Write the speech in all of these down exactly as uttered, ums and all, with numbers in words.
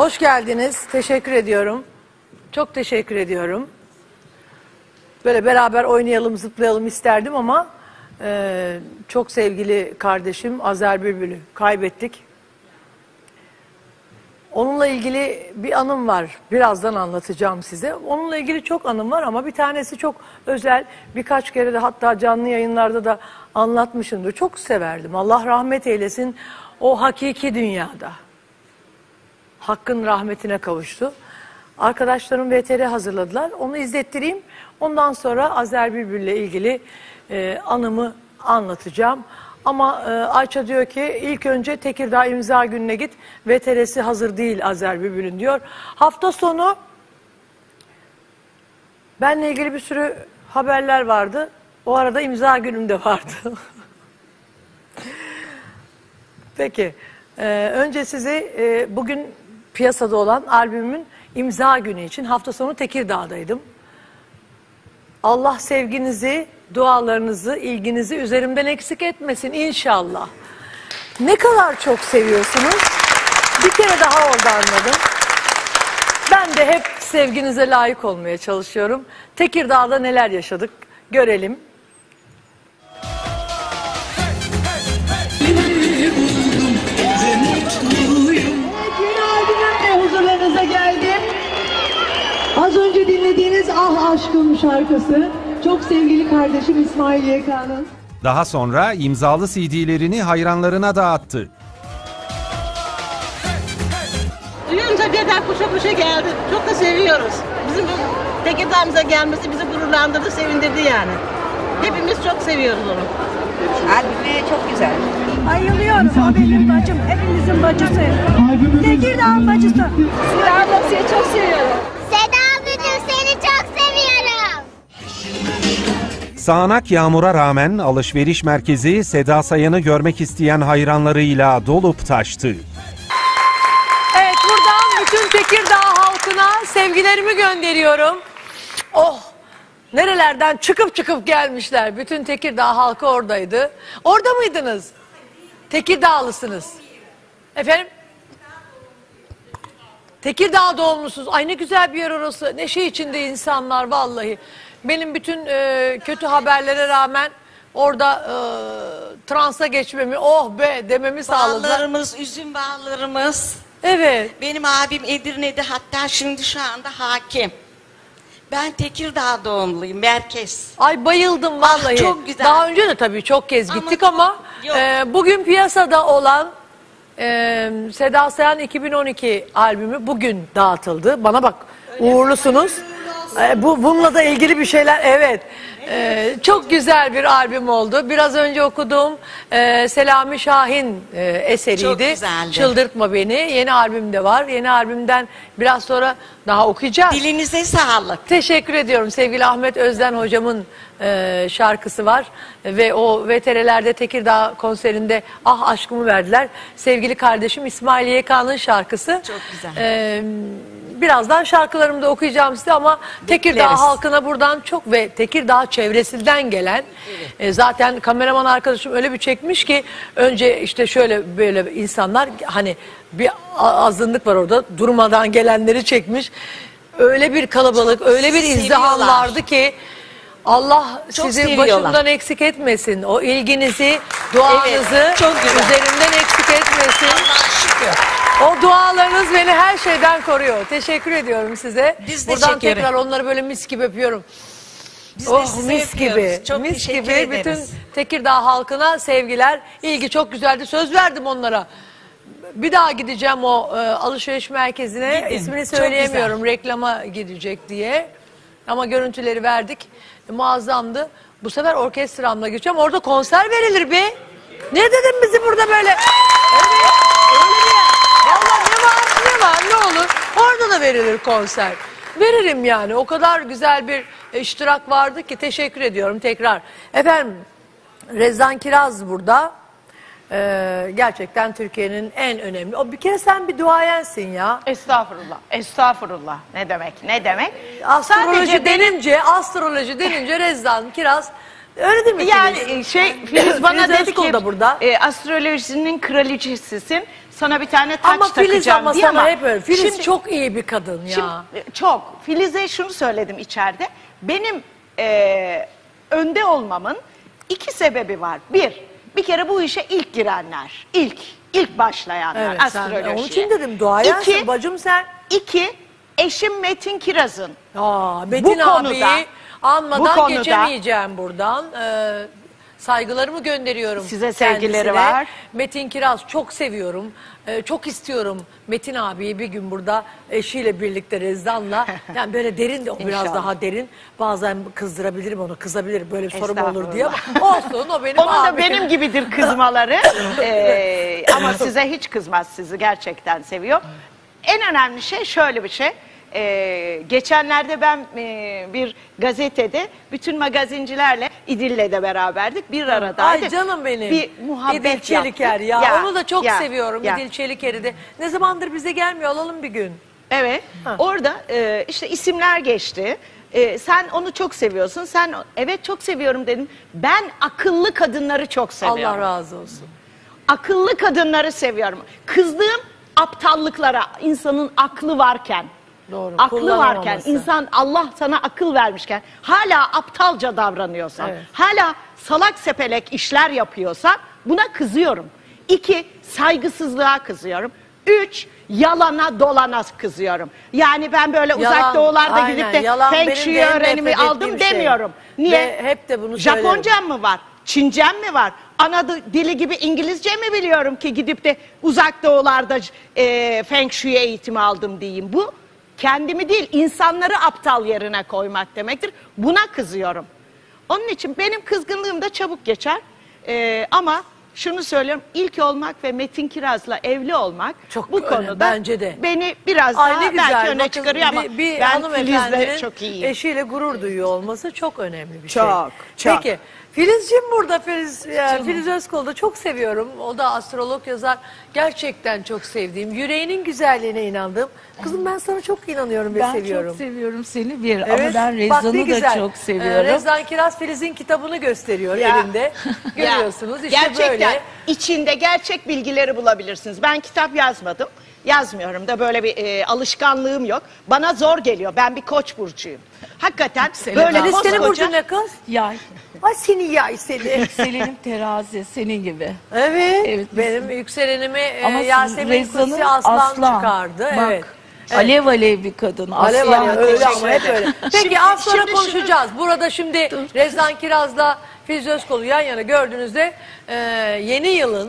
Hoş geldiniz. Teşekkür ediyorum. Çok teşekkür ediyorum. Böyle beraber oynayalım, zıplayalım isterdim ama e, çok sevgili kardeşim Azer Bülbül'ü kaybettik. Onunla ilgili bir anım var. Birazdan anlatacağım size. Onunla ilgili çok anım var ama bir tanesi çok özel. Birkaç kere de hatta canlı yayınlarda da anlatmışımdır. Çok severdim. Allah rahmet eylesin o hakiki dünyada. Hakkın rahmetine kavuştu. Arkadaşlarım V T R hazırladılar. Onu izlettireyim. Ondan sonra Azer Bülbül'le ilgili e, anımı anlatacağım. Ama e, Ayça diyor ki ilk önce Tekirdağ imza gününe git. V T R'si hazır değil Azer Bülbül'ün diyor. Hafta sonu benle ilgili bir sürü haberler vardı. O arada imza günüm de vardı. Peki. E, önce sizi e, bugün piyasada olan albümümün imza günü için hafta sonu Tekirdağ'daydım. Allah sevginizi, dualarınızı, ilginizi üzerimden eksik etmesin inşallah. Ne kadar çok seviyorsunuz. Bir kere daha orada anladım. Ben de hep sevginize layık olmaya çalışıyorum. Tekirdağ'da neler yaşadık görelim. Huzurlarınıza geldim. Az önce dinlediğiniz Ah Aşkım şarkısı çok sevgili kardeşim İsmail Y K'nın. Daha sonra imzalı C D'lerini hayranlarına dağıttı. Duyunca birden koşa koşa geldi. Çok da seviyoruz. Bizim Tekirdağ'ımıza gelmesi bizi gururlandırdı, sevindirdi yani. Hepimiz çok seviyoruz onu. Albümü çok güzel. Bayılıyorum, o benim bacım, hepimizin bacısı. Tekirdağ'ın bacısı. Seda ablasıyı çok seviyorum. Seda ablacığım seni çok seviyorum. Sağanak yağmura rağmen alışveriş merkezi Seda Sayan'ı görmek isteyen hayranlarıyla dolup taştı. Evet, buradan bütün Tekirdağ halkına sevgilerimi gönderiyorum. Oh! Nerelerden çıkıp çıkıp gelmişler. Bütün Tekirdağ halkı oradaydı. Orada mıydınız? Tekirdağlısınız. Efendim? Tekirdağ doğumlusunuz. Ay ne güzel bir yer orası. Neşe içinde insanlar vallahi. Benim bütün e, kötü haberlere rağmen orada e, transa geçmemi, oh be dememi sağladılar. Bağlarımız, üzüm bağlarımız. Evet. Benim abim Edirne'de, hatta şimdi şu anda hakim. Ben Tekirdağ doğumluyum, merkez. Ay bayıldım vallahi. Ah, çok güzel. Daha önce de tabii çok kez gittik Ama ama, yok. e, bugün piyasada olan e, Seda Sayan iki bin on iki albümü bugün dağıtıldı. Bana bak uğurlusunuz. E, bu bununla da ilgili bir şeyler evet. E, çok güzel bir albüm oldu. Biraz önce okuduğum e, Selami Şahin e, eseriydi. Çok güzeldi. Çıldırtma Beni. Yeni albümde var. Yeni albümden biraz sonra daha okuyacağız. Dilinize sağlık. Teşekkür ediyorum. Sevgili Ahmet Özden hocamın e, şarkısı var. Ve o V T R'lerde Tekirdağ konserinde Ah Aşkımı verdiler. Sevgili kardeşim İsmail Y K'nın şarkısı. Çok güzel. E, birazdan şarkılarımı da okuyacağım size ama Tekirdağ Bekleriz. halkına buradan çok ve Tekirdağ çevresinden gelen evet. e, zaten kameraman arkadaşım öyle bir çekmiş ki önce işte şöyle böyle insanlar hani bir azınlık var orada durmadan gelenleri çekmiş. Öyle bir kalabalık, öyle bir izdiham vardı ki Allah Çok sizi seviyorlar. başımdan eksik etmesin. O ilginizi, duanızı Evet, çok güzel. üzerimden eksik etmesin. Allah'a şükür. O dualarınız beni her şeyden koruyor. Teşekkür ediyorum size. Biz de Buradan şekerim. tekrar onları böyle mis gibi öpüyorum. Biz de Oh sizi mis öpüyoruz. gibi. Çok mis teşekkür gibi ederiz. bütün Tekirdağ halkına sevgiler. İlgi çok güzeldi. Söz verdim onlara. Bir daha gideceğim o e, alışveriş merkezine. Gidin. İsmini Çok söyleyemiyorum. Reklama gidecek diye. Ama görüntüleri verdik. E, muazzamdı. Bu sefer orkestramla gideceğim. Orada konser verilir be. Ne dedim bizi burada böyle? Evet. Öyle bir yer. Vallahi ne var ne var ne olur. Orada da verilir konser. Veririm yani. O kadar güzel bir iştirak vardı ki teşekkür ediyorum tekrar. Efendim Rezan Kiraz burada. Ee, gerçekten Türkiye'nin en önemli. O bir kere sen bir duayensin ya. Estağfurullah, estağfurullah. Ne demek, ne demek? Astroloji Sadece benim- denince, astroloji denince Rezan Kiraz Öyle değil mi? Yani Filiz? e, şey Filiz bana Filiz dedi Özkul ki da burada. E, astrolojinin kraliçesisin. Sana bir tane taç Ama takacağım Filiz ama diye sana ama hep öyle. Filiz şimdi- çok iyi bir kadın ya. Şimdi, çok. Filiz'e şunu söyledim içeride. Benim e, önde olmamın iki sebebi var. Bir, bir kere bu işe ilk girenler. İlk, ilk başlayanlar Evet, sen- astrolojiye. onun için dedim, duayensin İki, bacım sen. İki, eşim Metin Kiraz'ın. Aa, Metin Bu konuda- abiyi anmadan bu konuda- geçemeyeceğim buradan. Ee, saygılarımı gönderiyorum Size sevgileri kendisine. var. Metin Kiraz çok seviyorum. Ee, çok istiyorum Metin abiyi bir gün burada eşiyle birlikte Rezzan'la. Yani böyle derin de o biraz İnşallah. daha derin. Bazen kızdırabilirim onu, kızabilirim böyle bir sorum olur Estağfurullah. diye ama olsun o benim Onun da abim. benim gibidir kızmaları. Ee, ama size hiç kızmaz, sizi gerçekten seviyor. En önemli şey şöyle bir şey. Ee, geçenlerde ben e, bir gazetede bütün magazincilerle İdil'le de beraberdik. Bir aradaydık. Ay canım benim. Bir muhabbet İdil Çeliker yaptık. ya. Onu da çok ya, seviyorum. ya. İdil Çeliker'i de. Ne zamandır bize gelmiyor, alalım bir gün. Evet. Orada e, işte isimler geçti. E, sen onu çok seviyorsun. Sen evet çok seviyorum dedim. Ben akıllı kadınları çok seviyorum. Allah razı olsun. Akıllı kadınları seviyorum. Kızdığım aptallıklara, insanın aklı varken, Doğru, aklı varken, kullanamaması. insan Allah sana akıl vermişken hala aptalca davranıyorsan, Evet. hala salak sepelek işler yapıyorsan buna kızıyorum. İki, saygısızlığa kızıyorum. Üç, yalana dolana kızıyorum. Yani ben böyle uzak Yalan, doğularda aynen, gidip de yalan Feng benim Shui de en öğrenimi nefret aldım ettiğim şey. demiyorum. Niye? Ve hep de bunu söylerim. Japoncam mı var? Çincem mi var? Ana dili gibi İngilizce mi biliyorum ki gidip de uzak doğularda e, Feng Shui eğitimi aldım diyeyim. Bu kendimi değil insanları aptal yerine koymak demektir. Buna kızıyorum. Onun için benim kızgınlığım da çabuk geçer. E, ama şunu söylüyorum, ilk olmak ve Metin Kiraz'la evli olmak Çok bu önemli, konuda bence de. beni biraz Ay daha ne güzel. belki öne Bakın, çıkarıyor ama bir, bir ben Filiz'le hanımefendinin çok iyiyim. eşiyle gurur duyuyor olması çok önemli bir şey. Çok, çok. Peki Filizciğim burada, Filiz, yani Filiz Özkol'u da çok seviyorum. O da astrolog yazar. Gerçekten çok sevdiğim, yüreğinin güzelliğine inandığım. Kızım ben sana çok inanıyorum ve Ben seviyorum. çok seviyorum seni bir Evet, ama ben bak ne Rezzan'ı da güzel. çok Ee, seviyorum. Rezzan Kiraz Filiz'in kitabını gösteriyor Ya. elinde. Görüyorsunuz Ya, işte gerçekten böyle. içinde gerçek bilgileri bulabilirsiniz. Ben kitap yazmadım. Yazmıyorum da böyle bir e, alışkanlığım yok. Bana zor geliyor. Ben bir Koç burcuyum. Hakikaten böyle Filiz senin koskoca- burcun ne kız? Yay. Ay seni yay seni. Yükselenim terazi senin gibi. Evet, Evet, benim yükselenimi e, Ama Yasemin Rezzan'ı Kutsi Aslan, aslan. çıkardı. Bak, Evet. alev alev bir kadın. Alev aslan. alev öyle teşekkür ama hep ederim. öyle. Peki Şimdi- az sonra şimdi şunu- konuşacağız. Burada şimdi Rezzan Kiraz'la Filiz Özkol'u yan yana gördüğünüzde e, yeni yılın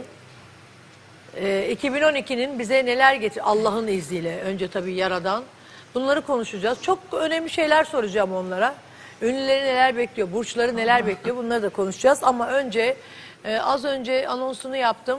e, iki bin on ikinin bize neler getir Allah'ın izniyle. Önce tabii Yaradan. Bunları konuşacağız. Çok önemli şeyler soracağım onlara. Ünlüleri neler bekliyor, burçları neler bekliyor, bunları da konuşacağız. Ama önce e, az önce anonsunu yaptım.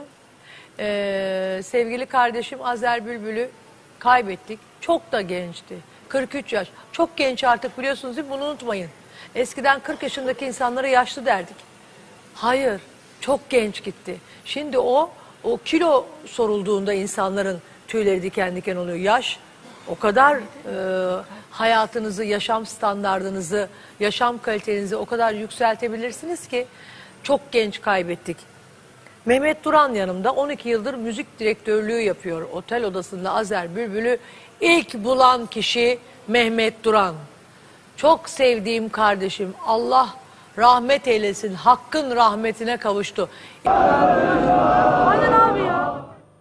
E, sevgili kardeşim Azer Bülbül'ü kaybettik. Çok da gençti. kırk üç yaş. Çok genç artık, biliyorsunuz değil mi? Bunu unutmayın. Eskiden kırk yaşındaki insanlara yaşlı derdik. Hayır, çok genç gitti. Şimdi o, o kilo sorulduğunda insanların tüyleri diken diken oluyor. Yaş o kadar e, hayatınızı, yaşam standardınızı, yaşam kalitenizi o kadar yükseltebilirsiniz ki çok genç kaybettik. Mehmet Duran yanımda, on iki yıldır müzik direktörlüğü yapıyor. Otel odasında Azer Bülbül'ü ilk bulan kişi Mehmet Duran. Çok sevdiğim kardeşim, Allah rahmet eylesin, Hakk'ın rahmetine kavuştu. Aynen abi ya.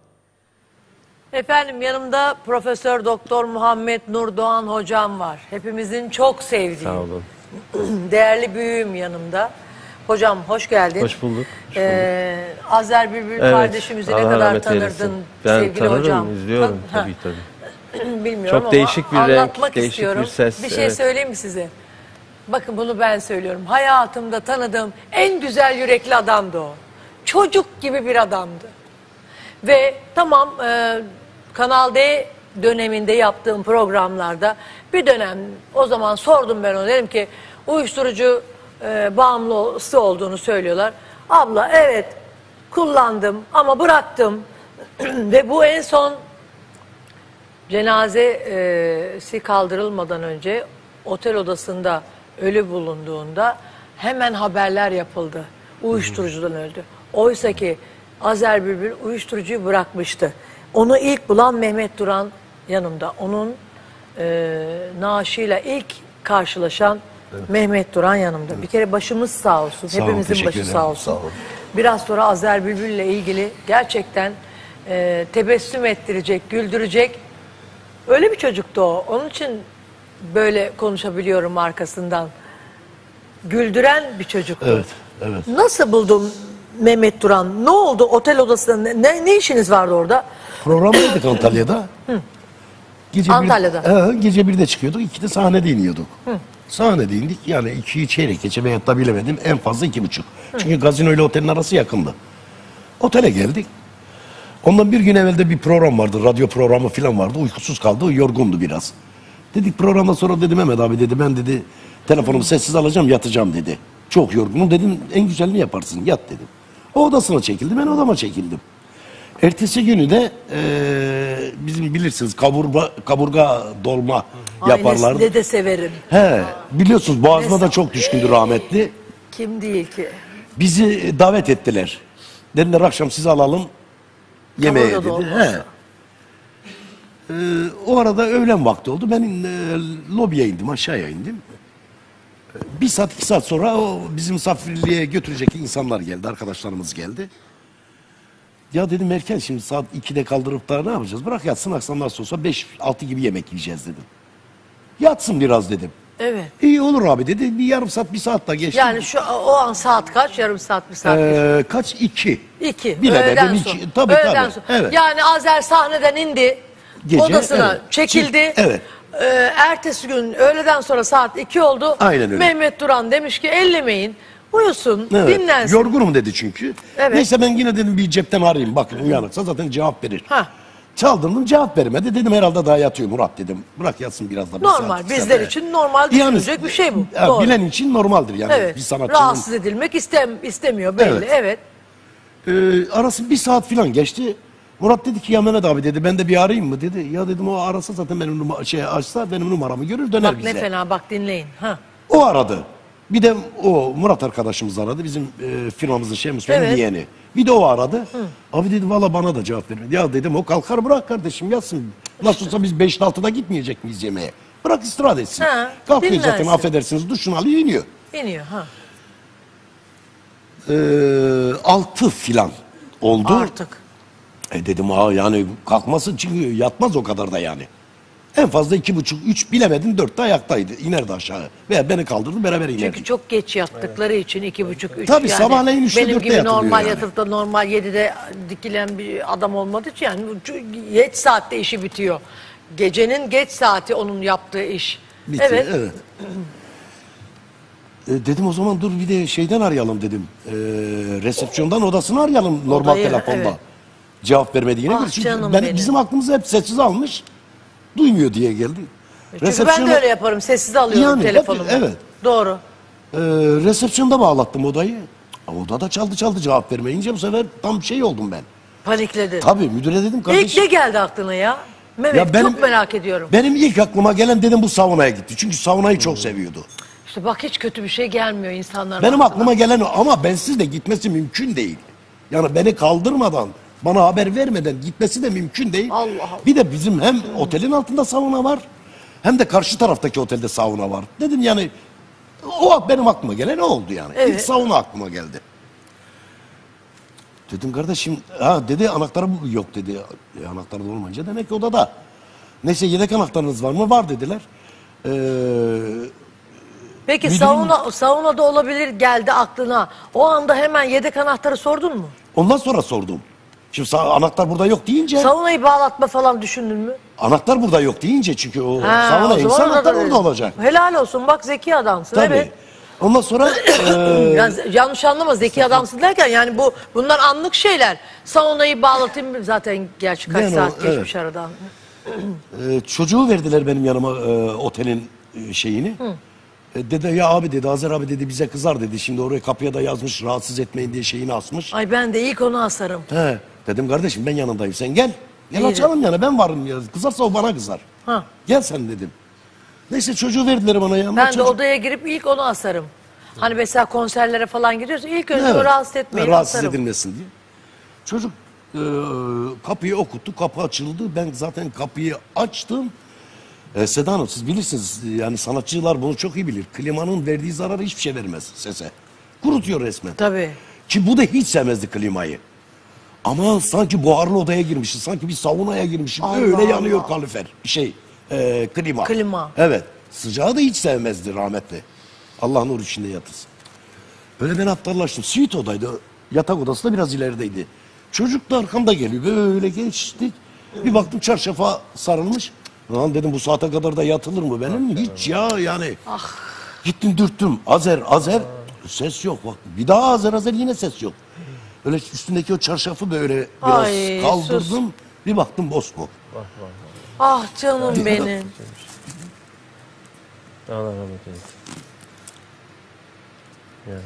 Efendim yanımda Profesör Doktor Muhammed Nur Doğan hocam var. Hepimizin çok sevdiği. Sağ olun. Değerli büyüğüm yanımda. Hocam hoş geldin. Hoş bulduk. Hoş Ee, Azer Bülbül Evet, kardeşimizi ne Allah kadar rahmet tanırdın eylesin. Ben sevgili tanırım, hocam? izliyorum Ha, tabii tabii. bilmiyorum Çok ama değişik bir renk, anlatmak değişik istiyorum. bir ses, Bir şey evet. söyleyeyim mi size? Bakın bunu ben söylüyorum. Hayatımda tanıdığım en güzel yürekli adamdı o. Çocuk gibi bir adamdı. Ve tamam e, Kanal D döneminde yaptığım programlarda bir dönem o zaman sordum ben ona, dedim ki uyuşturucu e, bağımlısı olduğunu söylüyorlar. Abla evet kullandım ama bıraktım ve bu en son cenazesi kaldırılmadan önce otel odasında ölü bulunduğunda hemen haberler yapıldı. Uyuşturucudan öldü. Oysa ki Azer Bülbül uyuşturucuyu bırakmıştı. Onu ilk bulan Mehmet Duran yanımda. Onun e, naaşıyla ilk karşılaşan evet. Mehmet Duran yanımda. Evet. Bir kere başımız sağ olsun. Sağ Hepimizin olun, başı sağ olsun. Sağ olun. Biraz sonra Azer Bülbül ile ilgili gerçekten e, tebessüm ettirecek, güldürecek öyle bir çocuktu o. Onun için böyle konuşabiliyorum arkasından. Güldüren bir çocuktu. Evet, evet. Nasıl buldun Mehmet Duran? Ne oldu otel odasında? Ne, ne işiniz vardı orada? Programdaydık Antalya'da. Hı. Gece Antalya'da. Bir, e, gece birde çıkıyorduk, ikide sahnede iniyorduk. Hı. Sahnede indik, yani ikiyi çeyrek geçe veyahut da bilemedim, en fazla iki buçuk. Hı. Çünkü gazino ile otelin arası yakındı. Otele geldik. Ondan bir gün evvelde bir program vardı, radyo programı falan vardı. Uykusuz kaldı, yorgundu biraz. Dedik programdan sonra dedim Mehmet abi dedi, ben dedi telefonumu sessiz alacağım, yatacağım dedi. Çok yorgunum dedim, en güzelini yaparsın, yat dedim. O odasına çekildi, ben odama çekildim. Ertesi günü de e, bizim bilirsiniz kaburga, kaburga dolma yaparlardı. Ailesinde de severim. He, biliyorsunuz boğazıma da çok düşkündü rahmetli. Kim değil ki? Bizi davet ettiler. Dediler akşam sizi alalım yemeğe dedi. He. Ee, o arada öğlen vakti oldu. Ben e, lobiye indim, aşağıya indim. Bir saat, iki saat sonra o bizim misafirliğe götürecek insanlar geldi, arkadaşlarımız geldi. Ya dedim erken şimdi saat ikide kaldırıp da ne yapacağız? Bırak yatsın, akşam nasıl olsa beş altı gibi yemek yiyeceğiz dedim. Yatsın biraz dedim. Evet. İyi olur abi dedi. Bir yarım saat, bir saat daha geçti. Yani şu o an saat kaç? Yarım saat, bir saat. Ee, kaç? İki. İki. Bilemedim. Öğleden iki. sonra. Tabii Öğleden tabii. sonra. Evet. Yani Azer sahneden indi. Gece, odasına evet. çekildi. Çık, evet. Ee, ertesi gün öğleden sonra saat iki oldu. Aynen öyle. Mehmet Duran demiş ki ellemeyin. Uyusun, Evet. dinlensin. Yorgunum dedi çünkü. Evet. Neyse ben yine dedim bir cepten arayayım. Bakın uyanıksa zaten cevap verir. Hah. Çaldırdım, cevap vermedi. Dedim herhalde daha yatıyor Murat dedim. Bırak yatsın biraz da. Bir Normal. saat, Bizler saat. için normal Yani, düşünecek bir şey bu. Ya, Doğru. bilen için normaldir yani. Evet. Bir sanatçının. Rahatsız edilmek istem istemiyor belli. Evet. evet. Ee, arası bir saat falan geçti. Murat dedi ki ya Mehmet abi dedi ben de bir arayayım mı dedi. Ya dedim o arasa zaten benim numara, şey açsa benim numaramı görür döner Bak bize. ne fena bak dinleyin. Ha. O aradı. Bir de o Murat arkadaşımız aradı. Bizim e, firmamızın şey Müslüman Evet. yeğeni. Bir de o aradı. Hı. Abi dedi valla bana da cevap vermedi. Ya dedim o kalkar bırak kardeşim yatsın. Nasıl olsa biz beşte altıda gitmeyecek miyiz yemeğe? Bırak istirahat etsin. Ha, Kalkıyor dinlensin. zaten affedersiniz duşunu alıyor iniyor. İniyor ha. Ee, altı filan oldu. Artık. E dedim ha yani kalkmasın çünkü yatmaz o kadar da yani. En fazla iki buçuk, üç bilemedin dörtte ayaktaydı. İnerdi aşağı. Veya beni kaldırdı beraber inerdik. Çünkü çok geç yattıkları evet. için iki buçuk, üç. Tabii yani sabahleyin üçte benim dörtte gibi yatılıyor normal yani. yatıp da normal yedide dikilen bir adam olmadığı için yani geç saatte işi bitiyor. Gecenin geç saati onun yaptığı iş. Bitiyor, evet. evet. e, dedim o zaman dur bir de şeyden arayalım dedim. E, resepsiyondan odasını arayalım normal Odayı, telefonda. evet. Cevap vermediğine Ah, göre. Çünkü canım ben, benim. bizim aklımızı hep sessiz almış. Duymuyor diye geldi. Çünkü ben de öyle yaparım. Sessiz alıyorum yani, telefonumu. Evet. Doğru. Ee, resepsiyonda bağlattım odayı. Oda da çaldı çaldı cevap vermeyince bu sefer tam şey oldum ben. Panikledin. Tabii müdüre dedim İlk kardeşim. ne geldi aklına ya? Mehmet Ya benim- çok merak ediyorum. Benim ilk aklıma gelen dedim bu saunaya gitti. Çünkü saunayı çok seviyordu. İşte bak hiç kötü bir şey gelmiyor insanların Benim aklına. aklıma gelen o ama bensiz de gitmesi mümkün değil. Yani beni kaldırmadan, bana haber vermeden gitmesi de mümkün değil. Allah Allah. Bir de bizim hem otelin altında sauna var, hem de karşı taraftaki otelde sauna var. Dedim yani o benim aklıma gelen o oldu yani. Evet. İlk sauna aklıma geldi. Dedim kardeşim, ha dedi anahtarı yok dedi. E, anahtarı da olmayınca demek ki odada. Neyse yedek anahtarınız var mı? Var dediler. Eee Peki Müdürüm- sauna, saunada olabilir geldi aklına. O anda hemen yedek anahtarı sordun mu? Ondan sonra sordum. Şimdi sa- anahtar burada yok deyince, Saunayı bağlatma falan düşündün mü? anahtar burada yok deyince çünkü o Ha, sauna o ise zaman anahtar orada- orada olacak. Helal olsun bak zeki adamsın. Tabii. Evet. Ondan sonra eee, Yani yanlış anlama zeki adamsın derken yani bu bunlar anlık şeyler. Saunayı bağlatayım zaten gerçi kaç Yani o- saat geçmiş evet. aradan. eee, çocuğu verdiler benim yanıma eee, otelin eee, şeyini. E, dedi ya abi dedi Azer abi dedi bize kızar dedi. Şimdi oraya kapıya da yazmış rahatsız etmeyin diye şeyini asmış. Ay ben de ilk onu asarım. He, dedim kardeşim ben yanındayım sen gel. Gel İyi açalım yani ben varım ya. Kızarsa o bana kızar. Ha. Gel sen dedim. Neyse çocuğu verdiler bana yanıma. Ben de çocuk... odaya girip ilk onu asarım. Hani mesela konserlere falan gidiyoruz. İlk önce Evet. o rahatsız etmeyin. Rahatsız atarım. edilmesin diye. Çocuk e, kapıyı okuttu, kapı açıldı. Ben zaten kapıyı açtım. E, Seda Hanım siz bilirsiniz yani sanatçılar bunu çok iyi bilir. Klimanın verdiği zararı hiçbir şey vermez sese. Kurutuyor resmen. Tabii. Ki bu da hiç sevmezdi klimayı. Ama sanki buharlı odaya girmişiz. Sanki bir saunaya girmişim. Allah Öyle Allah. yanıyor kalorifer. Şey e, klima. Klima. Evet. Sıcağı da hiç sevmezdi rahmetli. Allah nur içinde yatırsın. Böyle ben aptallaştım. Suite odaydı. Yatak odası da biraz ilerideydi. Çocuk da arkamda geliyor. Böyle geçtik. Bir baktım çarşafa sarılmış. Lan dedim bu saate kadar da yatılır mı benim? Hiç ya yani. Ah. Gittim dürttüm. Azer, Azer. Ses yok bak. Bir daha Azer, Azer yine ses yok. Öyle üstündeki o çarşafı böyle biraz Ay, kaldırdım. sus. Bir baktım bosmo. Ah canım benim. Allah rahmet eylesin. Yani.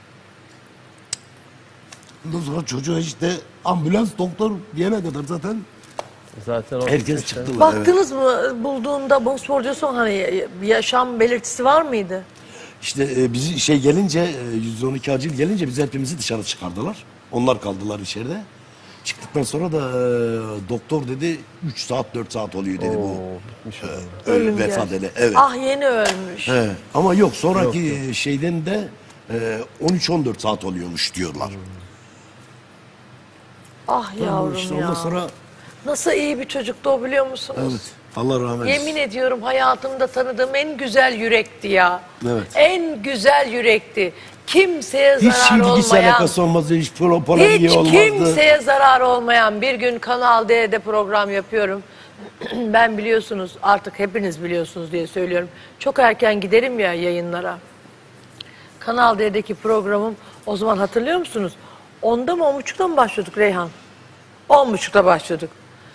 Ondan sonra çocuğa işte ambulans doktor diyene kadar zaten Zaten o herkes işte. çıktı. Baktınız mı bulduğunda bosforcusun hani yaşam belirtisi var mıydı? İşte e, bizi şey gelince e, yüz on iki acil gelince biz hepimizi dışarı çıkardılar. Onlar kaldılar içeride. Çıktıktan sonra da e, doktor dedi üç saat dört saat oluyor dedi bu. Bitmiş E, adam. öyle Ölüm vefat geldi. ele. Evet. Ah yeni ölmüş. He. Ama yok sonraki şeyden de e, on üç on dört saat oluyormuş diyorlar. Ah yavrum İşte ya. ondan sonra Nasıl iyi bir çocuktu o biliyor musunuz? evet. Allah rahmet eylesin. Yemin ediyorum hayatımda tanıdığım en güzel yürekti ya. Evet. En güzel yürekti. Kimseye Hiç zarar ilgisi olmayan, alakası olmazdı. Hiç polo, polemiği hiç olmazdı. kimseye zarar olmayan bir gün Kanal D'de program yapıyorum. Ben biliyorsunuz artık hepiniz biliyorsunuz diye söylüyorum. Çok erken giderim ya yayınlara. Kanal D'deki programım o zaman hatırlıyor musunuz? Onda mı on buçukta mı başladık Reyhan? On buçukta başladık.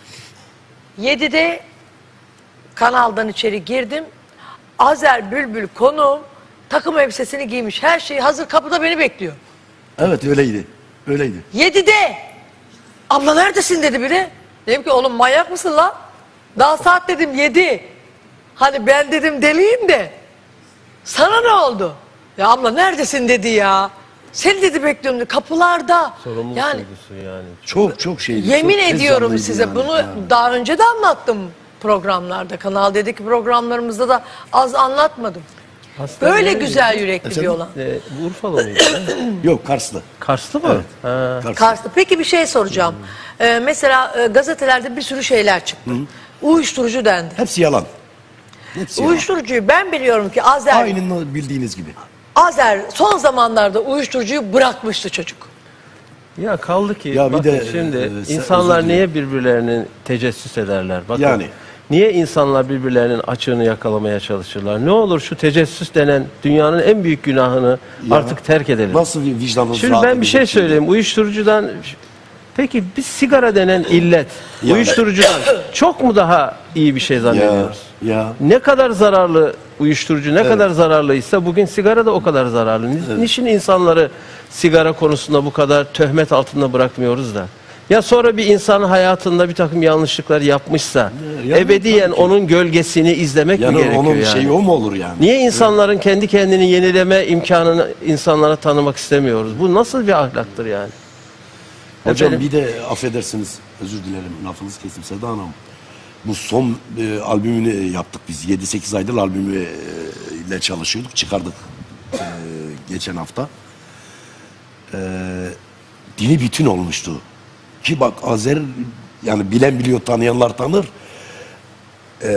Yedide kanaldan içeri girdim. Azer Bülbül konuğum takım elbisesini giymiş. Her şey hazır kapıda beni bekliyor. Evet öyleydi. Öyleydi. Yedide. Abla neredesin dedi biri. Dedim ki oğlum manyak mısın lan? Daha saat dedim yedi. Hani ben dedim deliyim de. Sana ne oldu? Ya abla neredesin dedi ya. Seni dedi bekliyorum dedi. Kapılarda. Sorumluluk Yani duygusu yani. Çok çok şeydi. yemin çok ediyorum heyecanlıydı size yani. bunu Ha. daha önce de anlattım programlarda. Kanal D'deki programlarımızda da az anlatmadım. Hastane Böyle nereydi? güzel yürekli bir Efendim? olan. Ee, bu Urfalı mıydı? Yok Karslı. Karslı mı? Evet. Ha. Karslı. Kars'ta. Peki bir şey soracağım. Ee, mesela e, gazetelerde bir sürü şeyler çıktı. Uyuşturucu dendi. Hepsi yalan. Hepsi yalan. Uyuşturucuyu ben biliyorum ki Azer, Aynen bildiğiniz gibi. Azer son zamanlarda uyuşturucuyu bırakmıştı çocuk. Ya kaldı ki Ya bir bakın de, şimdi e, sen- insanlar özür niye birbirlerini tecessüs ederler? Bakın, Yani. niye insanlar birbirlerinin açığını yakalamaya çalışırlar? Ne olur şu tecessüs denen dünyanın en büyük günahını Ya. artık terk edelim. Nasıl bir vicdanınız Şimdi rahat ben bir şey edecek şimdi? söyleyeyim. Uyuşturucudan peki biz sigara denen illet Ya. uyuşturucudan çok mu daha iyi bir şey Ya, zannediyoruz? ya. Ne kadar zararlı uyuşturucu ne kadar zararlıysa bugün sigara da o kadar zararlı. Ni- Niçin insanları sigara konusunda bu kadar töhmet altında bırakmıyoruz da? Ya sonra bir insanın hayatında bir takım yanlışlıklar yapmışsa Ya, ebediyen tabii ki. onun gölgesini izlemek mi Yani gerekiyor onun yani? şeyi o mu olur yani? Niye insanların kendi kendini yenileme imkanını insanlara tanımak istemiyoruz? Bu nasıl bir ahlaktır yani? Hocam Efendim? bir de affedersiniz özür dilerim lafınızı kestim Seda Hanım. Bu son e, albümünü yaptık biz. yedi sekiz aydır albümü e, ile çalışıyorduk. Çıkardık e, geçen hafta. E, dini bütün olmuştu. Ki bak Azer yani bilen biliyor tanıyanlar tanır. E,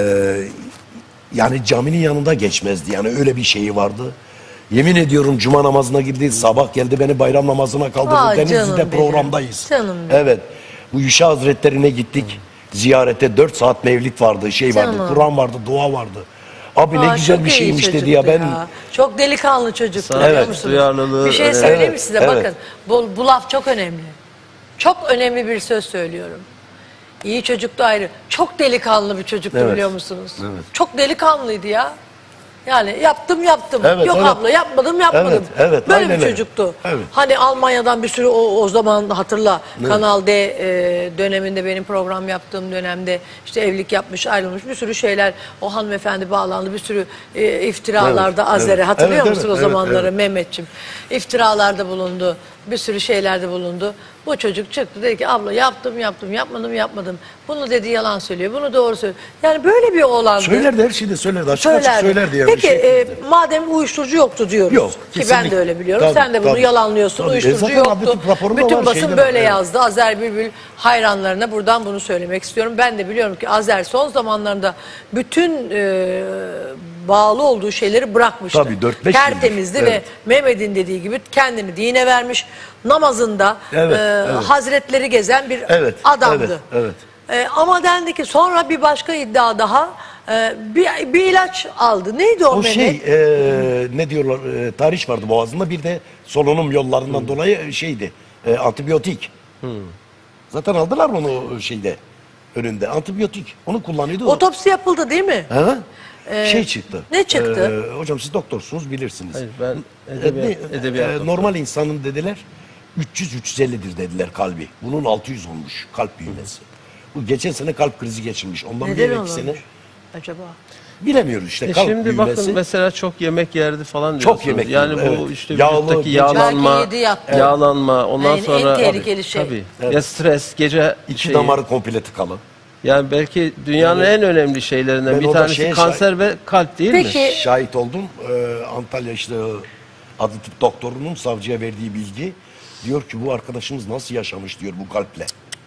yani caminin yanında geçmezdi. Yani öyle bir şeyi vardı. Yemin ediyorum cuma namazına girdi, sabah geldi beni bayram namazına kaldırdı. Aa, Denizli'de canım benim. programdayız. Canım benim. Evet. Bu Yuşa Hazretlerine gittik. Ziyarete dört saat mevlid vardı, şey vardı, Canım. Kur'an vardı, dua vardı. Abi ne Aa, güzel çok bir iyi şeymiş dedi çocuktu ya ben. Çok delikanlı çocuktu Evet, biliyor musunuz? duyarlılığı Bir şey önemli. söyleyeyim mi Evet, size? evet. Bakın bu, bu laf çok önemli. Çok önemli bir söz söylüyorum. İyi çocuktu ayrı. Çok delikanlı bir çocuktu Evet, biliyor musunuz? evet. Çok delikanlıydı ya. Yani yaptım yaptım. Evet, Yok evet. abla yapmadım yapmadım. Evet, evet, Böyle aynen bir öyle. çocuktu. Evet. Hani Almanya'dan bir sürü o, o zaman hatırla Evet. Kanal D e, döneminde benim program yaptığım dönemde işte evlilik yapmış ayrılmış bir sürü şeyler o hanımefendi bağlandı bir sürü e, iftiralarda Evet, Azer'e evet. hatırlıyor Evet, musun evet, o zamanları evet. Mehmetçim? İftiralarda bulundu. Bir sürü şeylerde bulundu. Bu çocuk çıktı dedi ki abla yaptım yaptım yapmadım yapmadım. Bunu dedi yalan söylüyor. Bunu doğru söylüyor. Yani böyle bir oğlandı. Söylerdi, her şeyi de söylerdi. Açık açık Söylerdi. söylerdi yani. Peki Bir şey- e, madem uyuşturucu yoktu diyoruz. Yok, Ki ben kesinlikle. de öyle biliyorum. Tabii, Sen de bunu tabii. yalanlıyorsun. Tabii. E, Uyuşturucu zaten yoktu. adli tıp raporunda Bütün var, basın şeyde böyle var, evet. yazdı. Azer Bülbül hayranlarına buradan bunu söylemek istiyorum. Ben de biliyorum ki Azer son zamanlarında bütün e, bağlı olduğu şeyleri bırakmıştı. Tabii, dört beş Tertemizdi yıldır. ve Evet. Mehmet'in dediği gibi kendini dine vermiş. Namazında Evet, e, evet. hazretleri gezen bir Evet, adamdı. evet, evet. E, ama dendi ki sonra bir başka iddia daha e, bir, bir ilaç aldı. Neydi o, O Mehmet? şey e, ne diyorlar e, tarih vardı boğazında bir de solunum yollarından dolayı şeydi e, antibiyotik. Zaten aldılar mı onu şeyde önünde antibiyotik onu kullanıyordu. Otopsi yapıldı değil mi? Ha? Ee, şey çıktı. ne çıktı? E, hocam siz doktorsunuz bilirsiniz. Hayır, ben E, edebiyat, ne- edebiyat e, doktoru. normal insanın dediler üç yüz üç yüz ellidir dediler kalbi. Bunun altı yüz olmuş kalp büyümesi. Bu geçen sene kalp krizi geçirmiş. Ondan bir Neden önceki olmuş sene acaba? bilemiyoruz işte E kalp şimdi büyümesi. bakın mesela çok yemek yerdi falan Çok diyorsunuz. yemek Yani yiyordu, bu evet. işte Yağlı, vücuttaki gece- yağlanma, Belki yedi yaptı. yağlanma ondan Yani en sonra tehlikeli şey. Tabii. Evet. Ya stres, gece İçi şeyi. damarı komple tıkalı. Yani belki dünyanın en önemli şeylerinden Ben bir orada tanesi şeye kanser ve kalp değil mi? Peki Şahit oldum. Ee, Antalya işte adli tıp doktorunun savcıya verdiği bilgi diyor ki bu arkadaşımız nasıl yaşamış diyor bu kalple.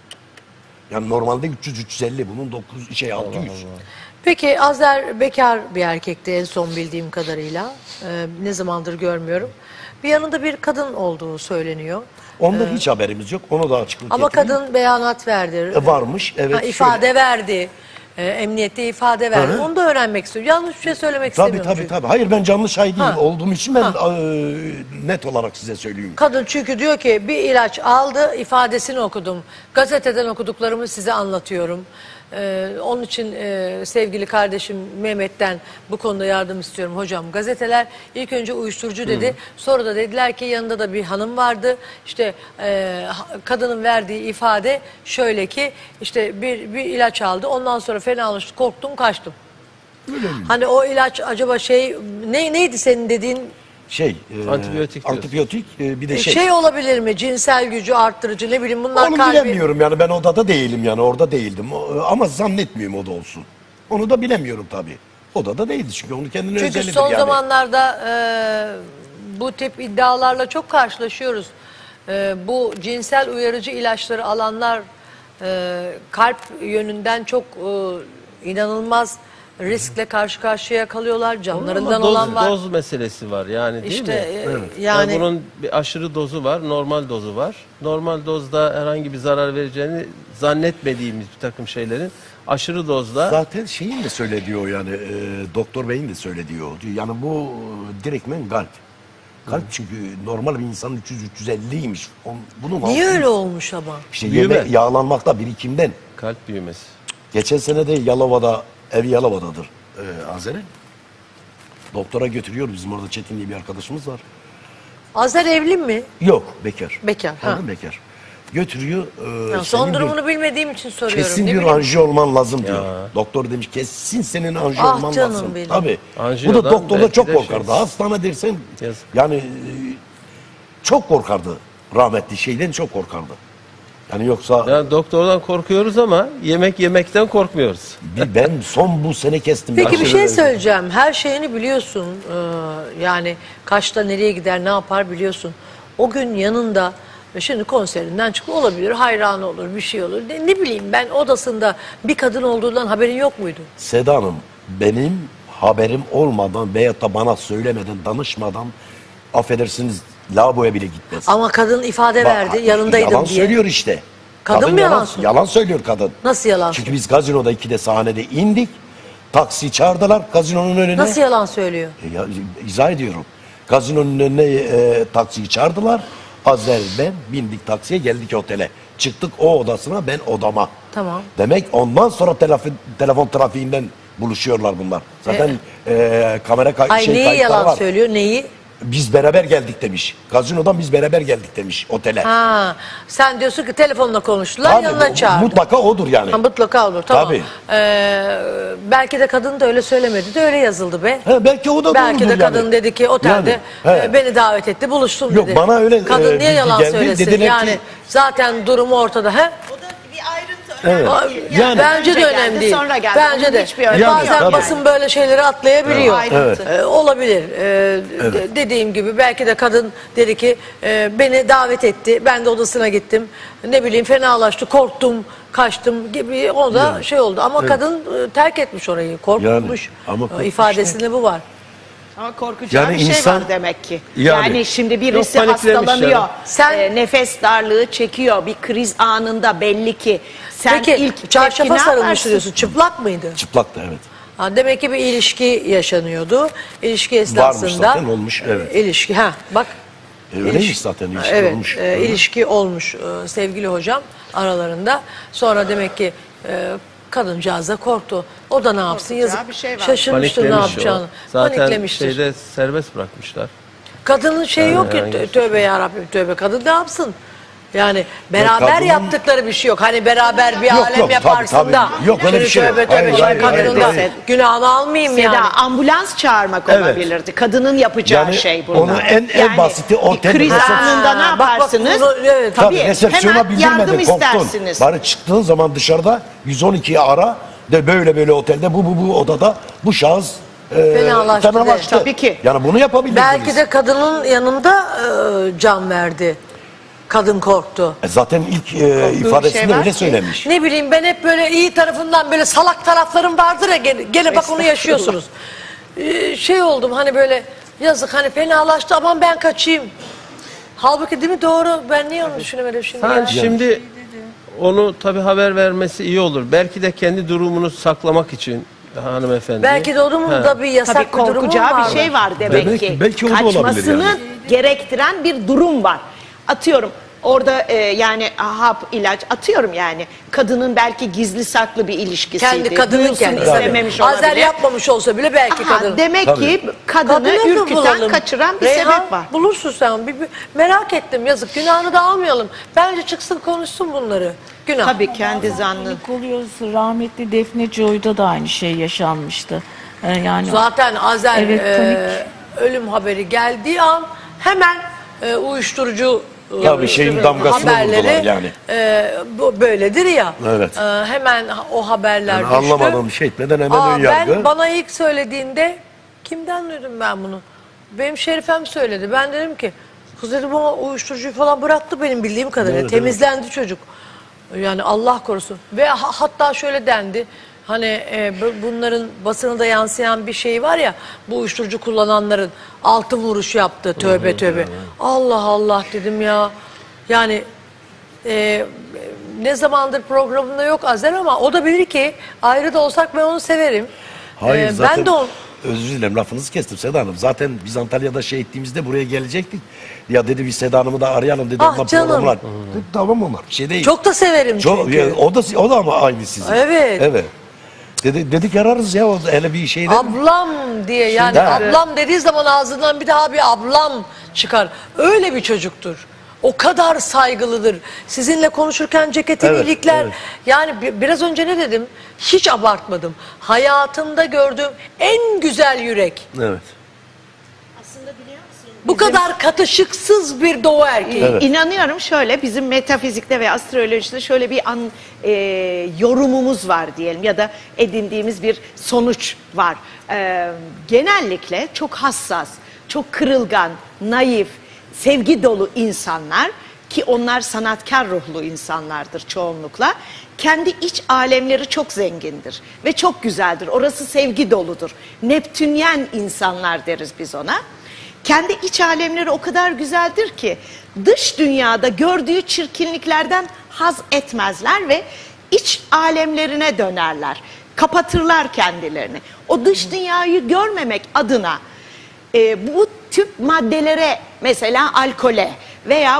Yani normalde üç yüz üç yüz elli bunun dokuz şey altı yüz. Peki Azer bekar bir erkekti en son bildiğim kadarıyla. Ee, ne zamandır görmüyorum. Bir yanında bir kadın olduğu söyleniyor. Ondan hiç haberimiz yok. Onu da açıklık Ama getireyim. kadın beyanat verdi. E, varmış, evet, Ha, ifade şöyle. verdi. Ee, emniyette ifade verdi. Hı hı. Onu da öğrenmek istiyorum. Yanlış bir şey söylemek Tabii istemiyorum. tabii çünkü. tabii. Hayır ben canlı şahit Ha. olduğum için ben Ha. e, net olarak size söyleyeyim. Kadın çünkü diyor ki bir ilaç aldı, ifadesini okudum. Gazeteden okuduklarımı size anlatıyorum. Ee, onun için e, sevgili kardeşim Mehmet'ten bu konuda yardım istiyorum hocam. Gazeteler ilk önce uyuşturucu dedi. Sonra da dediler ki yanında da bir hanım vardı. İşte e, ha- kadının verdiği ifade şöyle ki işte bir, bir ilaç aldı. Ondan sonra fenalaştı, korktum, kaçtım. Hani o ilaç acaba şey ne neydi senin dediğin? Şey, e, Antibiyotik diyorsun. antibiyotik e, bir de Şey, şey. olabilir mi? Cinsel gücü arttırıcı ne bileyim bunlar Onu kalbi. bilemiyorum yani ben odada değilim yani orada değildim. O- Ama zannetmiyorum o da olsun. Onu da bilemiyorum tabii. Odada değildi çünkü onu kendine Çünkü özellidir son yani. zamanlarda e, bu tip iddialarla çok karşılaşıyoruz. E, bu cinsel uyarıcı ilaçları alanlar e, kalp yönünden çok e, inanılmaz riskle karşı karşıya kalıyorlar. Canlarından Ama doz, olan var. doz meselesi var yani değil İşte, mi? e, Yani, yani- bunun bir aşırı dozu var, normal dozu var. Normal dozda herhangi bir zarar vereceğini zannetmediğimiz bir takım şeylerin aşırı dozda Zaten şeyin de söylediği o yani e, doktor beyin de söylediği o. Diyor, yani bu e, direktmen kalp. Kalp çünkü normal bir insanın üç yüz üç yüz elliymiş. On- Bunun Niye altı- öyle olmuş ama? İşte Büyüme. yeme, yağlanmakta birikimden. kalp büyümesi. Geçen sene de Yalova'da, evi Yalova'dadır e, Azer'e. Doktora götürüyor bizim orada Çetin diye bir arkadaşımız var. Azer evli mi? Yok bekar. Bekar, ha. Anladın, bekar. Götürüyor. E, Ya son senin durumunu diyor, bilmediğim için soruyorum. kesin Ne diyor bileyim. anji olman lazım diyor. Ya. Doktor demiş kesin senin anji Ah olman canım lazım. benim. Tabii. Bu Anjiyodan da doktorda belki çok de korkardı. şey- Hastane dersen Yazık. yani e, çok korkardı. Rahmetli şeyden çok korkardı. Yani yoksa Yani doktordan korkuyoruz ama yemek yemekten korkmuyoruz. bir ben son bu sene kestim. Peki bir Aşırı şey derecede. söyleyeceğim. Her şeyini biliyorsun. Ee, yani kaçta nereye gider, ne yapar biliyorsun. O gün yanında şimdi konserinden çıktı olabilir, hayran olur, bir şey olur. Ne, ne bileyim ben odasında bir kadın olduğundan haberin yok muydu? Seda Hanım benim haberim olmadan veyahut da bana söylemeden, danışmadan affedersiniz lavaboya bile gitmez. Ama kadın ifade Bak, verdi, yanındaydım yalan diye. söylüyor işte. Kadın mı yalan yalan, söylüyor? yalan söylüyor kadın. Nasıl yalan Çünkü biz gazinoda ikide sahnede indik. Taksi çağırdılar gazinonun önüne. Nasıl yalan söylüyor? E, ya, izah ediyorum. Gazinonun önüne e, taksiyi çağırdılar. Azer ben bindik taksiye geldik otele. Çıktık o odasına ben odama. Tamam. Demek ondan sonra telefon, telefon trafiğinden buluşuyorlar bunlar. Zaten e, kamera kay Ay şey neyi kayıtları yalan var. söylüyor, neyi? Biz beraber geldik demiş. Gazinodan biz beraber geldik demiş otele. Ha, sen diyorsun ki telefonla konuştular, Tabii, yanına bu- çağırdı. Mutlaka odur yani. Ha, mutlaka olur, tamam. Tabii. Ee, belki de kadın da öyle söylemedi de öyle yazıldı be. He, belki o da Belki de doğrudur kadın yani. dedi ki otelde Yani, he. e, beni davet etti, buluştum Yok, dedi. bana öyle, Kadın e, niye bilgi yalan geldi, söylesin? dediler Yani ki- zaten durumu ortada. He? Evet. Yani, bence önce de önemli geldi, değil. sonra geldi. Bence Onun de. hiçbir önemi yok. Bazen Tabii. basın böyle şeyleri atlayabiliyor. Evet. Ee, olabilir. Ee, de- dediğim gibi belki de kadın dedi ki e, beni davet etti. Ben de odasına gittim. Ne bileyim fenalaştı, korktum, kaçtım gibi. O da Yani. şey oldu. Ama Evet. kadın e, terk etmiş orayı. Korkmuş. ama Ee, korkmuş ifadesinde bu var. Ama korkacağı Yani bir şey insan- var demek ki. Yani- Yani, şimdi birisi Yok, paniklemiş hastalanıyor. yani. Sen- e, nefes darlığı çekiyor. Bir kriz anında belli ki. Sen Peki ilk çarşafa tepki ne sarılmış yaparsın? diyorsun. Çıplak mıydı? Çıplaktı evet. Ha, demek ki bir ilişki yaşanıyordu. İlişki esnasında. zaten, olmuş, evet. E, İlişki ha bak. E, öyleymiş İliş- zaten ilişki evet, olmuş. e, Hı. ilişki olmuş e, sevgili hocam aralarında. Sonra demek ki e, kadıncağız da korktu. O da ne yapsın yazık. bir şey var. Şaşırmıştır ne Paniklemiş o. yapacağını. Zaten Paniklemiştir. şeyde serbest bırakmışlar. Kadının şeyi yok ki herhangi bir tö- şey. tövbe yarabbim tövbe. Kadın ne yapsın? Yani beraber kadının- yaptıkları bir şey yok. Hani beraber bir Yok, alem yok, tabii, yaparsın tabii. da. Yok, öyle şimdi bir şey yok. tövbe tövbe Hayır, şimdi hayır, kadının hayır, da hayır. günahını almayayım Seda, yani. ambulans çağırmak Evet. olabilirdi. Kadının yapacağı Yani şey burada. onun en- en basiti o bir tel- kriz resepsiyon- anında ne Ha, bak, bak, yaparsınız? bunu- evet. Tabii, Tabii, resepsiyona hemen yardım bildirmedin, korktun. istersiniz. Bari çıktığın zaman dışarıda yüz on ikiyi ara de böyle böyle otelde bu bu bu odada bu şahıs e, Fenalaştı de. fenalaştı. Tabii ki. Yani bunu yapabilirdiniz. Belki de kadının yanında e, can verdi. Kadın korktu. E, zaten ilk e, şey ifadesinde var öyle ki. söylemiş. Ne bileyim ben hep böyle iyi tarafından böyle salak taraflarım vardır ya gene, gene bak onu yaşıyorsunuz. Ee, şey oldum hani böyle yazık hani fenalaştı aman ben kaçayım. Halbuki değil mi doğru ben niye onu düşünemedim şimdi Ha, ya? şimdi onu tabii haber vermesi iyi olur. Belki de kendi durumunu saklamak için hanımefendi. Belki de onun Ha. da bir yasak Tabii bir durumu korkacağı var. bir şey var demek Demek- ki. belki o da olabilir Kaçmasını yani. gerektiren bir durum var. Atıyorum orada e, yani hap ilaç atıyorum yani kadının belki gizli saklı bir ilişkisiydi. Kendi kadının Duyulsun kendi. istememiş olabilir. Azer yapmamış olsa bile belki Aha, kadın. demek Tabii. ki kadını Kadını ürküten, bulalım. kaçıran bir Reyhan, sebep var. bulursun sen. Bir, bir- merak ettim yazık günahını da almayalım. Bence çıksın konuşsun bunları. Günah. Tabii kendi zannı. Panik oluyoruz. Rahmetli Defne Joy'da da aynı şey yaşanmıştı. Ee, yani Zaten Azer Evet, e, panik. ölüm haberi geldiği an hemen e, uyuşturucu e, Tabii, şeyin damgasını vurdular yani. e, bu böyledir ya. Evet. E, hemen o haberler Yani düştü. anlamadan bir şey etmeden hemen Aa, ön yargı. ben bana ilk söylediğinde kimden duydum ben bunu? Benim Şerifem söyledi. Ben dedim ki kız dedim o uyuşturucuyu falan bıraktı benim bildiğim kadarıyla. Evet, Temizlendi çocuk. Yani Allah korusun. Ve ha- hatta şöyle dendi. Hani e, bu- bunların basına da yansıyan bir şey var ya bu uyuşturucu kullananların altı vuruş yaptı tövbe tövbe. Allah Allah dedim ya. Yani e, ne zamandır programında yok Azer ama o da bilir ki ayrı da olsak ben onu severim. Hayır E, zaten ben de on, özür dilerim lafınızı kestim Seda Hanım. Zaten biz Antalya'da şey ettiğimizde buraya gelecektik. Ya dedi biz Seda Hanım'ı da arayalım dedi. Ah ondan canım. programlar. Dedim, tamam onlar bir şey değil. çok da severim Çok- çünkü. ya, o da o da ama aynı sizin. Evet. Evet. Dedi, dedik ararız ya o hele bir şey değil mi? Ablam diye yani Şimdi- ablam dediği zaman ağzından bir daha bir ablam çıkar. Öyle bir çocuktur. O kadar saygılıdır. Sizinle konuşurken ceketini Evet, ilikler. evet. Yani bi- biraz önce ne dedim? Hiç abartmadım. Hayatımda gördüğüm en güzel yürek. Evet. Bu kadar katışıksız bir doğu erkeği. Evet. İnanıyorum şöyle bizim metafizikte ve astrolojide şöyle bir an, e, yorumumuz var diyelim ya da edindiğimiz bir sonuç var. E, genellikle çok hassas, çok kırılgan, naif, sevgi dolu insanlar ki onlar sanatkar ruhlu insanlardır çoğunlukla. Kendi iç alemleri çok zengindir ve çok güzeldir. Orası sevgi doludur. Neptünyen insanlar deriz biz ona. Kendi iç alemleri o kadar güzeldir ki dış dünyada gördüğü çirkinliklerden haz etmezler ve iç alemlerine dönerler. Kapatırlar kendilerini. O dış dünyayı görmemek adına e, bu tip maddelere mesela alkole veya bu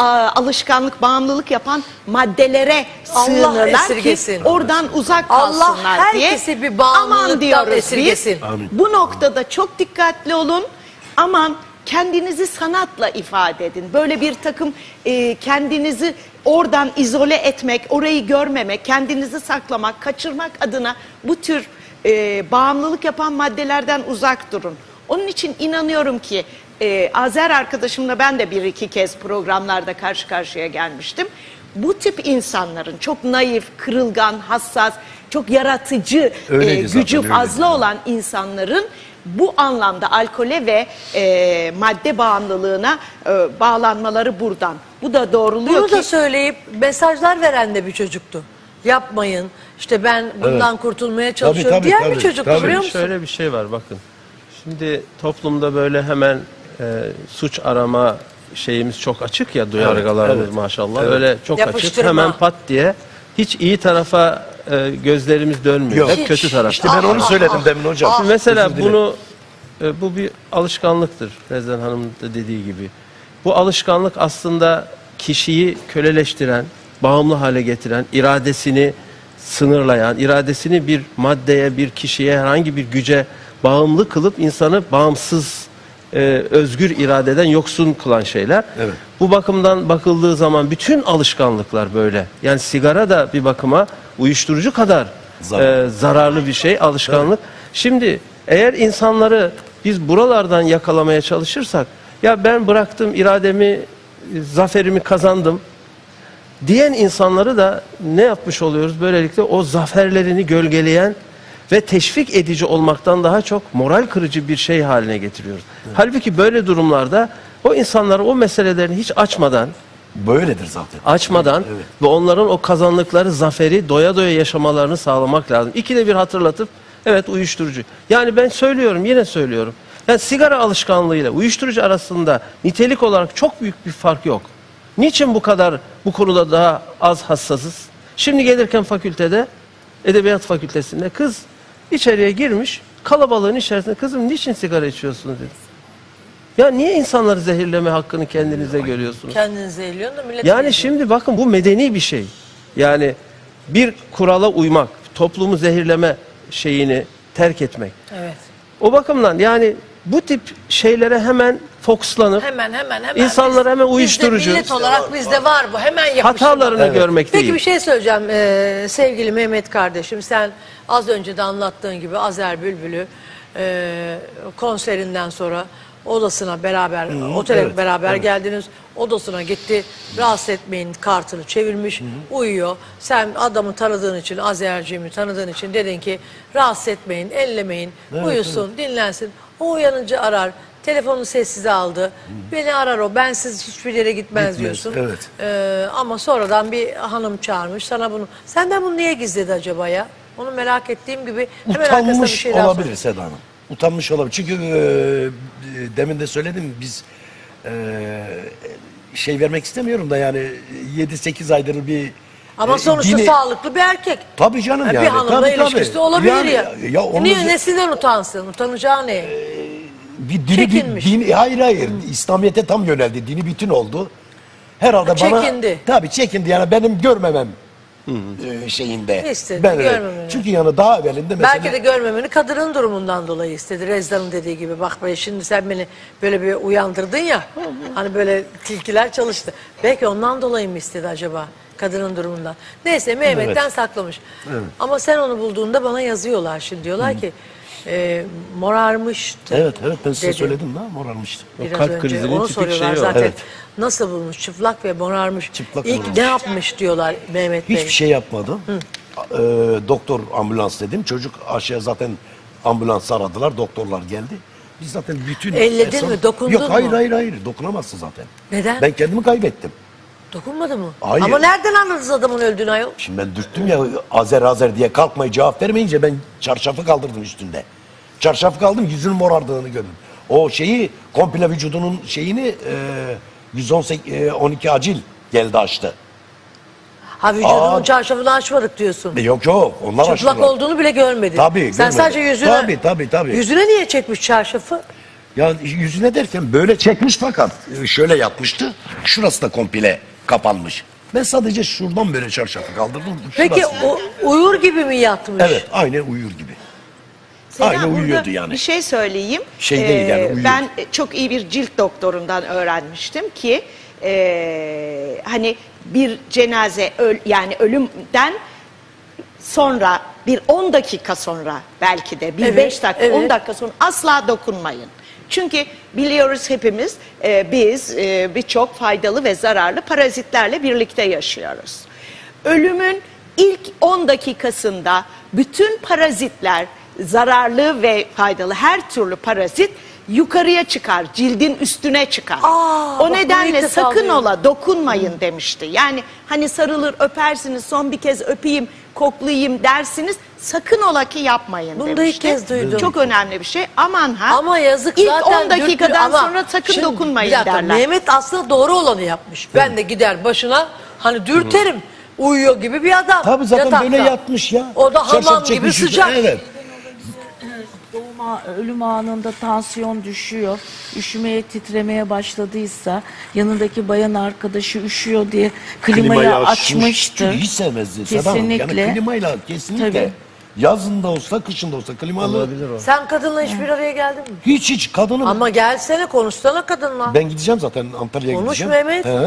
a, alışkanlık, bağımlılık yapan maddelere Allah sığınırlar ki esirgesin. oradan uzak Allah kalsınlar diye. herkesi bir bağımlılıktan Aman diyoruz esirgesin. biz. Bu noktada çok dikkatli olun. Aman kendinizi sanatla ifade edin. Böyle bir takım e, kendinizi oradan izole etmek, orayı görmemek, kendinizi saklamak, kaçırmak adına bu tür e, bağımlılık yapan maddelerden uzak durun. Onun için inanıyorum ki e, Azer arkadaşımla ben de bir iki kez programlarda karşı karşıya gelmiştim. Bu tip insanların çok naif, kırılgan, hassas, çok yaratıcı, Öyleydi e, zaten, gücü öyleydi. fazla olan insanların bu anlamda alkole ve e, madde bağımlılığına e, bağlanmaları buradan. Bu da doğruluyor Bunu ki... da söyleyip mesajlar veren de bir çocuktu. Yapmayın, işte ben bundan Evet. kurtulmaya çalışıyorum tabii, diyen tabii, bir çocuktu tabii. biliyor musun? Şöyle bir şey var bakın. Şimdi toplumda böyle hemen e, suç arama şeyimiz çok açık ya, duyargalarımız Evet, evet. maşallah. Evet. Öyle çok açık. Yapıştırma. Hemen pat diye hiç iyi tarafa e, gözlerimiz dönmüyor. Yok. Hep kötü tarafa. İşte ben onu söyledim demin hocam. Şimdi mesela Özür dilerim. bunu e, bu bir alışkanlıktır. Rezan Hanım da dediği gibi. Bu alışkanlık aslında kişiyi köleleştiren, bağımlı hale getiren, iradesini sınırlayan, iradesini bir maddeye, bir kişiye, herhangi bir güce bağımlı kılıp insanı bağımsız, e, özgür iradeden yoksun kılan şeyler. Evet. Bu bakımdan bakıldığı zaman bütün alışkanlıklar böyle. Yani sigara da bir bakıma uyuşturucu kadar Zarar. e, zararlı bir şey, alışkanlık. Şimdi eğer insanları biz buralardan yakalamaya çalışırsak, ya ben bıraktım irademi, zaferimi kazandım diyen insanları da ne yapmış oluyoruz? Böylelikle o zaferlerini gölgeleyen ve teşvik edici olmaktan daha çok moral kırıcı bir şey haline getiriyoruz. Evet. Halbuki böyle durumlarda o insanları o meselelerini hiç açmadan, böyledir zaten. açmadan Evet. ve onların o kazandıkları zaferi doya doya yaşamalarını sağlamak lazım. İkide bir hatırlatıp, evet uyuşturucu. Yani ben söylüyorum, yine söylüyorum. Yani sigara alışkanlığıyla uyuşturucu arasında nitelik olarak çok büyük bir fark yok. Niçin bu kadar bu konuda daha az hassasız? Şimdi gelirken fakültede, Edebiyat Fakültesinde kız içeriye girmiş, kalabalığın içerisinde, kızım niçin sigara içiyorsunuz dedi. Ya niye insanları zehirleme hakkını kendinize görüyorsunuz? Kendinize eğiliyorsun da millet Yani eğiliyor. şimdi bakın bu medeni bir şey. Yani bir kurala uymak, toplumu zehirleme şeyini terk etmek. Evet. O bakımdan yani bu tip şeylere hemen fokuslanıp Hemen hemen hemen. insanlara hemen Biz- uyuşturucu, Bizde millet olarak bizde var bu. Hemen yapıştırma. hatalarını Evet. görmek Peki değil. bir şey söyleyeceğim ee, sevgili Mehmet kardeşim. Sen az önce de anlattığın gibi Azer Bülbül'ü e, konserinden sonra odasına beraber, otele evet, beraber evet. geldiniz. Odasına gitti. Rahatsız etmeyin kartını çevirmiş. Uyuyor. Sen adamı tanıdığın için, Azerciğimi tanıdığın için dedin ki rahatsız etmeyin, ellemeyin. Uyusun, dinlensin. O uyanınca arar. Telefonu sessize aldı. Beni arar o. Bensiz hiçbir yere gitmez, Gitmez, diyorsun. evet. Ee, ama sonradan bir hanım çağırmış sana bunu. Senden bunu niye gizledi acaba ya? Onu merak ettiğim gibi hemen arkasına bir Utanmış şey daha olabilir sor. Seda Hanım. Utanmış olabilir. Çünkü e, demin de söyledim biz e, şey vermek istemiyorum da yani yedi sekiz aydır bir Ama e, sonuçta dini- sağlıklı bir erkek. Tabii canım Ha, yani. Bir hanımla tabii, ilişkisi tabii. olabilir Yani, ya. ya onun Niye, üzeri- nesinden utansın? Utanacağı ne? bir dini bir Çekinmiş. dini hayır hayır İslamiyet'e tam yöneldi. Dini bütün oldu. Herhalde Ha, bana çekindi. tabii çekindi yani benim görmemem e, şeyinde. İstedi, Ben öyle- görmemeni. Çünkü yani daha evvelinde mesela Belki de görmemeni kadının durumundan dolayı istedi. Rezda'nın dediği gibi bak be şimdi sen beni böyle bir uyandırdın ya. Hani böyle tilkiler çalıştı. Belki ondan dolayı mı istedi acaba? Kadının durumundan. Neyse Mehmet'ten Evet. saklamış. Evet. Ama sen onu bulduğunda bana yazıyorlar şimdi. Diyorlar ki e, morarmıştı. evet evet ben size dedi. söyledim da morarmıştı. Biraz kalp önce krizinin onu tipik soruyorlar şeyi o. zaten. Evet. Nasıl bulmuş? Çıplak ve morarmış. Çıplak İlk morarmış. ne yapmış diyorlar Mehmet Bey. Hiçbir şey yapmadım. Ee, doktor ambulans dedim. Çocuk aşağıya zaten ambulans aradılar. Doktorlar geldi. Biz zaten bütün... Elledin mi, dokundun Yok, hayır mu? hayır hayır. Dokunamazsın zaten. Neden? Ben kendimi kaybettim. Dokunmadı mı? Hayır. Ama nereden anladınız adamın öldüğünü ayol? Şimdi ben dürttüm ya Azer Azer diye kalkmayı cevap vermeyince ben çarşafı kaldırdım üstünde. Çarşafı kaldım yüzünün morardığını gördüm. O şeyi komple vücudunun şeyini e, yüz on sekiz, e, on iki acil geldi açtı. Ha vücudunun Aa. çarşafını açmadık diyorsun. E, yok yok onlar Çıplak açtılar. olduğunu bile görmedin. Tabii, Sen görmedim. sadece yüzüne... Tabii, tabii, tabii. Yüzüne niye çekmiş çarşafı? Ya yüzüne derken böyle çekmiş fakat şöyle yatmıştı. Şurası da komple kapanmış. Ben sadece şuradan böyle çarşafı kaldırdım. Peki Şurası- o, uyur gibi mi yatmış? Evet, aynı uyur gibi. Seda, Aynı burada uyuyordu yani. Bir şey söyleyeyim. Şey değil yani, uyuyordu. Ben çok iyi bir cilt doktorundan öğrenmiştim ki e, hani bir cenaze öl, yani ölümden sonra bir on dakika sonra belki de bir Evet, beş dakika evet. on dakika sonra asla dokunmayın. Çünkü biliyoruz hepimiz e, biz e, birçok faydalı ve zararlı parazitlerle birlikte yaşıyoruz. Ölümün ilk on dakikasında bütün parazitler, zararlı ve faydalı her türlü parazit yukarıya çıkar, cildin üstüne çıkar. Aa, bak o bunu ilk nedenle defa sakın duyuyorum. ola dokunmayın demişti. Yani hani sarılır öpersiniz, son bir kez öpeyim, koklayayım dersiniz. Sakın ola ki yapmayın Bunu da ilk demişti. kez duydum. Çok önemli bir şey. Aman ha. Ama yazık İlk zaten on dakikadan dürtüyor ama sonra sakın şimdi dokunmayın bir dakika, derler. Mehmet aslında doğru olanı yapmış. Ben de gider başına hani dürterim. Uyuyor gibi bir adam. Tabii zaten yatakta. böyle yatmış ya. O da Çarşaf hamam gibi çekmiş yüzüne, sıcak. Evet. Doğum a- ölüm anında tansiyon düşüyor, üşümeye, titremeye başladıysa yanındaki bayan arkadaşı üşüyor diye klimayı açmış. açmıştır. Çünkü hiç sevmezdi. Seda Hanım. Kesinlikle. Yani klimayla kesinlikle. Tabii. Yazında olsa, kışında olsa klimalı. Olabilir o. Sen kadınla hiçbir araya geldin mi? Hiç hiç kadını. Ama gelsene konuşsana kadınla. Ben gideceğim zaten Antalya'ya Konuş gideceğim. Mehmet. He.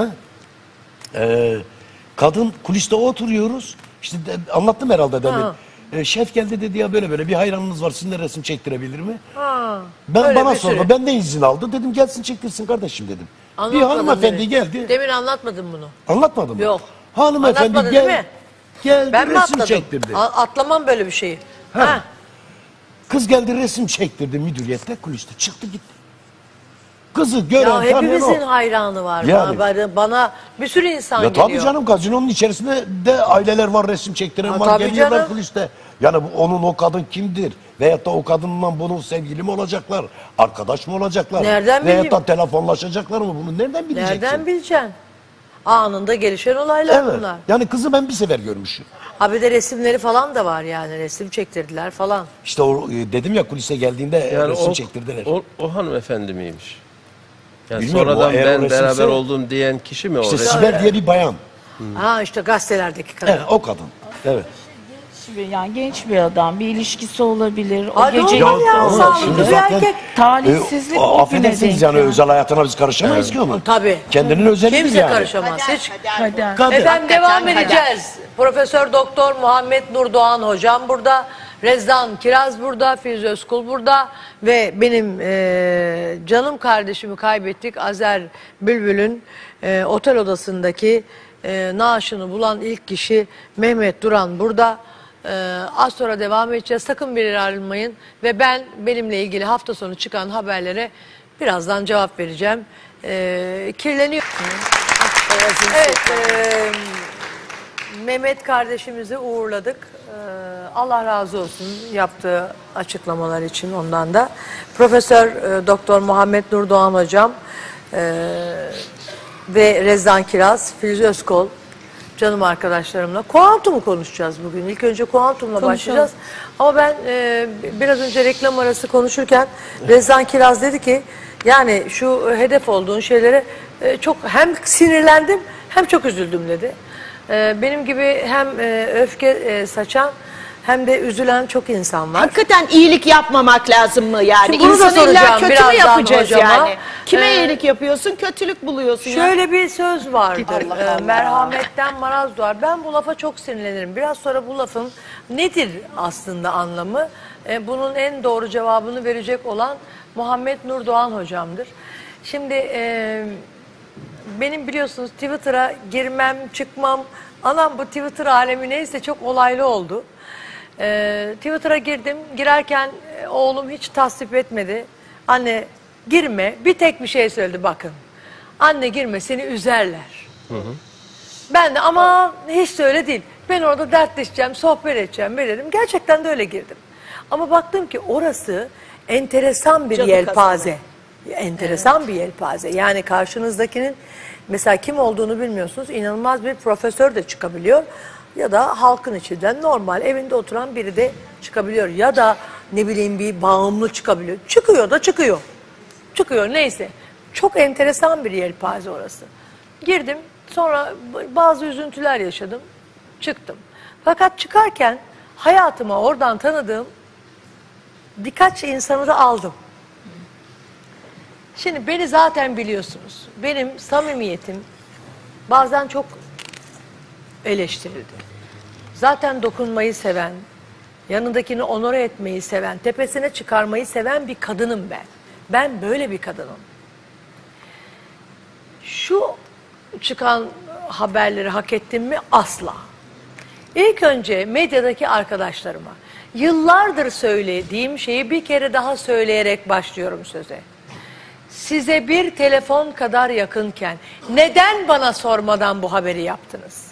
Ee, kadın kuliste oturuyoruz. İşte de- anlattım herhalde demin. Ha. Ee, şef geldi dedi ya böyle böyle bir hayranınız var, sizinle resim çektirebilir mi? Ha, Ben öyle bana bir sordu. sürü. Ben de izin aldı. Dedim gelsin çektirsin kardeşim dedim. Bir Anlatmadın hanımefendi demin. geldi. Demin anlatmadın bunu. Anlatmadım mı? Yok. Hanımefendi Anlatmadın gel, değil mi? geldi Ben mi resim atladım? çektirdi. A- atlamam böyle bir şeyi. Ha. Ha. Kız geldi resim çektirdi müdüriyette kuliste. Çıktı gitti. Kızı gören Ya tanıyan hepimizin o. hayranı var. Yani. Bana, bana bir sürü insan Ya geliyor. tabii canım gazinonun içerisinde de aileler var, resim çektiren Ha, var, tabii geliyorlar canım. kuliste. Yani bu, onun o kadın kimdir? Veyahut da o kadınla bunun sevgili mi olacaklar? Arkadaş mı olacaklar? Nereden Veyahut bileyim? da telefonlaşacaklar mı? Bunu nereden bileceksin? Nereden bileceksin? Anında gelişen olaylar Evet. bunlar. Yani kızı ben bir sefer görmüşüm. Ha bir de resimleri falan da var yani. Resim çektirdiler falan. İşte o e, dedim ya kulise geldiğinde e, Yani resim o, çektirdiler. o, o hanımefendi miymiş? Yani Bilmiyorum, sonradan o eğer o ben resimse- beraber oldum diyen kişi mi o? İşte resim? Sibel diye bir bayan. Ha işte gazetelerdeki kadın. Evet, o kadın. Evet. Bir- Yani genç bir adam, bir ilişkisi olabilir. O Ay, gece normal ya, ama sağlıklı şimdi bir zaten- erkek. talihsizlik E, o güne affedersiniz denk yani geldi. özel hayatına biz karışamayız ki onun. Tabii. Kendinin özelidir Kimse yani. karışamaz. Hiç. Kader. Kadın. Efendim devam Hakikaten edeceğiz. Profesör Doktor Muhammed Nurdoğan hocam burada. Rezdan Kiraz burada, Filiz Özkul burada ve benim e, canım kardeşimi kaybettik Azer Bülbül'ün e, otel odasındaki e, naaşını bulan ilk kişi Mehmet Duran burada. E, az sonra devam edeceğiz. Sakın bir yere ayrılmayın ve ben benimle ilgili hafta sonu çıkan haberlere birazdan cevap vereceğim. E, kirleniyor. Evet, e, Mehmet kardeşimizi uğurladık. Ee, Allah razı olsun yaptığı açıklamalar için ondan da. Profesör e, Doktor Muhammed Nurdoğan hocam e, ve Rezdan Kiraz, Filiz Özkol canım arkadaşlarımla kuantumu konuşacağız bugün. İlk önce kuantumla başlayacağız. Ama ben e, biraz önce reklam arası konuşurken Rezdan Kiraz dedi ki yani şu hedef olduğun şeylere e, çok hem sinirlendim hem çok üzüldüm dedi. Ee, benim gibi hem e, öfke e, saçan hem de üzülen çok insan var. Hakikaten iyilik yapmamak lazım mı yani? Şimdi bunu da İnsanı illa soracağım kötü mü birazdan yapacağız hocama. yani? Kime Ee, iyilik yapıyorsun, kötülük buluyorsun ya. Şöyle bir söz vardır. Allah e, Allah. merhametten maraz doğar. Ben bu lafa çok sinirlenirim. Biraz sonra bu lafın nedir aslında anlamı? E, bunun en doğru cevabını verecek olan Muhammed Nurdoğan hocamdır. Şimdi e, benim biliyorsunuz Twitter'a girmem, çıkmam, anam bu Twitter alemi neyse çok olaylı oldu. Ee, Twitter'a girdim, girerken e, oğlum hiç tasvip etmedi. Anne girme, bir tek bir şey söyledi bakın. Anne girme seni üzerler. Hı hı. Ben de ama hiç de öyle değil. Ben orada dertleşeceğim, sohbet edeceğim ve dedim. Gerçekten de öyle girdim. Ama baktım ki orası enteresan bir Cadı yelpaze. Enteresan bir yelpaze. Yani karşınızdakinin mesela kim olduğunu bilmiyorsunuz. İnanılmaz bir profesör de çıkabiliyor. Ya da halkın içinden normal evinde oturan biri de çıkabiliyor. Ya da ne bileyim bir bağımlı çıkabiliyor. Çıkıyor da çıkıyor. çıkıyor neyse. Çok enteresan bir yelpaze orası. Girdim, sonra bazı üzüntüler yaşadım, çıktım. Fakat çıkarken hayatıma oradan tanıdığım birkaç insanı da aldım. Şimdi beni zaten biliyorsunuz. Benim samimiyetim bazen çok eleştirildi. Zaten dokunmayı seven, yanındakini onore etmeyi seven, tepesine çıkarmayı seven bir kadınım ben. Ben böyle bir kadınım. Şu çıkan haberleri hak ettim mi? Asla. İlk önce medyadaki arkadaşlarıma yıllardır söylediğim şeyi bir kere daha söyleyerek başlıyorum söze. Size bir telefon kadar yakınken neden bana sormadan bu haberi yaptınız?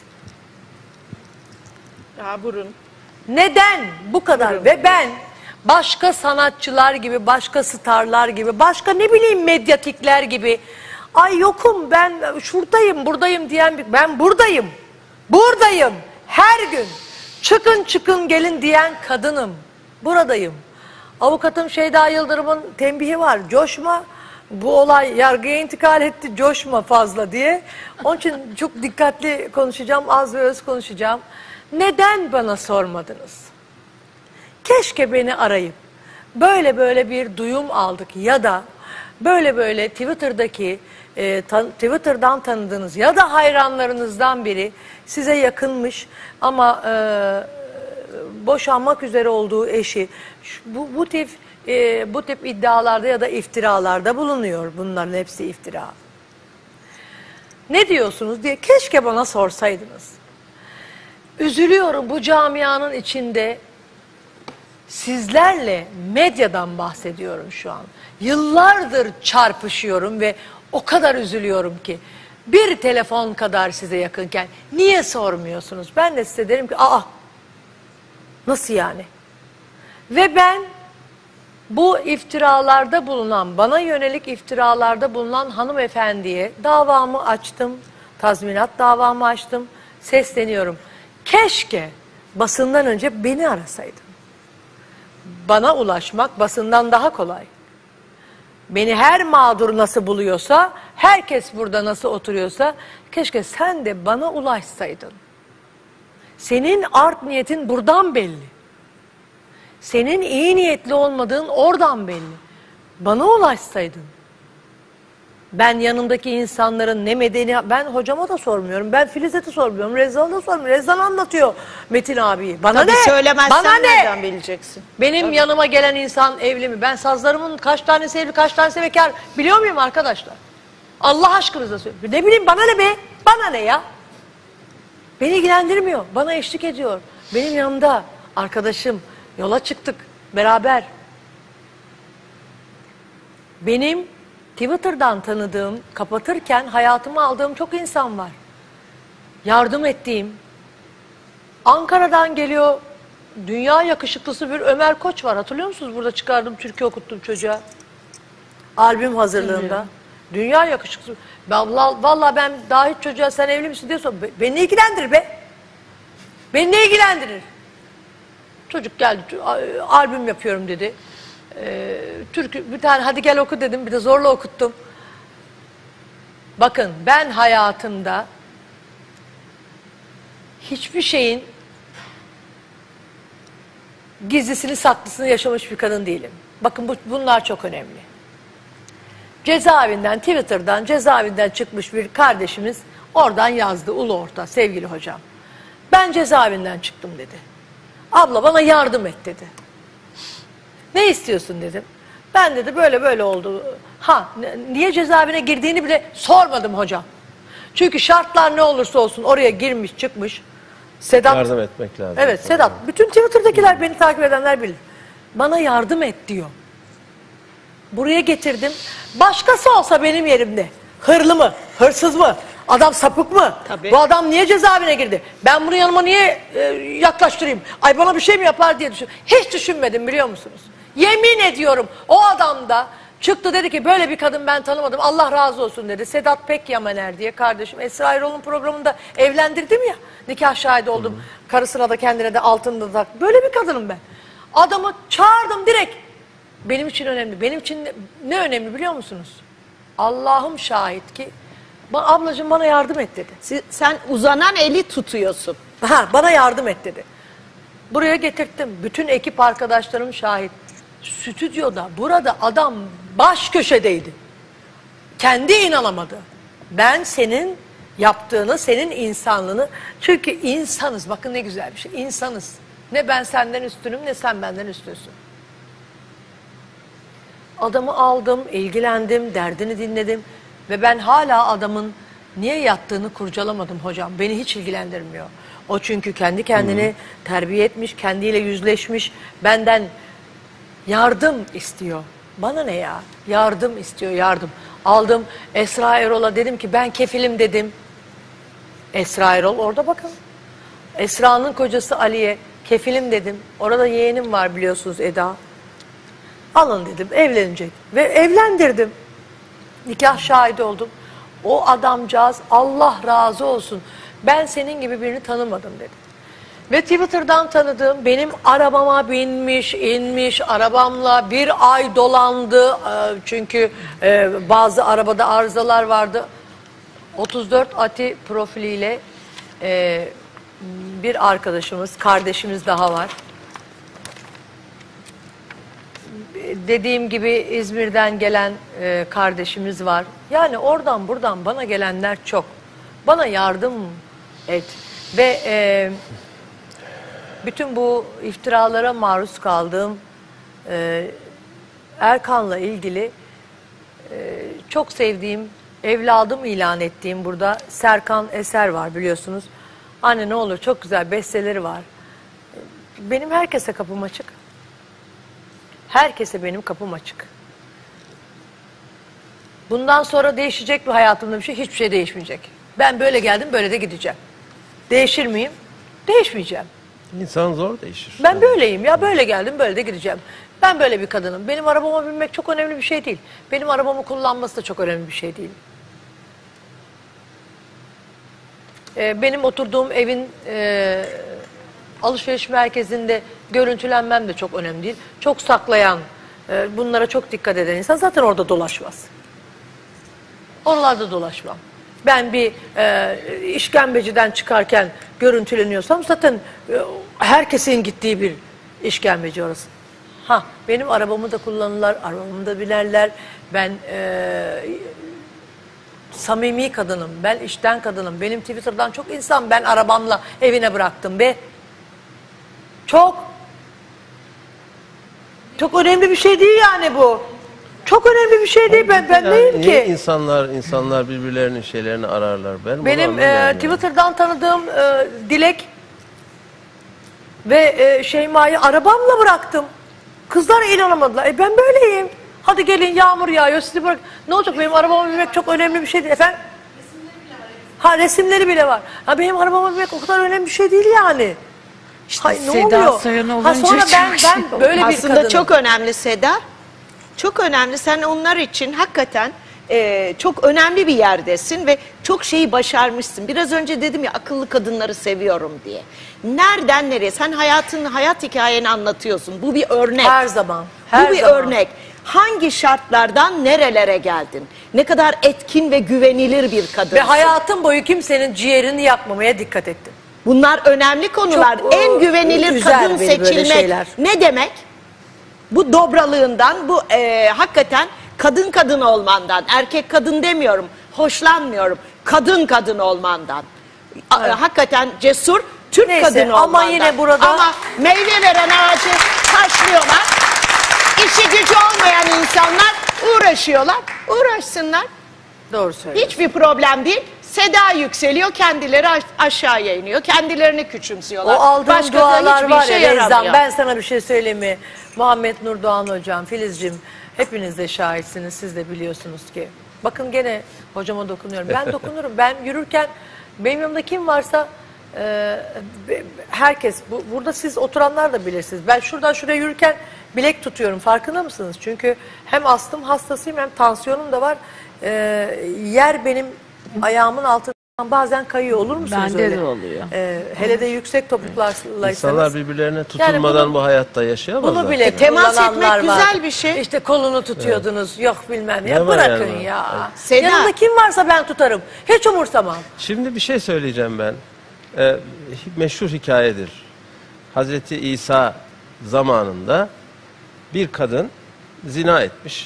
Daha burun. Neden bu kadar? Burun. Ve ben başka sanatçılar gibi, başka starlar gibi, başka ne bileyim medyatikler gibi ay yokum ben şuradayım, buradayım diyen bir, ben buradayım. Buradayım. Her gün çıkın çıkın gelin diyen kadınım. Buradayım. Avukatım Şeyda Yıldırım'ın tembihi var. Coşma. Bu olay yargıya intikal etti. Coşma fazla diye. Onun için çok dikkatli konuşacağım. Az ve öz konuşacağım. Neden bana sormadınız? Keşke beni arayıp böyle böyle bir duyum aldık ya da böyle böyle Twitter'daki e, tan Twitter'dan tanıdığınız ya da hayranlarınızdan biri size yakınmış ama e, boşanmak üzere olduğu eşi şu, bu, bu tip e, bu tip iddialarda ya da iftiralarda bulunuyor. Bunların hepsi iftira. Ne diyorsunuz diye keşke bana sorsaydınız. Üzülüyorum, bu camianın içinde sizlerle medyadan bahsediyorum şu an. Yıllardır çarpışıyorum ve o kadar üzülüyorum ki bir telefon kadar size yakınken niye sormuyorsunuz? Ben de size derim ki aa nasıl yani? Ve ben bu iftiralarda bulunan, bana yönelik iftiralarda bulunan hanımefendiye davamı açtım, tazminat davamı açtım, sesleniyorum. Keşke basından önce beni arasaydın. Bana ulaşmak basından daha kolay. Beni her mağdur nasıl buluyorsa, herkes burada nasıl oturuyorsa, keşke sen de bana ulaşsaydın. Senin art niyetin buradan belli. Senin iyi niyetli olmadığın oradan belli. Bana ulaşsaydın. Ben yanımdaki insanların ne medeni... Ben hocama da sormuyorum. Ben Filiz'e de sormuyorum. Rezzan'a da sormuyorum. Rezzan anlatıyor Metin abiyi. Bana Tabii ne? söylemezsen Bana ne? nereden bileceksin? Benim Tabii. yanıma gelen insan evli mi? Ben sazlarımın kaç tanesi evli, kaç tanesi bekar biliyor muyum arkadaşlar? Allah aşkınıza söylüyorum. Ne bileyim bana ne be? Bana ne ya? Beni ilgilendirmiyor. Bana eşlik ediyor. Benim yanımda arkadaşım. Yola çıktık beraber. Benim Twitter'dan tanıdığım, kapatırken hayatıma aldığım çok insan var. Yardım ettiğim. Ankara'dan geliyor dünya yakışıklısı bir Ömer Koç var. Hatırlıyor musunuz? Burada çıkardım, Türkiye okuttum çocuğa. Albüm hazırlığında. Dünya yakışıklısı. Vallahi, vallahi ben daha hiç çocuğa sen evli misin diye sor. Beni ne ilgilendirir be? Beni ne ilgilendirir? Çocuk geldi, albüm yapıyorum dedi. Ee, Türkü bir tane hadi gel oku dedim, bir de zorla okuttum. Bakın ben hayatımda hiçbir şeyin gizlisini saklısını yaşamış bir kadın değilim. Bakın bu, bunlar çok önemli. Cezaevinden, Twitter'dan cezaevinden çıkmış bir kardeşimiz oradan yazdı, ulu orta sevgili hocam. Ben cezaevinden çıktım dedi. Abla bana yardım et dedi. Ne istiyorsun dedim. Ben dedi böyle böyle oldu. Ha niye cezaevine girdiğini bile sormadım hocam. Çünkü şartlar ne olursa olsun oraya girmiş çıkmış. Sedat. Yardım etmek lazım. Evet Sedat. Bütün Twitter'dakiler beni takip edenler bilir. Bana yardım et diyor. Buraya getirdim. Başkası olsa benim yerimde. Hırlı mı? Hırsız mı? Adam sapık mı? Tabii. Bu adam niye cezaevine girdi? Ben bunu yanıma niye e, yaklaştırayım? Ay bana bir şey mi yapar diye düşün. Hiç düşünmedim biliyor musunuz? Yemin ediyorum o adam da çıktı dedi ki böyle bir kadın ben tanımadım. Allah razı olsun dedi. Sedat Pekyamaner diye kardeşim. Esra Erol'un programında evlendirdim ya. Nikah şahidi oldum. Hı-hı. Karısına da kendine de altında da. Böyle bir kadınım ben. Adamı çağırdım direkt. benim için önemli. Benim için ne, ne önemli biliyor musunuz? Allah'ım şahit ki ba- ablacığım bana yardım et dedi. Siz- Sen uzanan eli tutuyorsun. Ha, bana yardım et dedi. Buraya getirttim. Bütün ekip arkadaşlarım şahit. Stüdyoda, burada adam baş köşedeydi. Kendi inanamadı. Ben senin yaptığını, senin insanlığını... Çünkü insanız. Bakın ne güzel bir şey. İnsanız. Ne ben senden üstünüm, ne sen benden üstünsün. Adamı aldım, ilgilendim, derdini dinledim. Ve ben hala adamın niye yattığını kurcalamadım hocam. Beni hiç ilgilendirmiyor. O çünkü kendi kendini hmm. terbiye etmiş, kendiyle yüzleşmiş. Benden yardım istiyor. Bana ne ya? Yardım istiyor, yardım. Aldım Esra Erol'a dedim ki ben kefilim dedim. Esra Erol orada bakın. Esra'nın kocası Ali'ye kefilim dedim. Orada yeğenim var biliyorsunuz Eda. Alın dedim, evlenecek. Ve evlendirdim. Nikah şahidi oldum. O adamcağız Allah razı olsun. Ben senin gibi birini tanımadım dedi. Ve Twitter'dan tanıdığım benim arabama binmiş, inmiş, arabamla bir ay dolandı. Çünkü bazı arabada arızalar vardı. otuz dört Ati profiliyle bir arkadaşımız, kardeşimiz daha var. Dediğim gibi İzmir'den gelen e, kardeşimiz var. Yani oradan buradan bana gelenler çok. Bana yardım et. Ve e, bütün bu iftiralara maruz kaldığım e, Erkan'la ilgili e, çok sevdiğim, evladım ilan ettiğim burada Serkan Eser var biliyorsunuz. Anne ne olur çok güzel besteleri var. Benim herkese kapım açık. Herkese benim kapım açık. Bundan sonra değişecek mi hayatımda bir şey? Hiçbir şey değişmeyecek. Ben böyle geldim, böyle de gideceğim. Değişir miyim? Değişmeyeceğim. İnsan zor değişir. Ben böyleyim ya, böyle geldim, böyle de gideceğim. Ben böyle bir kadınım. Benim arabama binmek çok önemli bir şey değil. Benim arabamı kullanması da çok önemli bir şey değil. Ee, benim oturduğum evin e, alışveriş merkezinde görüntülenmem de çok önemli değil. Çok saklayan, e, bunlara çok dikkat eden insan zaten orada dolaşmaz. Oralarda dolaşmam. Ben bir e, işkembeciden çıkarken görüntüleniyorsam zaten e, herkesin gittiği bir işkembeci orası. Ha, benim arabamı da kullanırlar, arabamı da binerler. Ben e, samimi kadınım, ben işten kadınım. Benim Twitter'dan çok insan ben arabamla evine bıraktım be. Çok. Çok önemli bir şey değil yani bu. Çok önemli bir şey değil. Ben, ben yani neyim niye ki? insanlar insanlar birbirlerinin şeylerini ararlar? Ben Benim e, Twitter'dan tanıdığım e, Dilek ve e, Şeyma'yı arabamla bıraktım. Kızlar inanamadılar. E ben böyleyim. Hadi gelin yağmur yağıyor sizi bırak. Ne olacak benim arabama binmek çok önemli bir şey değil. Efendim? Ha resimleri bile var. Ha benim arabama binmek o kadar önemli bir şey değil yani. İşte Hay, ne Seda oluyor? Sayan Ha olunca sonra ben, çok ben şey böyle bir Aslında kadınım. çok önemli Seda. Çok önemli. Sen onlar için hakikaten e, çok önemli bir yerdesin ve çok şeyi başarmışsın. Biraz önce dedim ya akıllı kadınları seviyorum diye. Nereden nereye? Sen hayatın hayat hikayeni anlatıyorsun. Bu bir örnek. Her zaman. Her Bu bir zaman. örnek. Hangi şartlardan nerelere geldin? Ne kadar etkin ve güvenilir bir kadınsın. Ve hayatım boyu kimsenin ciğerini yakmamaya dikkat ettim. Bunlar önemli konular. Çok, en güvenilir üzer kadın beni böyle seçilmek şeyler. ne demek? Bu dobralığından, bu e, hakikaten kadın kadın olmandan, erkek kadın demiyorum, hoşlanmıyorum. Kadın kadın olmandan. A- Evet. Hakikaten cesur, Türk Neyse, kadın ama olmandan. yine burada- Ama meyve veren ağacı taşlıyorlar. İşi gücü olmayan insanlar uğraşıyorlar. Uğraşsınlar. Doğru söylüyorsun. Hiçbir problem değil. Seda yükseliyor, kendileri aş- aşağıya iniyor. Kendilerini küçümsüyorlar. O aldığım Başkası dualar hiçbir var işe ya yaramıyor. Rezzan, ben sana bir şey söyleyeyim mi? Muhammed Nurdoğan hocam, Filizcim, hepiniz de şahitsiniz, siz de biliyorsunuz ki. Bakın gene hocama dokunuyorum. Ben dokunurum. Ben yürürken benim yanımda kim varsa e, herkes, bu, burada siz oturanlar da bilirsiniz. Ben şuradan şuraya yürürken bilek tutuyorum. Farkında mısınız? Çünkü hem astım hastasıyım hem tansiyonum da var. E, yer benim ayağımın altında Bazen kayıyor, olur musunuz Bende öyle? de oluyor. Ee, hele de yüksek topuklarlaysanız. İnsanlar birbirlerine tutulmadan bunu- bu hayatta yaşayamazlar. Bunu bile E, temas kullananlar etmek var. güzel bir şey. İşte kolunu tutuyordunuz, yok bilmem ya. Ne var Bırakın yani? ya. Seda- Yanında kim varsa ben tutarım. Hiç umursamam. Şimdi bir şey söyleyeceğim ben. Ee, meşhur hikayedir. Hazreti İsa zamanında bir kadın zina etmiş.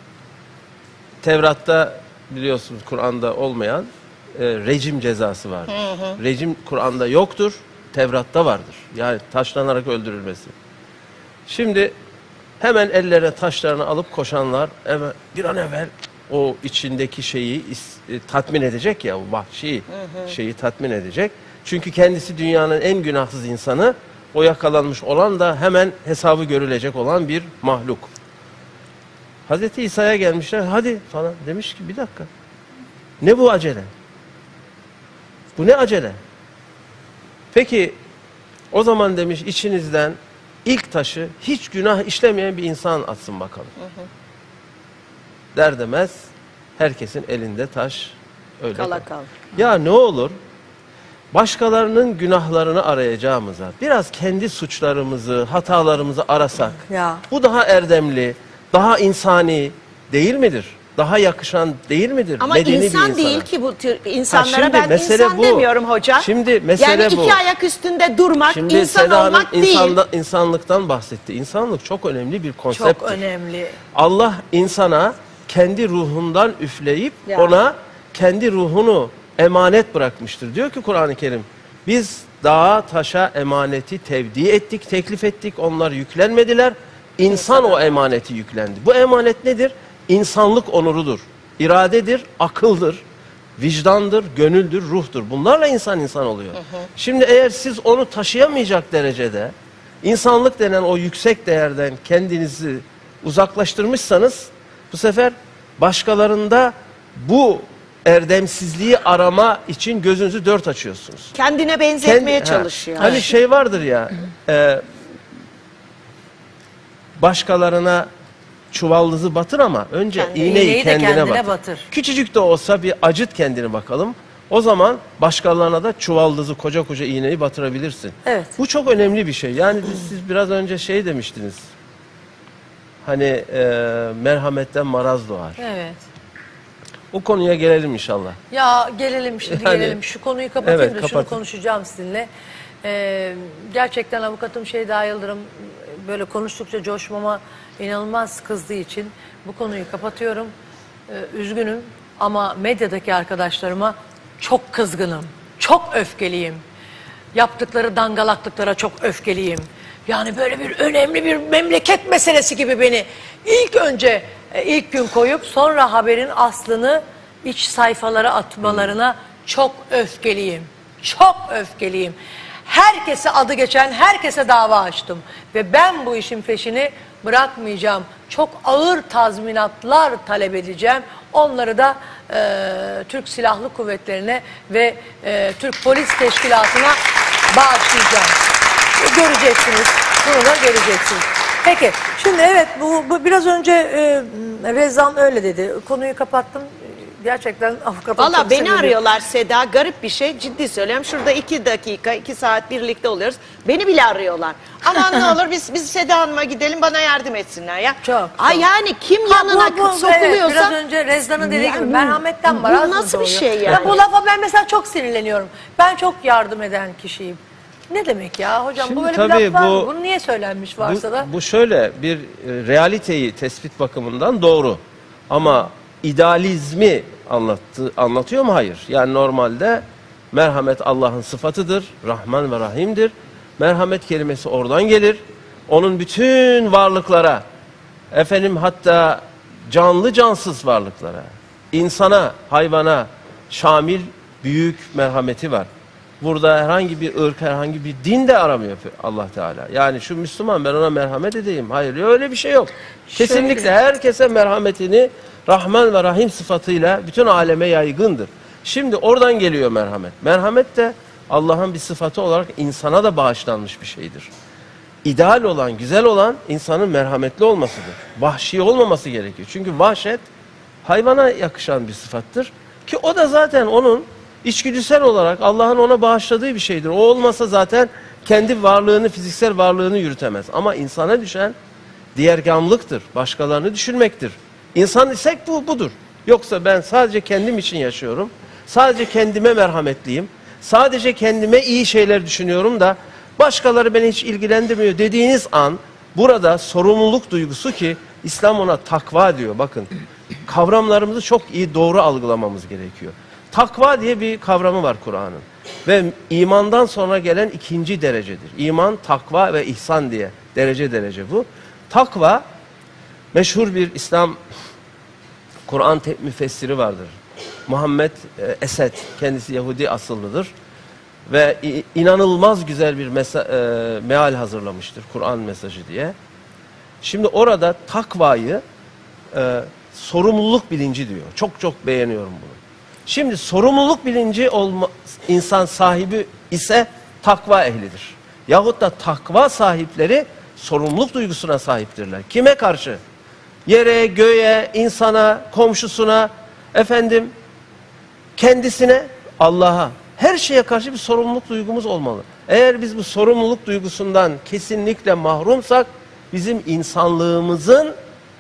Tevrat'ta biliyorsunuz, Kur'an'da olmayan e, rejim cezası vardır. Rejim Kur'an'da yoktur, Tevrat'ta vardır. Yani taşlanarak öldürülmesi. Şimdi hemen ellerine taşlarını alıp koşanlar hemen bir an evvel o içindeki şeyi is- e, tatmin edecek ya, o vahşi şeyi tatmin edecek. Çünkü kendisi dünyanın en günahsız insanı, o yakalanmış olan da hemen hesabı görülecek olan bir mahluk. Hazreti İsa'ya gelmişler, hadi falan, demiş ki bir dakika. Ne bu acele? Bu ne acele? Peki o zaman demiş, içinizden ilk taşı hiç günah işlemeyen bir insan atsın bakalım. Hı hı. Der demez herkesin elinde taş öyle. Kala kal. kal. Ya ne olur başkalarının günahlarını arayacağımıza biraz kendi suçlarımızı, hatalarımızı arasak. Ya. Bu daha erdemli, daha insani değil midir? Daha yakışan değil midir? Ama Medeni bir insan insana. değil ki bu tür insanlara. şimdi Ben mesele insan bu. demiyorum hocam. Şimdi mesele yani iki bu. ayak üstünde durmak, Şimdi insan Seda Hanım olmak değil. insanda, insanlıktan bahsetti. İnsanlık çok önemli bir konsept. Çok önemli. Allah insana kendi ruhundan üfleyip Ya. ona kendi ruhunu emanet bırakmıştır. Diyor ki Kur'an-ı Kerim, biz dağa taşa emaneti tevdi ettik, teklif ettik. Onlar yüklenmediler. İnsan o emaneti yüklendi. Bu emanet nedir? İnsanlık onurudur. İradedir, akıldır, vicdandır, gönüldür, ruhtur. Bunlarla insan insan oluyor. Hı hı. Şimdi eğer siz onu taşıyamayacak derecede insanlık denen o yüksek değerden kendinizi uzaklaştırmışsanız, bu sefer başkalarında bu erdemsizliği arama için gözünüzü dört açıyorsunuz. Kendine benzetmeye Kend- çalışıyor. Ha, hani şey vardır ya, e, başkalarına çuvaldızı batır ama önce Kendi- iğneyi, iğneyi de kendine, kendine batır. batır. Küçücük de olsa bir acıt kendini bakalım. O zaman başkalarına da çuvaldızı, koca koca iğneyi batırabilirsin. Evet. Bu çok önemli bir şey. Yani siz biraz önce şey demiştiniz. Hani e, merhametten maraz doğar. Evet. O konuya gelelim inşallah. Ya gelelim şimdi Yani- gelelim. Şu konuyu kapatayım Evet, da şunu kapatın. konuşacağım sizinle. Ee, gerçekten avukatım Şeyda Yıldırım böyle konuştukça coşmama inanılmaz kızdığı için bu konuyu kapatıyorum. Ee, üzgünüm ama medyadaki arkadaşlarıma çok kızgınım. Çok öfkeliyim. Yaptıkları dangalaklıklara çok öfkeliyim. Yani böyle bir önemli bir memleket meselesi gibi beni ilk önce e, ilk gün koyup sonra haberin aslını iç sayfalara atmalarına çok öfkeliyim. Çok öfkeliyim. Herkese adı geçen herkese dava açtım. Ve ben bu işin peşini bırakmayacağım. Çok ağır tazminatlar talep edeceğim. Onları da e, Türk Silahlı Kuvvetlerine ve e, Türk Polis Teşkilatı'na bağışlayacağım. Göreceksiniz. Bunu da göreceksiniz. Peki. Şimdi evet bu, bu biraz önce e, Rezzan öyle dedi. Konuyu kapattım. Gerçekten avukatım Valla çok beni sinirli. arıyorlar Seda, garip bir şey, ciddi söylüyorum. Şurada iki dakika, iki saat birlikte oluyoruz. Beni bile arıyorlar. Aman ne olur biz biz Seda Hanım'a gidelim, bana yardım etsinler ya. Çok, Ay çok. yani kim Ha, yanına bu- bu- sokuluyorsa. evet, biraz önce Rezzan'ın dediği gibi Yani merhametten bu maraz mı nasıl bir doğuyor? şey Ya yani? bu lafa ben mesela çok sinirleniyorum. Ben çok yardım eden kişiyim. Ne demek ya hocam? Şimdi bu böyle tabii bir laf var mı? bu- Bunu niye söylenmiş varsa da? Bu, bu şöyle bir e, realiteyi tespit bakımından doğru. Ama idealizmi anlattı, anlatıyor mu? Hayır. Yani normalde merhamet Allah'ın sıfatıdır. Rahman ve Rahim'dir. Merhamet kelimesi oradan gelir. Onun bütün varlıklara, efendim hatta canlı cansız varlıklara, insana, hayvana şamil büyük merhameti var. Burada herhangi bir ırk, herhangi bir din de aramıyor Allah Teala. Yani şu Müslüman, ben ona merhamet edeyim. Hayır, öyle bir şey yok. Kesinlikle herkese merhametini Rahman ve Rahim sıfatıyla bütün aleme yaygındır. Şimdi oradan geliyor merhamet. Merhamet de Allah'ın bir sıfatı olarak insana da bağışlanmış bir şeydir. İdeal olan, güzel olan insanın merhametli olmasıdır. Vahşi olmaması gerekiyor. Çünkü vahşet hayvana yakışan bir sıfattır. Ki o da zaten onun İçgüdüsel olarak Allah'ın ona bağışladığı bir şeydir. O olmasa zaten kendi varlığını, fiziksel varlığını yürütemez. Ama insana düşen diğergamlıktır. Başkalarını düşünmektir. İnsan isek bu budur. Yoksa ben sadece kendim için yaşıyorum. Sadece kendime merhametliyim. Sadece kendime iyi şeyler düşünüyorum da başkaları beni hiç ilgilendirmiyor dediğiniz an burada sorumluluk duygusu, ki İslam ona takva diyor. Bakın, kavramlarımızı çok iyi doğru algılamamız gerekiyor. Takva diye bir kavramı var Kur'an'ın. Ve imandan sonra gelen ikinci derecedir. İman, takva ve ihsan diye derece derece bu. Takva, meşhur bir İslam Kur'an müfessiri vardır. Muhammed Esed, kendisi Yahudi asıllıdır. Ve inanılmaz güzel bir e, meal hazırlamıştır, Kur'an mesajı diye. Şimdi orada takvayı e, sorumluluk bilinci diyor. Çok çok beğeniyorum bunu. Şimdi sorumluluk bilinci olma, insan sahibi ise takva ehlidir. Yahut da takva sahipleri sorumluluk duygusuna sahiptirler. Kime karşı? Yere, göğe, insana, komşusuna, efendim kendisine, Allah'a. Her şeye karşı bir sorumluluk duygumuz olmalı. Eğer biz bu sorumluluk duygusundan kesinlikle mahrumsak, bizim insanlığımızın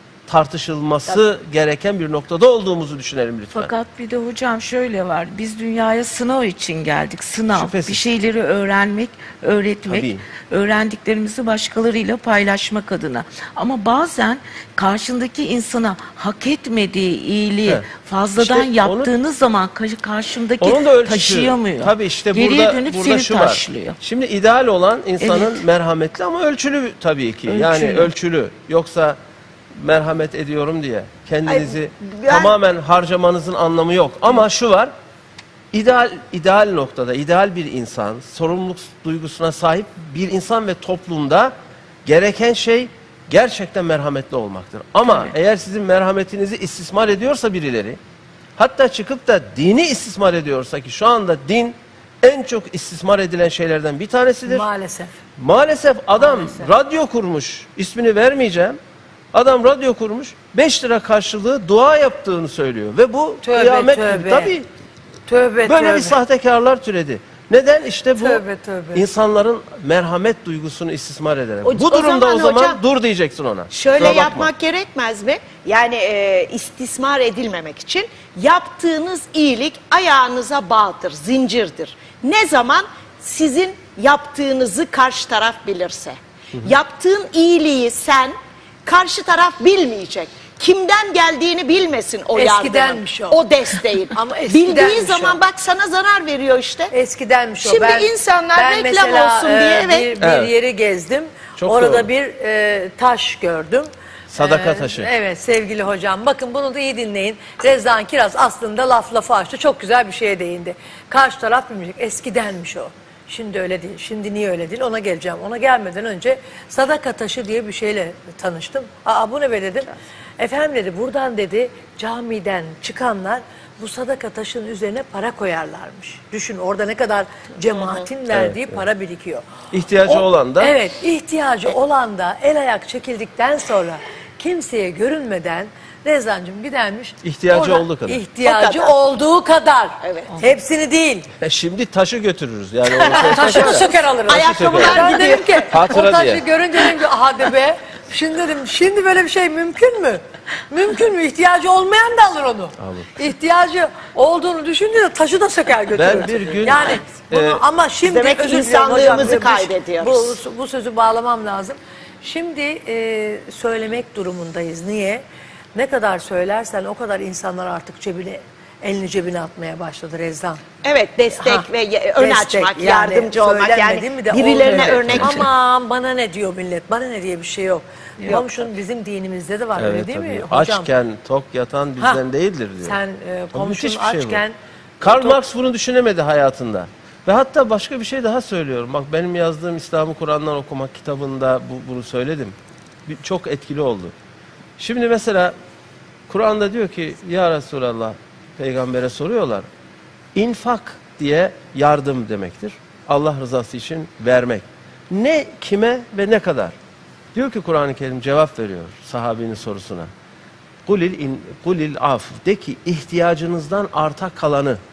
tartışılması gereken bir noktada olduğumuzu düşünelim lütfen. Fakat bir de hocam şöyle var. Biz dünyaya sınav için geldik. Sınav. Şüphesiz. Bir şeyleri öğrenmek, öğretmek, Tabii. öğrendiklerimizi başkalarıyla paylaşmak adına. Ama bazen karşındaki insana hak etmediği iyiliği Evet. fazladan İşte yaptığınız onu, zaman karşımdaki onun da ölçüsü, taşıyamıyor. tabii işte Geriye burada, dönüp burada seni şu var. taşlıyor. Şimdi ideal olan insanın Evet. merhametli ama ölçülü tabii ki. Ölçülü. Yani ölçülü. Yoksa merhamet ediyorum diye kendinizi Ay, ben- tamamen harcamanızın anlamı yok. Ama şu var, ideal ideal noktada ideal bir insan, sorumluluk duygusuna sahip bir insan ve toplumda gereken şey gerçekten merhametli olmaktır. Ama Evet. eğer sizin merhametinizi istismar ediyorsa birileri, hatta çıkıp da dini istismar ediyorsa, ki şu anda din en çok istismar edilen şeylerden bir tanesidir. Maalesef. Maalesef adam Maalesef. radyo kurmuş, ismini vermeyeceğim. Adam radyo kurmuş, beş lira karşılığı dua yaptığını söylüyor. Ve bu Tövbe, kıyamet tövbe. gibi. Tabii Tövbe böyle tövbe. bir sahtekarlar türedi. Neden? İşte bu Tövbe, tövbe. insanların merhamet duygusunu istismar ederek. O- Bu o durumda zaman o zaman hocam, dur diyeceksin ona. Şöyle Kusura bakma. yapmak gerekmez mi? Yani e, istismar edilmemek için yaptığınız iyilik ayağınıza bağdır, zincirdir. Ne zaman sizin yaptığınızı karşı taraf bilirse. Yaptığın iyiliği sen, karşı taraf bilmeyecek. Kimden geldiğini bilmesin o yardımın, Eskidenmiş o. o desteğin. Ama eskidenmiş Bildiği zaman o. bak sana zarar veriyor işte. Eskidenmiş o. Şimdi Ben- insanlar ben reklam mesela, olsun e, diye, evet. Bir, bir Evet. yeri gezdim. Çok Orada doğru. bir e, taş gördüm. Sadaka E, taşı. Evet sevgili hocam. Bakın bunu da iyi dinleyin. Rezan Kiraz aslında laf lafı açtı. Çok güzel bir şeye değindi. Karşı taraf bilmeyecek. Eskidenmiş o. Şimdi öyle değil. Şimdi niye öyle değil? Ona geleceğim. Ona gelmeden önce sadaka taşı diye bir şeyle tanıştım. Aa bu ne be dedim. Efendim dedi buradan dedi camiden çıkanlar bu sadaka taşının üzerine para koyarlarmış. Düşün orada ne kadar cemaatin verdiği para birikiyor. İhtiyacı olan da- Evet ihtiyacı olan da el ayak çekildikten sonra kimseye görünmeden Rezancığım gidermiş. İhtiyacı orada olduğu kadar. İhtiyacı O kadar. olduğu kadar. Evet. Hepsini değil. E şimdi taşı götürürüz. Yani onu söylesek Taşını ya. söker alırız. Ayakkabılar Ben gidiyor. dedim ki Hatıra o taşı diye. görünce dedim ki hadi be. Şimdi dedim şimdi böyle bir şey mümkün mü? Mümkün mü? İhtiyacı olmayan da alır onu. Alır. İhtiyacı olduğunu düşünce de taşı da söker götürür. Ben bir gün- Yani bunu e, ama şimdi demek ki özür dilerim insanlığımızı hocam, bu- kaybediyoruz. Bu, bu sözü bağlamam lazım. Şimdi e, söylemek durumundayız. Niye? Ne kadar söylersen o kadar insanlar artık cebine elini cebine atmaya başladı Rezan. Evet destek Ha, ve ye- ön destek, açmak, yani yardımcı olmak söylenmedi yani mi de birilerine olmuyor. örnek. Aman bana ne diyor millet? Bana ne diye bir şey yok. Komşun bizim dinimizde de var öyle Evet, değil mi tabii. hocam? Açken tok yatan bizden Ha, değildir diyor. Sen e, O komşun müthiş bir şey bu. açken Karl tok- Marx bunu düşünemedi hayatında. Ve hatta başka bir şey daha söylüyorum. Bak benim yazdığım İslam'ı Kur'an'dan okumak kitabında bu, bunu söyledim. Bir, çok etkili oldu. Şimdi mesela Kur'an'da diyor ki ya Resulallah peygambere soruyorlar. İnfak diye yardım demektir. Allah rızası için vermek. Ne, kime ve ne kadar? Diyor ki Kur'an-ı Kerim cevap veriyor sahabinin sorusuna. Kulil in kulil af, de ki ihtiyacınızdan arta kalanı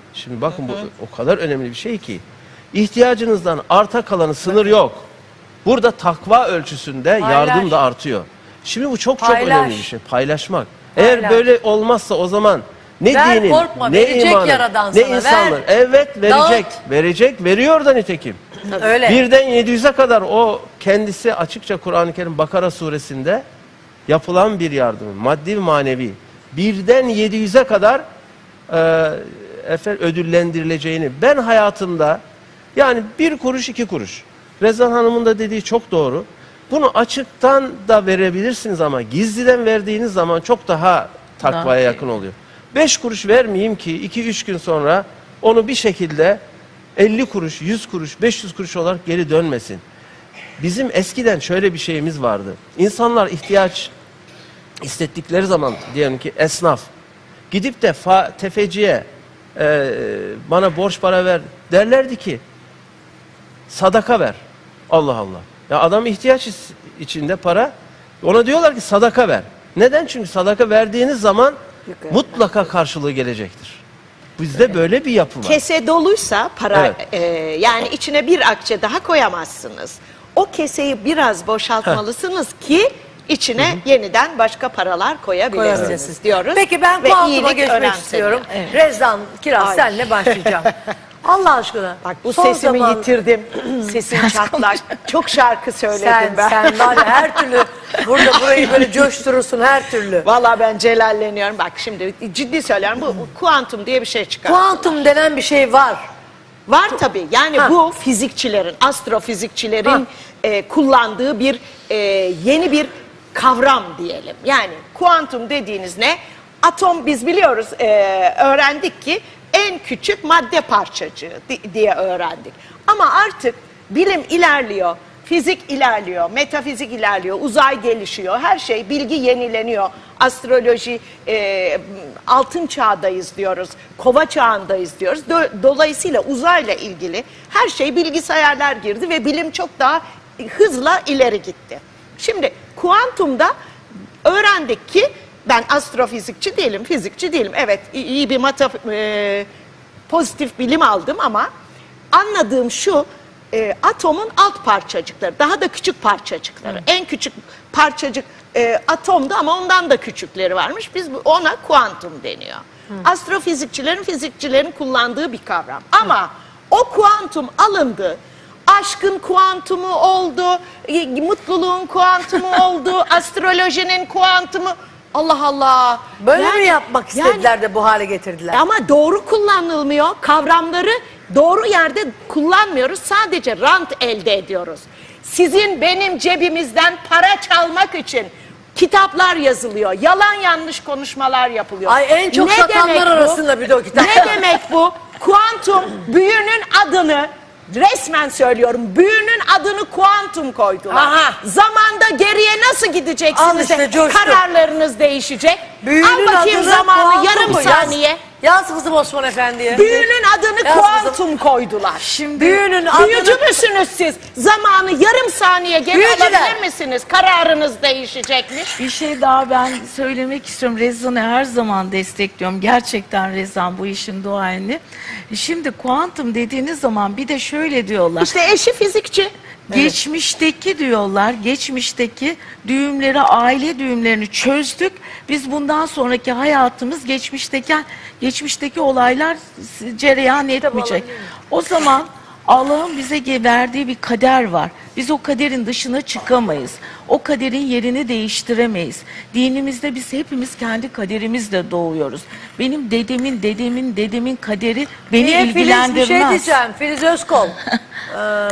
Şimdi bakın bu o kadar önemli bir şey ki. İhtiyacınızdan arta kalanı sınır yok. Burada takva ölçüsünde Paylaş. yardım da artıyor. Şimdi bu çok çok Paylaş. önemli bir şey. Paylaşmak. Eğer Paylaş. böyle olmazsa o zaman ne Ver, dinin, korkma, ne verecek imanın, Yaradan ne sana, insanlar. ver. Evet verecek. Dağıt. Verecek. Veriyor da nitekim. Öyle. Birden yedi yüze kadar o kendisi açıkça Kur'an-ı Kerim Bakara suresinde yapılan bir yardım. Maddi ve manevi. Birden yedi yüze kadar e, efendim, ödüllendirileceğini. Ben hayatımda yani bir kuruş iki kuruş. Rezan Hanım'ın da dediği çok doğru. Bunu açıktan da verebilirsiniz ama gizliden verdiğiniz zaman çok daha takvaya yakın oluyor. Beş kuruş vermeyeyim ki iki üç gün sonra onu bir şekilde elli kuruş, yüz kuruş, beş yüz kuruş olarak geri dönmesin. Bizim eskiden şöyle bir şeyimiz vardı. İnsanlar ihtiyaç hissettikleri zaman diyelim ki esnaf gidip de fa, tefeciye e, bana borç para ver derlerdi ki sadaka ver. Allah Allah. Ya adam ihtiyaç içinde para. Ona diyorlar ki sadaka ver. Neden? Çünkü sadaka verdiğiniz zaman mutlaka karşılığı gelecektir. Bizde böyle bir yapı var. Kese doluysa para Evet. e, yani içine bir akçe daha koyamazsınız. O keseyi biraz boşaltmalısınız ki içine yeniden başka paralar koyabilirsiniz Koyabilirsiniz. diyoruz. Peki ben Ve kuantuma iyilik geçmek önemseniyor. istiyorum. Evet. Rezan Kiraz Ay. senle başlayacağım. Allah aşkına. Bak bu son sesimi zaman- yitirdim. Sesim çatlak. Çok şarkı söyledim Sen, ben. sen var ya her türlü burada burayı böyle coşturursun her türlü. Vallahi ben celalleniyorum. Bak şimdi ciddi söylüyorum. Bu kuantum diye bir şey çıkar. Kuantum denen bir şey var. Var tabii. Yani Ha. bu fizikçilerin, astrofizikçilerin Ha. e, kullandığı bir e, yeni bir kavram diyelim. Yani kuantum dediğiniz ne? Atom biz biliyoruz, e, öğrendik ki en küçük madde parçacığı di- diye öğrendik. Ama artık bilim ilerliyor, fizik ilerliyor, metafizik ilerliyor, uzay gelişiyor, her şey, bilgi yenileniyor. Astroloji, e, altın çağdayız diyoruz, kova çağındayız diyoruz. Do- Dolayısıyla uzayla ilgili her şey bilgisayarlar girdi ve bilim çok daha hızla ileri gitti. Şimdi kuantumda öğrendik ki, ben astrofizikçi değilim, fizikçi değilim. Evet, iyi bir mata, e, pozitif bilim aldım ama anladığım şu, e, atomun alt parçacıkları, daha da küçük parçacıkları. Hı. En küçük parçacık e, atomdu ama ondan da küçükleri varmış. Biz bu- ona kuantum deniyor. Hı. Astrofizikçilerin, fizikçilerin kullandığı bir kavram. Ama Hı. o kuantum alındı. Aşkın kuantumu oldu, e, mutluluğun kuantumu oldu, astrolojinin kuantumu. Allah Allah. Böyle Yani- mi yapmak istediler yani- de bu hale getirdiler? Ama doğru kullanılmıyor. Kavramları doğru yerde kullanmıyoruz. Sadece rant elde ediyoruz. Sizin benim cebimizden para çalmak için kitaplar yazılıyor. Yalan yanlış konuşmalar yapılıyor. Ay en çok Ne satanlar demek bu? arasında bir de o kitap. Ne demek bu? Kuantum büyünün adını resmen söylüyorum. Büyünün adını kuantum koydular. Aha. Zamanda geriye nasıl Al gideceksiniz? işte, de coştu. Kararlarınız değişecek. Büyünün Al bakayım adını zamanı kuantum yarım mu? saniye. Yaz, yaz kızım Osman Efendi'ye. Büyünün adını Yaz kuantum kızım. koydular. Şimdi Büyünün Büyücü adını... müsünüz siz? Zamanı yarım saniye geri Büyücüler. alabilir misiniz? Kararınız değişecekmiş. bir şey daha ben söylemek istiyorum. Rezan'ı her zaman destekliyorum. Gerçekten Rezan bu işin duayeni. Şimdi kuantum dediğiniz zaman bir de şöyle diyorlar. İşte eşi fizikçi. Geçmişteki diyorlar, geçmişteki düğümleri, aile düğümlerini çözdük. Biz bundan sonraki hayatımız geçmişteki geçmişteki olaylar cereyan etmeyecek. O zaman Allah'ın bize ge- verdiği bir kader var. Biz o kaderin dışına çıkamayız. O kaderin yerini değiştiremeyiz. Dinimizde biz hepimiz kendi kaderimizle doğuyoruz. Benim dedemin, dedemin, dedemin kaderi beni Niye Filiz bir ilgilendirmez. şey diyeceğim. Filiz Özkol. Ee,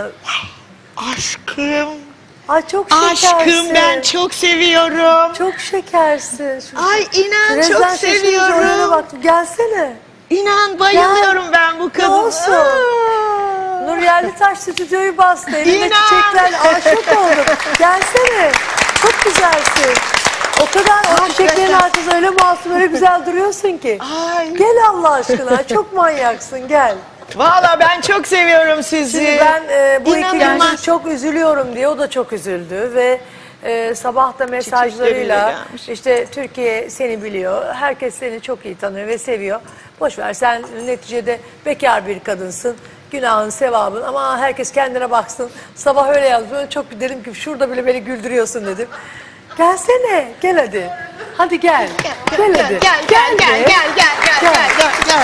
Aşkım. Ay çok şekersin. Aşkım ben çok seviyorum. Çok şekersin. Şu- Ay inan Rezan çok şaşırınca oraya seviyorum. bak. Gelsene. İnan bayılıyorum ben bu Ne kadına. olsun? Nur Yerlitaş stüdyoyu bastı. Elinde İnan. çiçeklerle aşık oldum. Gelsene. Çok güzelsin. O kadar o Hakikaten. çiçeklerin arkasında öyle masum, öyle güzel duruyorsun ki. Ay. Gel Allah aşkına. Çok manyaksın. Gel. Valla ben çok seviyorum sizi. Şimdi ben e, bu İnanılmaz. ikilinin çok üzülüyorum diye o da çok üzüldü ve e, sabah da Çiçekleriyle mesajlarıyla gelmiş. işte Türkiye seni biliyor. Herkes seni çok iyi tanıyor ve seviyor. Boş ver, sen neticede bekar bir kadınsın. Günahın, sevabın ama herkes kendine baksın. Sabah öyle yazdım. Ben çok dedim ki şurada bile beni güldürüyorsun dedim. Gelsene, gel hadi. Hadi gel. Gel, gel, gel hadi. Gel gel gel be. gel gel gel gel gel gel.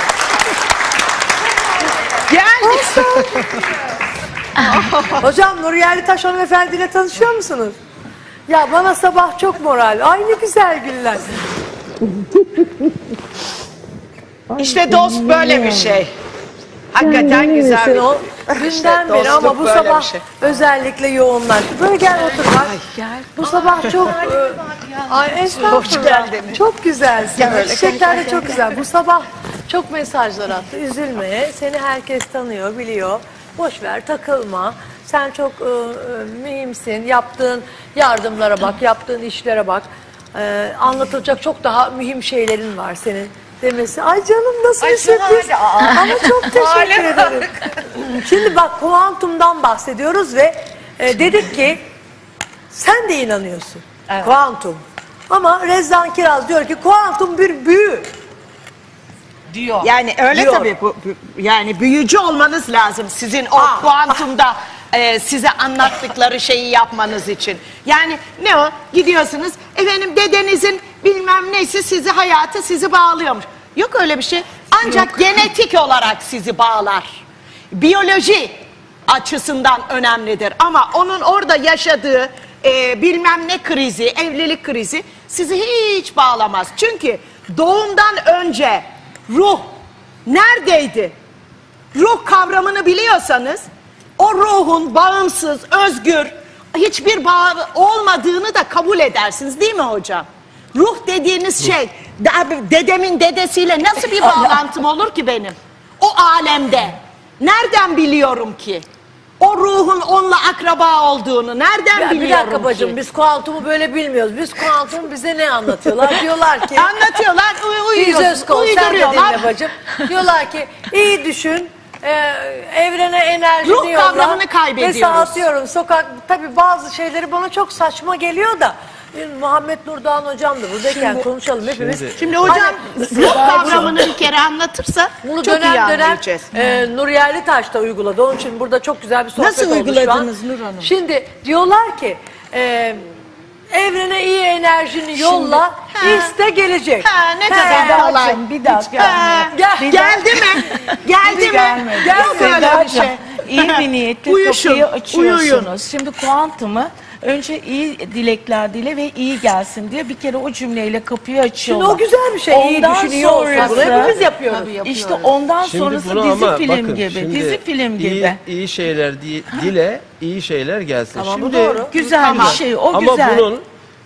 Gel. Hocam Nur Yerlitaş hanımefendiyle tanışıyor musunuz? Ya bana sabah çok moral. Ay ne güzel güller. İşte dost böyle bir şey. Hakikaten güzel bir O dünden beri ama dostluk bu böyle sabah bir şey. özellikle yoğunlaştı. Böyle gel otur bak. Bu sabah çok... e, Ay estağfurullah. Hoş geldiniz. Çok güzelsin. Gel öyle, Çiçekler de çok güzel. Bu sabah çok mesajlar attı. Üzülme. Seni herkes tanıyor, biliyor. Boş ver, takılma. Sen çok e, e, mühimsin. Yaptığın yardımlara bak, yaptığın işlere bak. E, anlatılacak çok daha mühim şeylerin var senin demesi. Ay canım nasıl bir sürpriz. Ama çok teşekkür ederim. Şimdi bak kuantumdan bahsediyoruz ve e, dedik ki sen de inanıyorsun. Kuantum. Ama Rezan Kiraz diyor ki kuantum bir büyü. diyor. Yani öyle Diyor. tabii. Bu, bu- yani büyücü olmanız lazım sizin o Aa. kuantumda e, size anlattıkları şeyi yapmanız için. Yani ne o? Gidiyorsunuz efendim dedenizin bilmem nesi sizi hayatı sizi bağlıyormuş. Yok öyle bir şey. Ancak genetik olarak sizi bağlar. Biyoloji açısından önemlidir. Ama onun orada yaşadığı e, bilmem ne krizi, evlilik krizi sizi hiç bağlamaz. Çünkü doğumdan önce ruh neredeydi? Ruh kavramını biliyorsanız o ruhun bağımsız, özgür, hiçbir bağı olmadığını da kabul edersiniz değil mi hocam? Ruh dediğiniz şey de- dedemin dedesiyle nasıl bir bağlantım olur ki benim? O alemde. Nereden biliyorum ki? O ruhun onunla akraba olduğunu nereden Ya bir biliyorum dakika bacım ki? biz kuantumu böyle bilmiyoruz. Biz kuantum bize ne anlatıyorlar? Diyorlar ki Anlatıyorlar, uy- Biz uyuyor- Özkol sen de uyduruyorlar. dinle bacım. Diyorlar ki iyi düşün. e, evrene enerjini Ruh yolla. kavramını kaybediyoruz. Mesela atıyorum sokak tabii bazı şeyleri bana çok saçma geliyor da e, Muhammed Nurdoğan hocam da buradayken konuşalım hepimiz. Şimdi- Şimdi hocam Hani- ruh kavramını bir kere anlatırsa Bunu çok iyi dönem dönem anlayacağız. e, Nur Yerlitaş da uyguladı. Onun için burada çok güzel bir sohbet Nasıl oldu şu an. uyguladınız Nur Hanım? Şimdi diyorlar ki e, evrene iyi enerjini yolla, ha. iste gelecek. Ha, ne He. kadar kolay. Bir dakika. Ha, Gel. geldi mi? Geldi mi? Gelmedi. Yok öyle bir Sedacığım, şey. İyi bir niyetle Uyuşun, kapıyı açıyorsunuz. uyuyun. Şimdi kuantumu önce iyi dilekler dile ve iyi gelsin diye bir kere o cümleyle kapıyı Şimdi açıyorlar. o güzel bir şey. İyi düşünüyor olsa. Bunu hepimiz yapıyoruz. İşte ondan Şimdi sonrası bunu dizi ama film bakın, gibi. şimdi Dizi film iyi, gibi. iyi şeyler di- dile, iyi şeyler gelsin. Tamam, bu şimdi, doğru. Güzel Tamam. bir şey. O ama güzel. bunun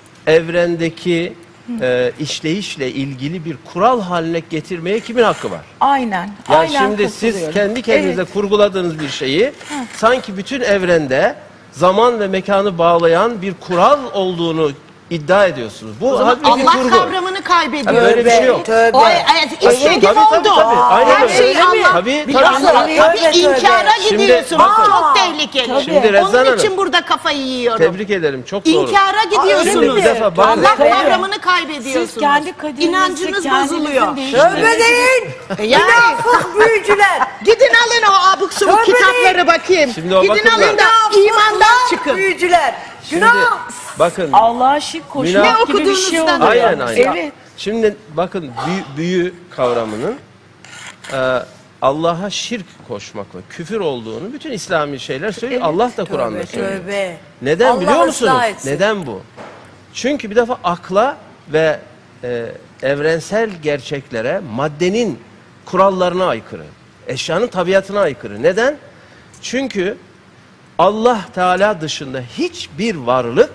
evrendeki e, işleyişle ilgili bir kural haline getirmeye kimin hakkı var? Aynen. Yani aynen şimdi siz katılıyorum. kendi kendinize Evet. kurguladığınız bir şeyi sanki bütün evrende zaman ve mekanı bağlayan bir kural olduğunu iddia ediyorsunuz. Bu halbuki Allah kurgu. kavramını kaybediyor. Ha, böyle bir şey yok. Tövbe. O, evet, istediğim Tabii, tabii, oldu. tabii. Aynen Her öyle. şeyi Öyle mi? Allah. Tabii, Biliyorsun, tabii. tabii, Tövbe, tövbe. inkara Şimdi gidiyorsunuz. bakın. Çok tehlikeli. Şimdi Rezan Onun Hanım, için burada kafayı yiyorum. tebrik ederim. Çok doğru. İnkara gidiyorsunuz. Şimdi bir defa bakın. Allah Tabii. kavramını kaybediyorsunuz. Siz kendi kaderinizi İnancınız kendinizin bozuluyor. değiştirmeniz- Tövbe değil. E Yani Münafık büyücüler. gidin alın o abuk subuk Tövbe kitapları değil. bakayım. Şimdi o Gidin bakımdan- alın da imandan çıkın. Büyücüler. Şimdi Günah. bakın. Allah'a şirk koşmak Ne gibi bir şey okuduğunuzdan oluyor. Aynen aynen. Evet. Şimdi bakın büyü, büyü kavramının e, Allah'a şirk koşmakla küfür olduğunu bütün İslami şeyler söylüyor. Allah da Kur'an'da söylüyor. Tövbe. Neden Allah biliyor musunuz? ıslah etsin. Neden bu? Çünkü bir defa akla ve e, evrensel gerçeklere, maddenin kurallarına aykırı. Eşyanın tabiatına aykırı. Neden? Çünkü Allah Teala dışında hiçbir varlık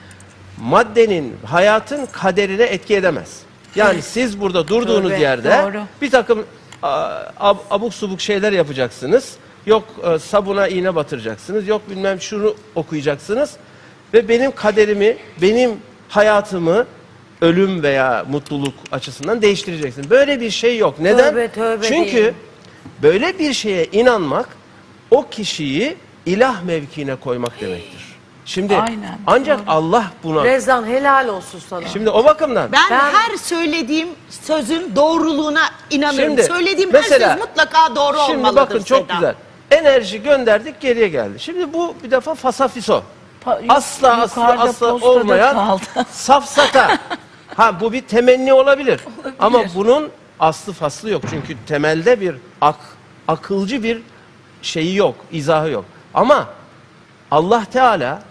maddenin, hayatın kaderine etki edemez. Yani siz burada durduğunuz Tövbe, yerde doğru. bir takım a, ab, abuk subuk şeyler yapacaksınız. Yok e, sabuna iğne batıracaksınız. Yok bilmem şunu okuyacaksınız. Ve benim kaderimi, benim hayatımı ölüm veya mutluluk açısından değiştireceksiniz. Böyle bir şey yok. Neden? Tövbe, tövbe Çünkü değil. böyle bir şeye inanmak o kişiyi ilah mevkiine koymak demektir. Şimdi Aynen, ancak doğru. Allah buna... Rezan helal olsun sana. Şimdi o bakımdan... Ben, Ben- her söylediğim sözün doğruluğuna inanırım. Şimdi, Söylediğim mesela, her söz mutlaka doğru Şimdi olmalıdır. bakın çok Seda. güzel. Enerji gönderdik, geriye geldi. Şimdi bu bir defa fasafiso. Pa- Asla asla yukarıda asla postada olmayan kaldı. safsata. Ha bu bir temenni olabilir. Ama bunun aslı faslı yok. Çünkü temelde bir ak, akılcı bir şeyi yok, izahı yok. Ama Allah Teala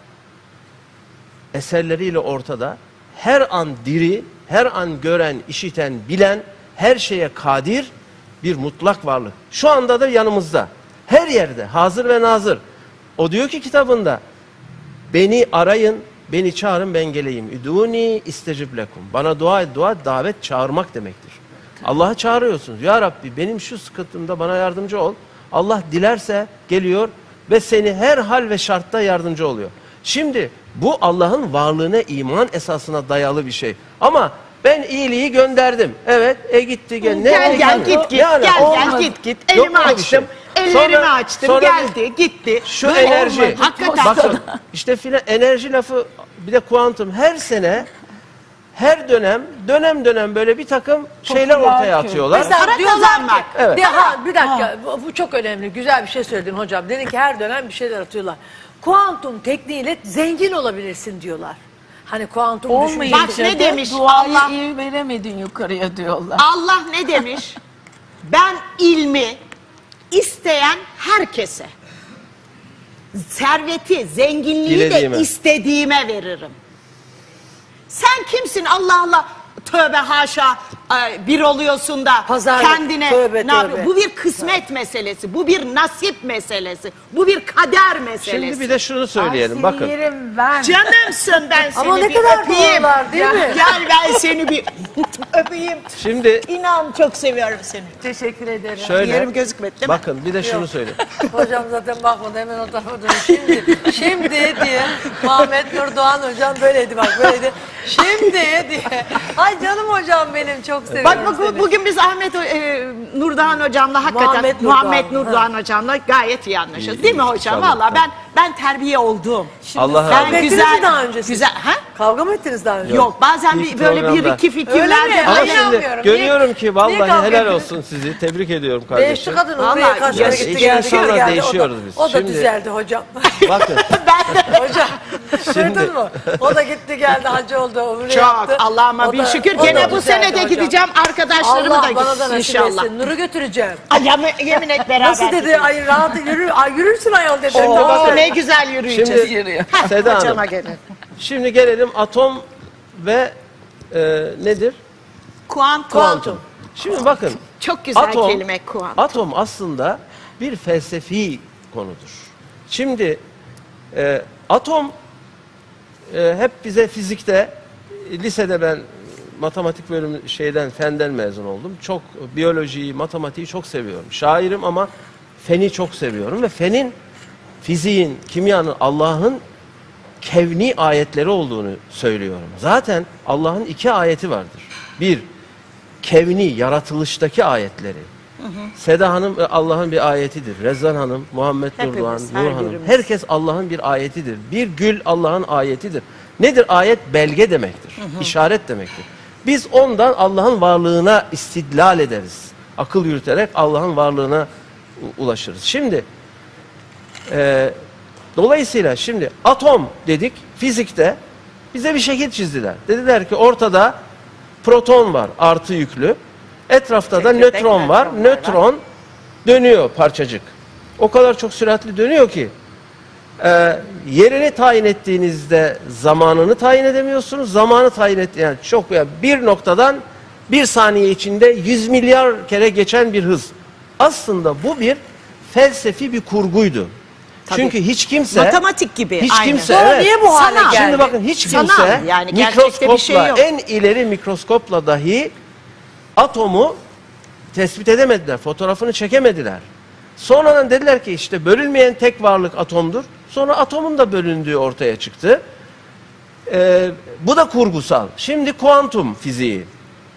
eserleriyle ortada, her an diri, her an gören, işiten, bilen, her şeye kadir bir mutlak varlık. Şu anda da yanımızda. Her yerde hazır ve nazır. O diyor ki kitabında, beni arayın, beni çağırın, ben geleyim. Üdûni istecib lekum. Bana dua dua davet çağırmak demektir. Allah'ı çağırıyorsunuz. Ya Rabbi benim şu sıkıntımda bana yardımcı ol. Allah dilerse geliyor ve seni her hal ve şartta yardımcı oluyor. Şimdi bu Allah'ın varlığına, iman esasına dayalı bir şey. Ama ben iyiliği gönderdim. Evet, e gitti gel. Ne Gel gel oldu? git git, Yani gel olmadı. gel git git. Yok Elimi öyle bir şey. açtım, ellerimi Sonra- açtım, sonra geldi, gitti. Şu Böyle enerji, olmadı. Hakikaten. bakın işte filan enerji lafı, bir de kuantum, her sene, her dönem, dönem dönem böyle bir takım şeyler Popüler ortaya köy. atıyorlar. Mesela Para diyorlar kazanmak. ki, Evet. bir, ha, bir dakika bu, bu çok önemli, güzel bir şey söyledin hocam. Dedin ki her dönem bir şeyler atıyorlar. Kuantum tekniğiyle zengin olabilirsin diyorlar. Hani kuantum Olmayınca Bak ne da demiş duayı Allah? iyi veremedin yukarıya diyorlar. Allah ne demiş? Ben ilmi isteyen herkese, serveti, zenginliği Dilediğime. de istediğime veririm. Sen kimsin Allah Allah? Tövbe haşa e, bir oluyorsun da Pazarlık, kendine tövbe, ne tövbe. yapıyor? Bu bir kısmet meselesi, bu bir nasip meselesi, bu bir kader meselesi. Şimdi bir de şunu söyleyelim, bakın. Yerim ben. Canımsın ben seni Ama ne bir kadar öpeyim. doğrular, değil mi? Gel ben seni bir öpeyim. Şimdi İnan çok seviyorum seni. Teşekkür ederim. şöyle, Yerim gözükmedi değil mi? bakın bir de şunu söyleyeyim. Hocam zaten bakmadı hemen o tarafa dönüyor. Şimdi, şimdi diye Muhammed Nurdoğan hocam böyleydi bak böyleydi. Şimdi diye. Ay canım hocam benim çok seviyorum Bak bak bu- seni. bugün biz Ahmet e, Nurdoğan hocamla hakikaten Muhammed Muhammed Nurdoğan, Nurdoğan, hocamla gayet iyi anlaşıyoruz. Değil mi hocam? İnşallah. Valla ben ben terbiye oldum. Allah razı ben olsun. ettiniz güzel mi daha önce siz? güzel ha? Kavga mı ettiniz daha önce? Yok, bazen İlk bir, böyle bir programda. iki Öyle fikirler mi? de Ama Ben böyle. şimdi inanmıyorum. görüyorum Niye- ki niye vallahi kavga helal ettiniz? olsun sizi. Tebrik ediyorum Değişti kardeşim. kadın Vallahi oraya karşıya yaş- gitti iki geldi. yıl sonra geri geldi. değişiyoruz o da, biz. O da Şimdi- düzeldi hocam. Bakın Hocam duydun mu? O da gitti geldi hacı oldu. Ömrü Çok yaptı. Allah'ıma O bin da- şükür. o da Gene bu düzeldi sene de hocam. gideceğim arkadaşlarımı Allah da bana da gitsin nasip inşallah. etsin. Nur'u götüreceğim. Ay, yemin, yemin et beraber. Nasıl dedi? gidelim. Ay rahat yürür. Ay yürürsün ayol dedi. Oo, bakın. ne güzel yürüyeceğiz. Şimdi Yürüyor. Seda Hanım, Hocama gelin. şimdi gelelim atom ve e, nedir? Kuantum. Kuantum. Şimdi bakın, Çok güzel atom, kelime kuantum. atom aslında bir felsefi konudur. Şimdi e, atom e, hep bize fizikte, e, lisede ben matematik bölümü şeyden, fenden mezun oldum. Çok biyolojiyi, matematiği çok seviyorum. Şairim ama feni çok seviyorum ve fenin, fiziğin, kimyanın, Allah'ın kevni ayetleri olduğunu söylüyorum. Zaten Allah'ın iki ayeti vardır. Bir, kevni, yaratılıştaki ayetleri. Seda Hanım Allah'ın bir ayetidir. Rezzan Hanım, Muhammed Hepimiz, Nurdoğan, her Nur Hanım. birimiz. Herkes Allah'ın bir ayetidir. Bir gül Allah'ın ayetidir. Nedir ayet? Belge demektir. İşaret demektir. Biz ondan Allah'ın varlığına istidlal ederiz. Akıl yürüterek Allah'ın varlığına u- ulaşırız. Şimdi e, dolayısıyla şimdi atom dedik fizikte, bize bir şekil çizdiler. Dediler ki ortada proton var artı yüklü. Etrafta da Çekirdek nötron var. nötronlar Nötron dönüyor parçacık. O kadar çok süratli dönüyor ki e, yerini tayin ettiğinizde zamanını tayin edemiyorsunuz. Zamanı tayin et yani çok yani bir noktadan bir saniye içinde yüz milyar kere geçen bir hız. Aslında bu bir felsefi bir kurguydu. Tabii. Çünkü hiç kimse Matematik gibi. hiç aynı. kimse Sonra evet. niye bu hale Sanal. geldi? Şimdi bakın hiç Sanal, kimse yani gerçekte bir mikroskopla şey yok. en ileri mikroskopla dahi atomu tespit edemediler. Fotoğrafını çekemediler. Sonradan dediler ki işte bölünmeyen tek varlık atomdur. Sonra atomun da bölündüğü ortaya çıktı. Ee, bu da kurgusal. Şimdi kuantum fiziği.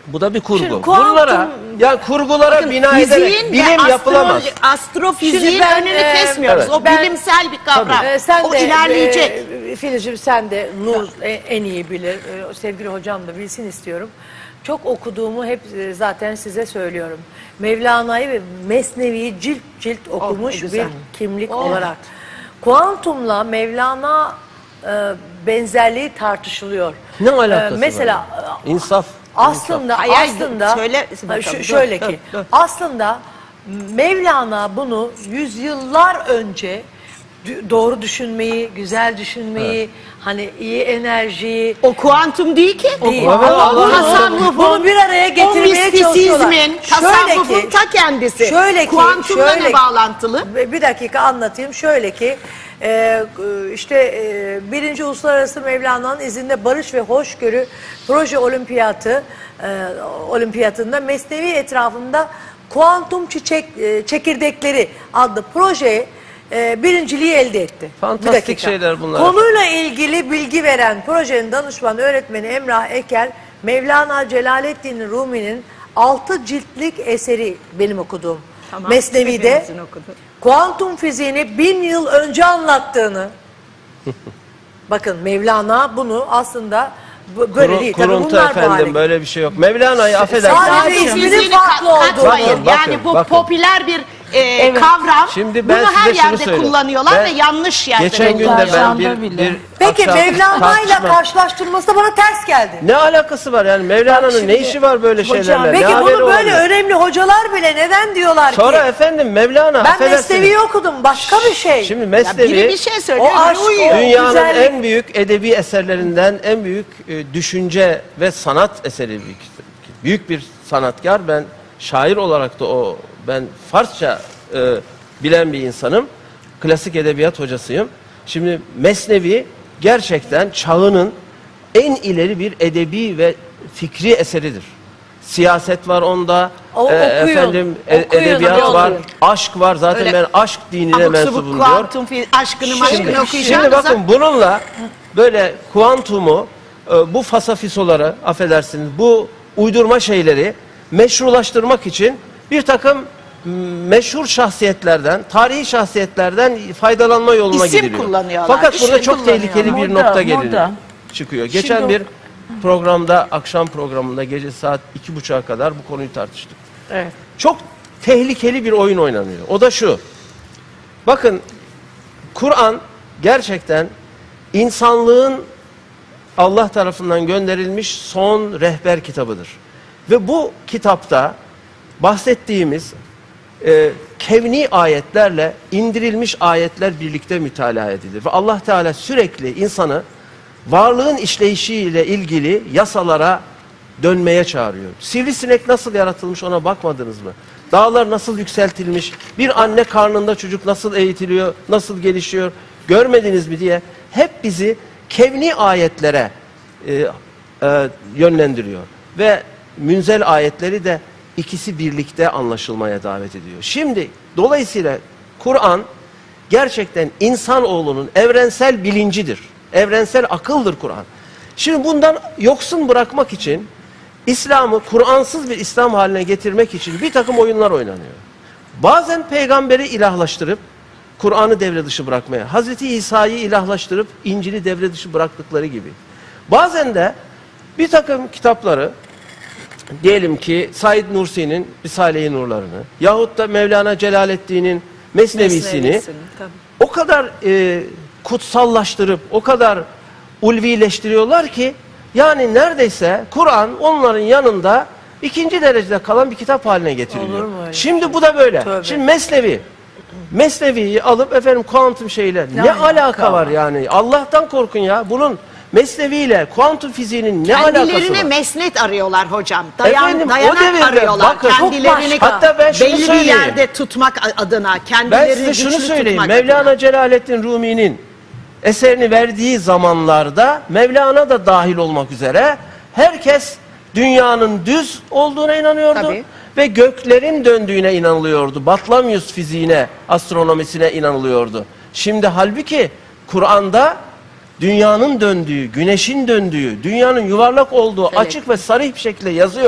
Bu da bir kurgu. Şimdi kuantum- Bunlara, yani kurgulara bina ederek Fiziğin ve bilim astro- yapılamaz. astrofiziğin Şimdi ben, önünü e, kesmiyoruz. evet. O Ben- bilimsel bir kavram. Ee, sen o de, ilerleyecek. E, Filizciğim sen de Nur e, en iyi bilir. E, sevgili hocam da bilsin istiyorum. Çok okuduğumu hep e, zaten size söylüyorum. Mevlana'yı ve Mesnevi'yi cilt cilt okumuş ne güzel. bir kimlik olarak. Kuantumla Mevlana e, benzerliği tartışılıyor. Ne alakası E, mesela var? İnsaf. aslında Hayır, hayır, aslında söyle Ha, bakalım, şu- dur, şöyle dur, ki dur. aslında Mevlana bunu yüzyıllar önce dü- doğru düşünmeyi, güzel düşünmeyi, hani iyi enerjiyi O kuantum değil ki. değil. O, Evet, o, Allah'ın tasavvufun, Bunu bir araya getirmeye çalışıyorlar. O mistisizmin, tasavvufun ta kendisi. Şöyle ki, Kuantumla şöyle ne ki- bağlantılı? Bir- Bir dakika anlatayım. Şöyle ki e, işte e, birinci Uluslararası Mevlana'nın izinde Barış ve Hoşgörü Proje Olimpiyatı e, olimpiyatında Mesnevi etrafında Kuantum Çiçek e, Çekirdekleri adlı proje e, birinciliği elde etti. Fantastik Bir dakika. şeyler bunlar. Konuyla ilgili bilgi veren projenin danışman öğretmeni Emrah Eker, Mevlana Celaleddin Rumi'nin altı ciltlik eseri benim okuduğum Tamam, Mesnevi'de hepimizin okudu. kuantum fiziğini bin yıl önce anlattığını. Bakın Mevlana bunu aslında bu- böyle Kuru- değil. Tabii kuruntu bunlar bu hale efendim, böyle bir şey yok. Mevlana'yı affedersiniz. Sadece Kuantum isminin fiziğini farklı kat- olduğu. katmayın. Bakın, bakın, yani bu bakın. popüler bir e, kavram. Şimdi ben Bunu size her şunu yerde söyleyeyim. kullanıyorlar Ben ve yanlış yerde. Geçen gün de ben Perşembe bir, bile. bir Peki akşam Mevlana ile tartışma- karşılaştırması da bana ters geldi. Ne alakası var yani? Mevlana'nın ne işi var böyle şeylerle? Peki ne haberi bunu böyle olabilir? önemli hocalar bile neden diyorlar Sonra ki? efendim Mevlana Ben affedersiniz. Mesnevi'yi okudum. Başka bir şey. Şimdi Ya Mesnevi biri bir şey söylüyor, O biri aşk, uyuyor. o- dünyanın güzellik. en büyük edebi eserlerinden, en büyük e, düşünce ve sanat eseri büyük, büyük bir sanatkar. Ben şair olarak da o, ben Farsça e, bilen bir insanım. Klasik edebiyat hocasıyım. Şimdi Mesnevi gerçekten çağının en ileri bir edebi ve fikri eseridir. Siyaset var onda, O- e, okuyun, efendim e- okuyun, edebiyat hadi var, okuyun. aşk var. Zaten Öyle ben aşk dinine Abuk mensubum subuk diyor. kuantum fi- aşkını maşkını Şimdi, okuyacağınıza. şimdi bakın bununla böyle kuantumu, e, bu fasafisoları, affedersiniz, bu uydurma şeyleri meşrulaştırmak için bir takım m, meşhur şahsiyetlerden, tarihi şahsiyetlerden faydalanma yoluna İsim gidiliyor. kullanıyorlar, Fakat isim burada çok kullanıyorlar. tehlikeli bir Moda, nokta geliyor. moda. Çıkıyor. Geçen Şimdi o- bir programda, akşam programında gece saat iki buçuğa kadar bu konuyu tartıştık. Evet. Çok tehlikeli bir oyun oynanıyor. O da şu. Bakın Kur'an gerçekten insanlığın Allah tarafından gönderilmiş son rehber kitabıdır. Ve bu kitapta bahsettiğimiz e, kevni ayetlerle indirilmiş ayetler birlikte mütalaa edilir. Ve Allah Teala sürekli insanı varlığın işleyişiyle ilgili yasalara dönmeye çağırıyor. Sivrisinek nasıl yaratılmış ona bakmadınız mı? Dağlar nasıl yükseltilmiş? Bir anne karnında çocuk nasıl eğitiliyor, nasıl gelişiyor? Görmediniz mi diye hep bizi kevni ayetlere e, e, yönlendiriyor. Ve münzel ayetleri de ikisi birlikte anlaşılmaya davet ediyor. Şimdi dolayısıyla Kur'an gerçekten insanoğlunun evrensel bilincidir. Evrensel akıldır Kur'an. Şimdi bundan yoksun bırakmak için İslam'ı Kur'ansız bir İslam haline getirmek için bir takım oyunlar oynanıyor. Bazen peygamberi ilahlaştırıp Kur'an'ı devre dışı bırakmaya, Hazreti İsa'yı ilahlaştırıp İncil'i devre dışı bıraktıkları gibi. Bazen de bir takım kitapları, diyelim ki Said Nursi'nin Risale-i Nurlarını yahut da Mevlana Celaleddin'in Mesnevisini Mesnevisini, tabii. o kadar e, kutsallaştırıp, o kadar ulvileştiriyorlar ki yani neredeyse Kur'an onların yanında ikinci derecede kalan bir kitap haline getiriliyor. Olur mu öyle Şimdi bu da böyle. Tövbe. Şimdi Mesnevi, Mesnevi'yi alıp efendim kuantum şeyle ne, Ne alaka, alaka var var? yani? Allah'tan korkun ya. Bunun Mesnevi ile kuantum fiziğinin ne alakası Kendilerine var? mesnet arıyorlar hocam. Dayan, Efendim, o dayanak devirde arıyorlar. bakın, Kendilerini çok başka. Hatta ben şunu belli bir söyleyeyim. yerde tutmak adına. Ben Kendilerini size şunu güçlü söyleyeyim. tutmak Mevlana adına. Celaleddin Rumi'nin eserini verdiği zamanlarda Mevlana da dahil olmak üzere herkes dünyanın düz olduğuna inanıyordu. Tabii. Ve göklerin döndüğüne inanılıyordu. Batlamyus fiziğine, astronomisine inanılıyordu. Şimdi halbuki Kur'an'da dünyanın döndüğü, güneşin döndüğü, dünyanın yuvarlak olduğu Evet. açık ve sarih bir şekilde yazıyor.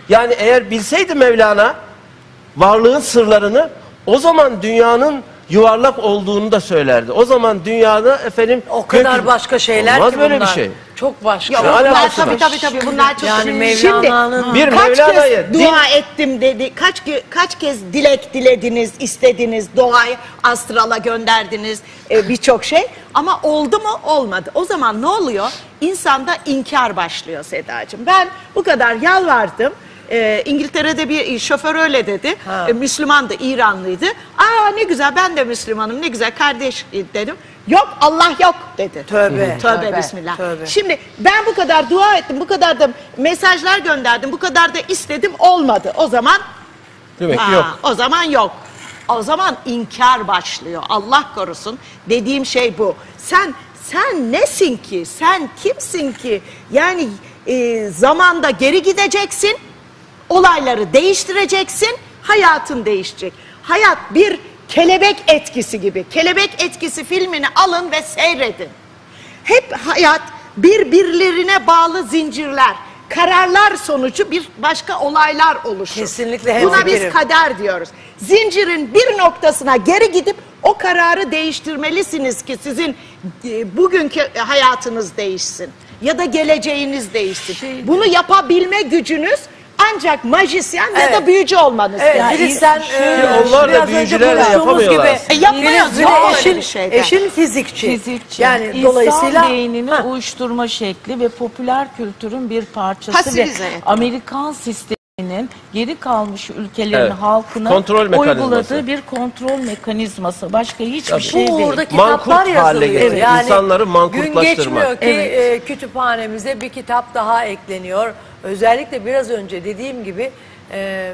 Yani eğer bilseydi Mevlana varlığın sırlarını, o zaman dünyanın yuvarlak olduğunu da söylerdi. O zaman dünyada efendim O kadar gök- başka şeyler Olmaz ki böyle bunlar. bir şey. Çok başka. Ya Ne bunlar alakası tabii var? tabii tabii bunlar çok Yani Şimdi Mevlana'nın- Bir kaç Mevlana'yı kez dua ettim dedi. Kaç ge- kaç kez dilek dilediniz, istediniz, duayı astrala gönderdiniz, e, birçok şey. Ama oldu mu? Olmadı. O zaman ne oluyor? İnsanda inkar başlıyor Sedacığım. Ben bu kadar yalvardım. E, İngiltere'de bir şoför öyle dedi. E, Müslümandı, İranlıydı. Aa ne güzel, ben de Müslümanım, ne güzel kardeş dedim. Yok, Allah yok dedi. Tövbe. Tövbe, Tövbe, bismillah. tövbe. Şimdi ben bu kadar dua ettim, bu kadar da mesajlar gönderdim, bu kadar da istedim, olmadı. O zaman Demek ki aa, yok. o zaman yok. O zaman inkar başlıyor. Allah korusun. Dediğim şey bu. Sen sen nesin ki? Sen kimsin ki? Yani e, zamanda geri gideceksin. Olayları değiştireceksin. Hayatın değişecek. Hayat bir kelebek etkisi gibi. Kelebek etkisi filmini alın ve seyredin. Hep hayat birbirlerine bağlı zincirler. Kararlar sonucu bir başka olaylar oluşur. Kesinlikle Buna biz hemfikirim. kader diyoruz. Zincirin bir noktasına geri gidip o kararı değiştirmelisiniz ki sizin e, bugünkü hayatınız değişsin. Ya da geleceğiniz değişsin. Bunu yapabilme gücünüz ancak majisyen ya da Evet. büyücü olmanız Evet, gerekiyor. Filiz sen e, onlar da biraz önce büyücüler de konuştuğumuz yapamıyorlar gibi, aslında. E, yapamıyoruz, Filiz, yok öyle eşin, bir şeyden. eşin fizikçi. Fizikçi. Yani İnsan dolayısıyla beynini Ha. uyuşturma şekli ve popüler kültürün bir parçası ve Pasifize etme. Amerikan sisteminin geri kalmış ülkelerin Evet. halkına Kontrol mekanizması. uyguladığı bir kontrol mekanizması. Başka hiçbir Tabii. şey Bu değil. orada Mankurt kitaplar hale yazılıyor. getirip insanları mankurtlaştırmak. Gün geçmiyor ki Evet. e, kütüphanemize bir kitap daha ekleniyor. Özellikle biraz önce dediğim gibi e,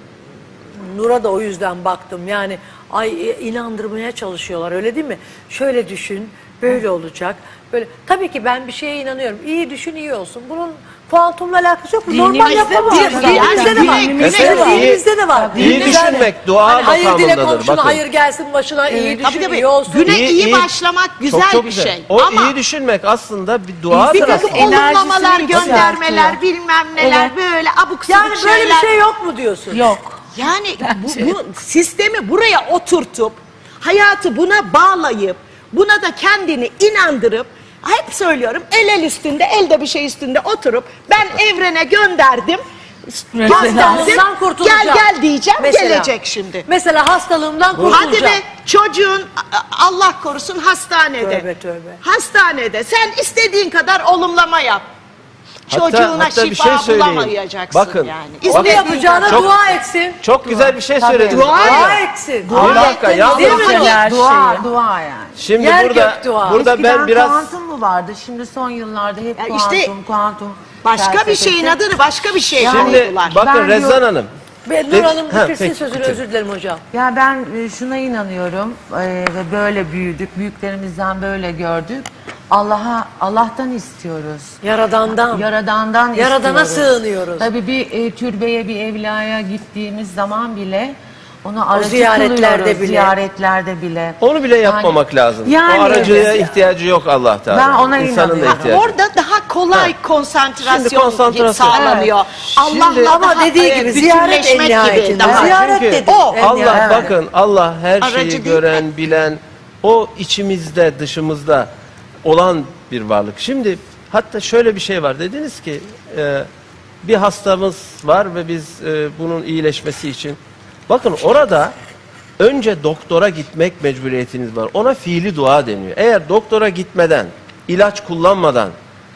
Nur'a da o yüzden baktım. Yani ay e, inandırmaya çalışıyorlar, öyle değil mi? Şöyle düşün, böyle olacak. Böyle tabii ki ben bir şeye inanıyorum. İyi düşün, iyi olsun. Bunun kuantumla alakası yok. Normal Dinimizde yapamaz. var. Dinimizde de var. Yani Dinimizde de var. Dinimizde de var. İyi Dinimizde de- düşünmek dua Hani hayır dile makamındadır, komşuna, bakın. hayır gelsin başına, iyi düşün, Tabii tabii. iyi olsun. Güne iyi, İyi- iyi- başlamak güzel Çok çok bir güzel. şey. O Ama iyi düşünmek aslında bir duadır bir takım aslında. olumlamalar, Enerjisini göndermeler, yükseltiyor. bilmem neler, Evet. böyle abuk sabuk Yani böyle şeyler. bir şey yok mu diyorsun? Yok. Yani bu, bu sistemi buraya oturtup, hayatı buna bağlayıp, buna da kendini inandırıp, hep söylüyorum, el el üstünde, elde bir şey üstünde oturup, ben evrene gönderdim, gönderdim, Hastalığımdan kurtulacağım. gel gel diyeceğim, Mesela. gelecek şimdi. Mesela hastalığımdan kurtulacağım. Hadi be, çocuğun a- Allah korusun hastanede. Tövbe, tövbe. Hastanede sen istediğin kadar olumlama yap. Hatta- Çocuğuna hatta bir şifa şey söyleyeyim. bulamayacaksın Bakın, yani. Onu İstediğin yapacağına kadar. Çok- dua etsin. Çok güzel bir şey söylediniz. Dua Dua Aynen. etsin. Bir dakika yalnız. Değil mi? Her Dua, şeyi. dua yani. Şimdi Yer burada gök dua. burada Eskiden ben biraz kuantum mu vardı? Şimdi son yıllarda hep Ya kuantum, işte kuantum. Başka bir felsefesi. şeyin adını başka bir şey şimdi koydular. bakın Ben Rezan diyorum- Hanım. Ben Nur Dedi- Hanım Ha, bitirsin peki, sözünü, bitir. özür dilerim hocam. Ya ben e, şuna inanıyorum e, ve böyle büyüdük, büyüklerimizden böyle gördük. Allah'a Allah'tan istiyoruz. Yaradandan. Yaradandan Yaradana istiyoruz. sığınıyoruz. Tabii bir e, türbeye, bir evliyaya gittiğimiz zaman bile onu aracı ziyaretlerde kılıyoruz, bile. ziyaretlerde bile. Onu bile yapmamak lazım. yani- o aracıya ihtiyacı yok Allah Teala. Ben ona İnsanın da inanıyorum. ihtiyacı. Orada daha kolay Ha. konsantrasyon Şimdi konsantrasyon. sağlanıyor. Şimdi- Allah'la Ama daha, dediği e, gibi ziyaret en bütünleşmek nihayetinde. gibi daha. Ziyaret Çünkü dedi. O. en Allah nihayetinde. bakın Allah her Aracı şeyi değil gören, bilen, o içimizde, dışımızda olan bir varlık. Şimdi hatta şöyle bir şey var. Dediniz ki e, bir hastamız var ve biz e, bunun iyileşmesi için. Bakın orada önce doktora gitmek mecburiyetiniz var. Ona fiili dua deniyor. Eğer doktora gitmeden, ilaç kullanmadan,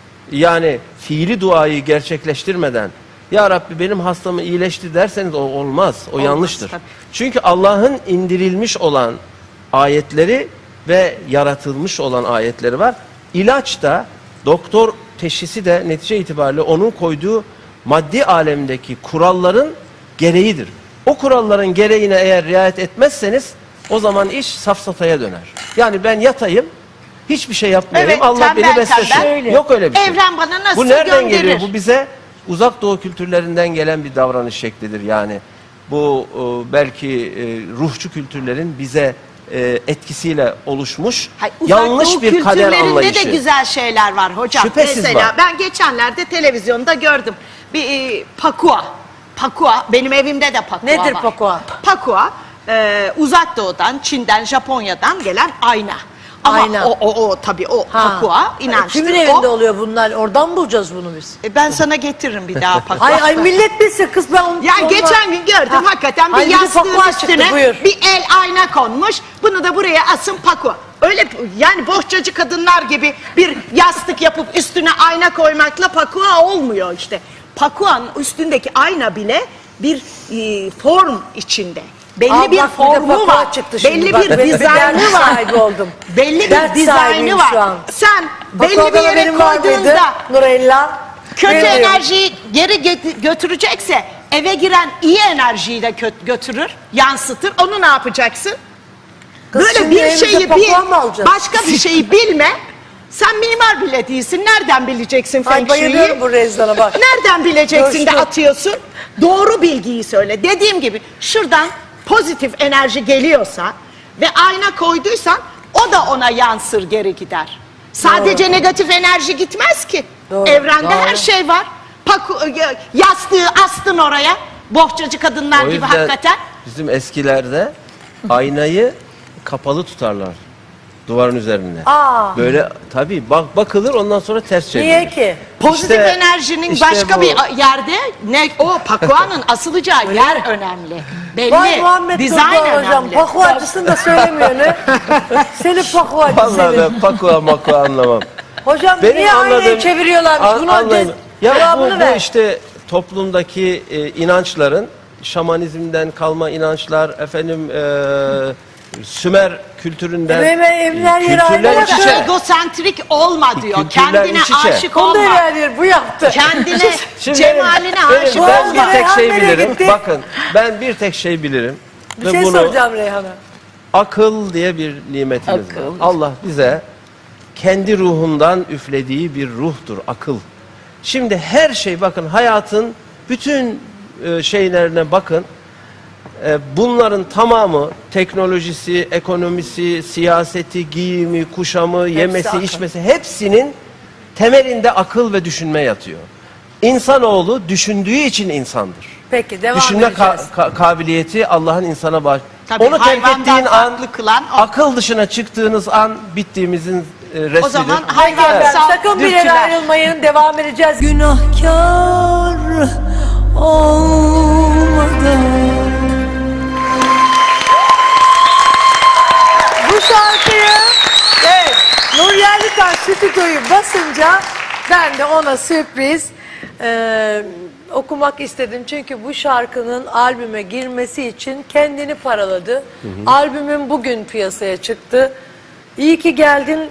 yani fiili duayı gerçekleştirmeden ya Rabbi benim hastamı iyileştir derseniz o olmaz. O Olmaz, yanlıştır. tabii. Çünkü Allah'ın indirilmiş olan ayetleri ve yaratılmış olan ayetleri var. İlaç da, doktor teşhisi de netice itibariyle onun koyduğu maddi alemdeki kuralların gereğidir. O kuralların gereğine eğer riayet etmezseniz o zaman iş safsataya döner. Yani ben yatayım, hiçbir şey yapmayayım, Evet, Allah tembel beni beslesin. tembel. Yok öyle bir şey. Evren bana nasıl Bu nereden gönderir? geliyor? Bu bize uzak doğu kültürlerinden gelen bir davranış şeklidir. Yani bu e, belki e, ruhçu kültürlerin bize e, etkisiyle oluşmuş Hayır, uzak yanlış doğu bir kader kültürlerinde anlayışı. de güzel şeyler var hocam. Şüphesiz Mesela var. ben geçenlerde televizyonda gördüm. Bir e, Pakua. pakua, benim evimde de pakua Nedir var. pakua? Pakua, e, uzak doğudan, Çin'den, Japonya'dan gelen ayna. Ama Ayna. o, o, o tabii o Ha. pakua inançtır. Kimin O- evinde oluyor bunlar? Oradan mı bulacağız bunu biz? E, ben sana getiririm bir daha pakua. Ay ay millet bilsin kız ben onu. Ya onunla- geçen gün gördüm Ha. hakikaten Ay, bir bir de yastığın pakua çıktı, üstüne buyur. bir el ayna konmuş. Bunu da buraya asın pakua. Öyle yani bohçacı kadınlar gibi bir yastık yapıp üstüne ayna koymakla pakua olmuyor işte. Pakuanın üstündeki ayna bile bir e, form içinde. Belli Aa, bir bak, bir de formu pakua var. çıktı şimdi. Belli Bak, bir ben- bir dizaynı ders var. sahibi oldum. Belli Ders bir dizaynı sahibiyim var. şu an. Sen belli bir Pakua'da yere benim var mıydı? koyduğunda Nurella. kötü Benim diyorum. enerjiyi geri get- götürecekse eve giren iyi enerjiyi de kö- götürür, yansıtır. Onu ne yapacaksın? Kız, Böyle şimdi bir evimize şeyi bil, pakua mı alacağız? başka bir şeyi bilme. Sen mimar bile değilsin. Nereden bileceksin Ay Feng Shui'yi? bayılıyorum bu Rezdan'a bak. Nereden bileceksin de Coştu. atıyorsun? Doğru bilgiyi söyle. Dediğim gibi şuradan pozitif enerji geliyorsa ve ayna koyduysan o da ona yansır geri gider. Sadece Doğru. negatif enerji gitmez ki. Doğru, Evrende doğru. her şey var. Paku, yastığı astın oraya. Bohçacı kadınlar O gibi yüzden hakikaten. bizim eskilerde aynayı kapalı tutarlar duvarın üzerinde. Aa. Böyle tabii bak bakılır ondan sonra ters çevirilir. Niye ki? Pozitif İşte- enerjinin işte başka bu. bir yerde ne o pakuanın asılacağı yer önemli. Belli. Vay Muhammed Dizayn Turgay önemli. hocam. Pakuacısını da söylemiyor ne? Seni pakuacı Vallahi seni. ben pakua makua anlamam. Hocam Benim niye aynayı anladığım- çeviriyorlarmış? An- Bunu anlayın. de, Ya bu, cevabını bu ver. işte toplumdaki e, inançların şamanizmden kalma inançlar efendim e, Sümer kültüründen Benim evler yeri kültürler ayrı iç bak. içe. Egosentrik olma diyor. Kültürler Kendine iç içe. aşık Onu da olma. ver bu yaptı. Kendine, Şimdi cemaline benim- aşık ben olma. bir tek Reyhan şey nereye bilirim. gitti? Bakın ben bir tek şey bilirim. Bir Ve şey bunu soracağım Reyhan'a. akıl diye bir nimetimiz var. Allah bize kendi ruhundan üflediği bir ruhtur akıl. Şimdi her şey bakın hayatın bütün e, şeylerine bakın. E, bunların tamamı teknolojisi, ekonomisi, siyaseti, giyimi, kuşamı, yemesi, akıl. içmesi hepsinin temelinde akıl ve düşünme yatıyor. İnsanoğlu düşündüğü için insandır. Peki devam Düşünme ka- edeceğiz. ka- kabiliyeti Allah'ın insana bağış. Tabii, Onu terk hayvandan ettiğin an, farklı kılan o. akıl dışına çıktığınız an bittiğimizin e, resmidir. O zaman Peki, hayvansal sakın bir yere dürtüler. ayrılmayın. Devam edeceğiz. Günahkar olmadan. Bu şarkıyı evet, Nur Yerlitaş Stüdyo'yu basınca ben de ona sürpriz e, okumak istedim. Çünkü bu şarkının albüme girmesi için kendini paraladı. Albümün bugün piyasaya çıktı. İyi ki geldin.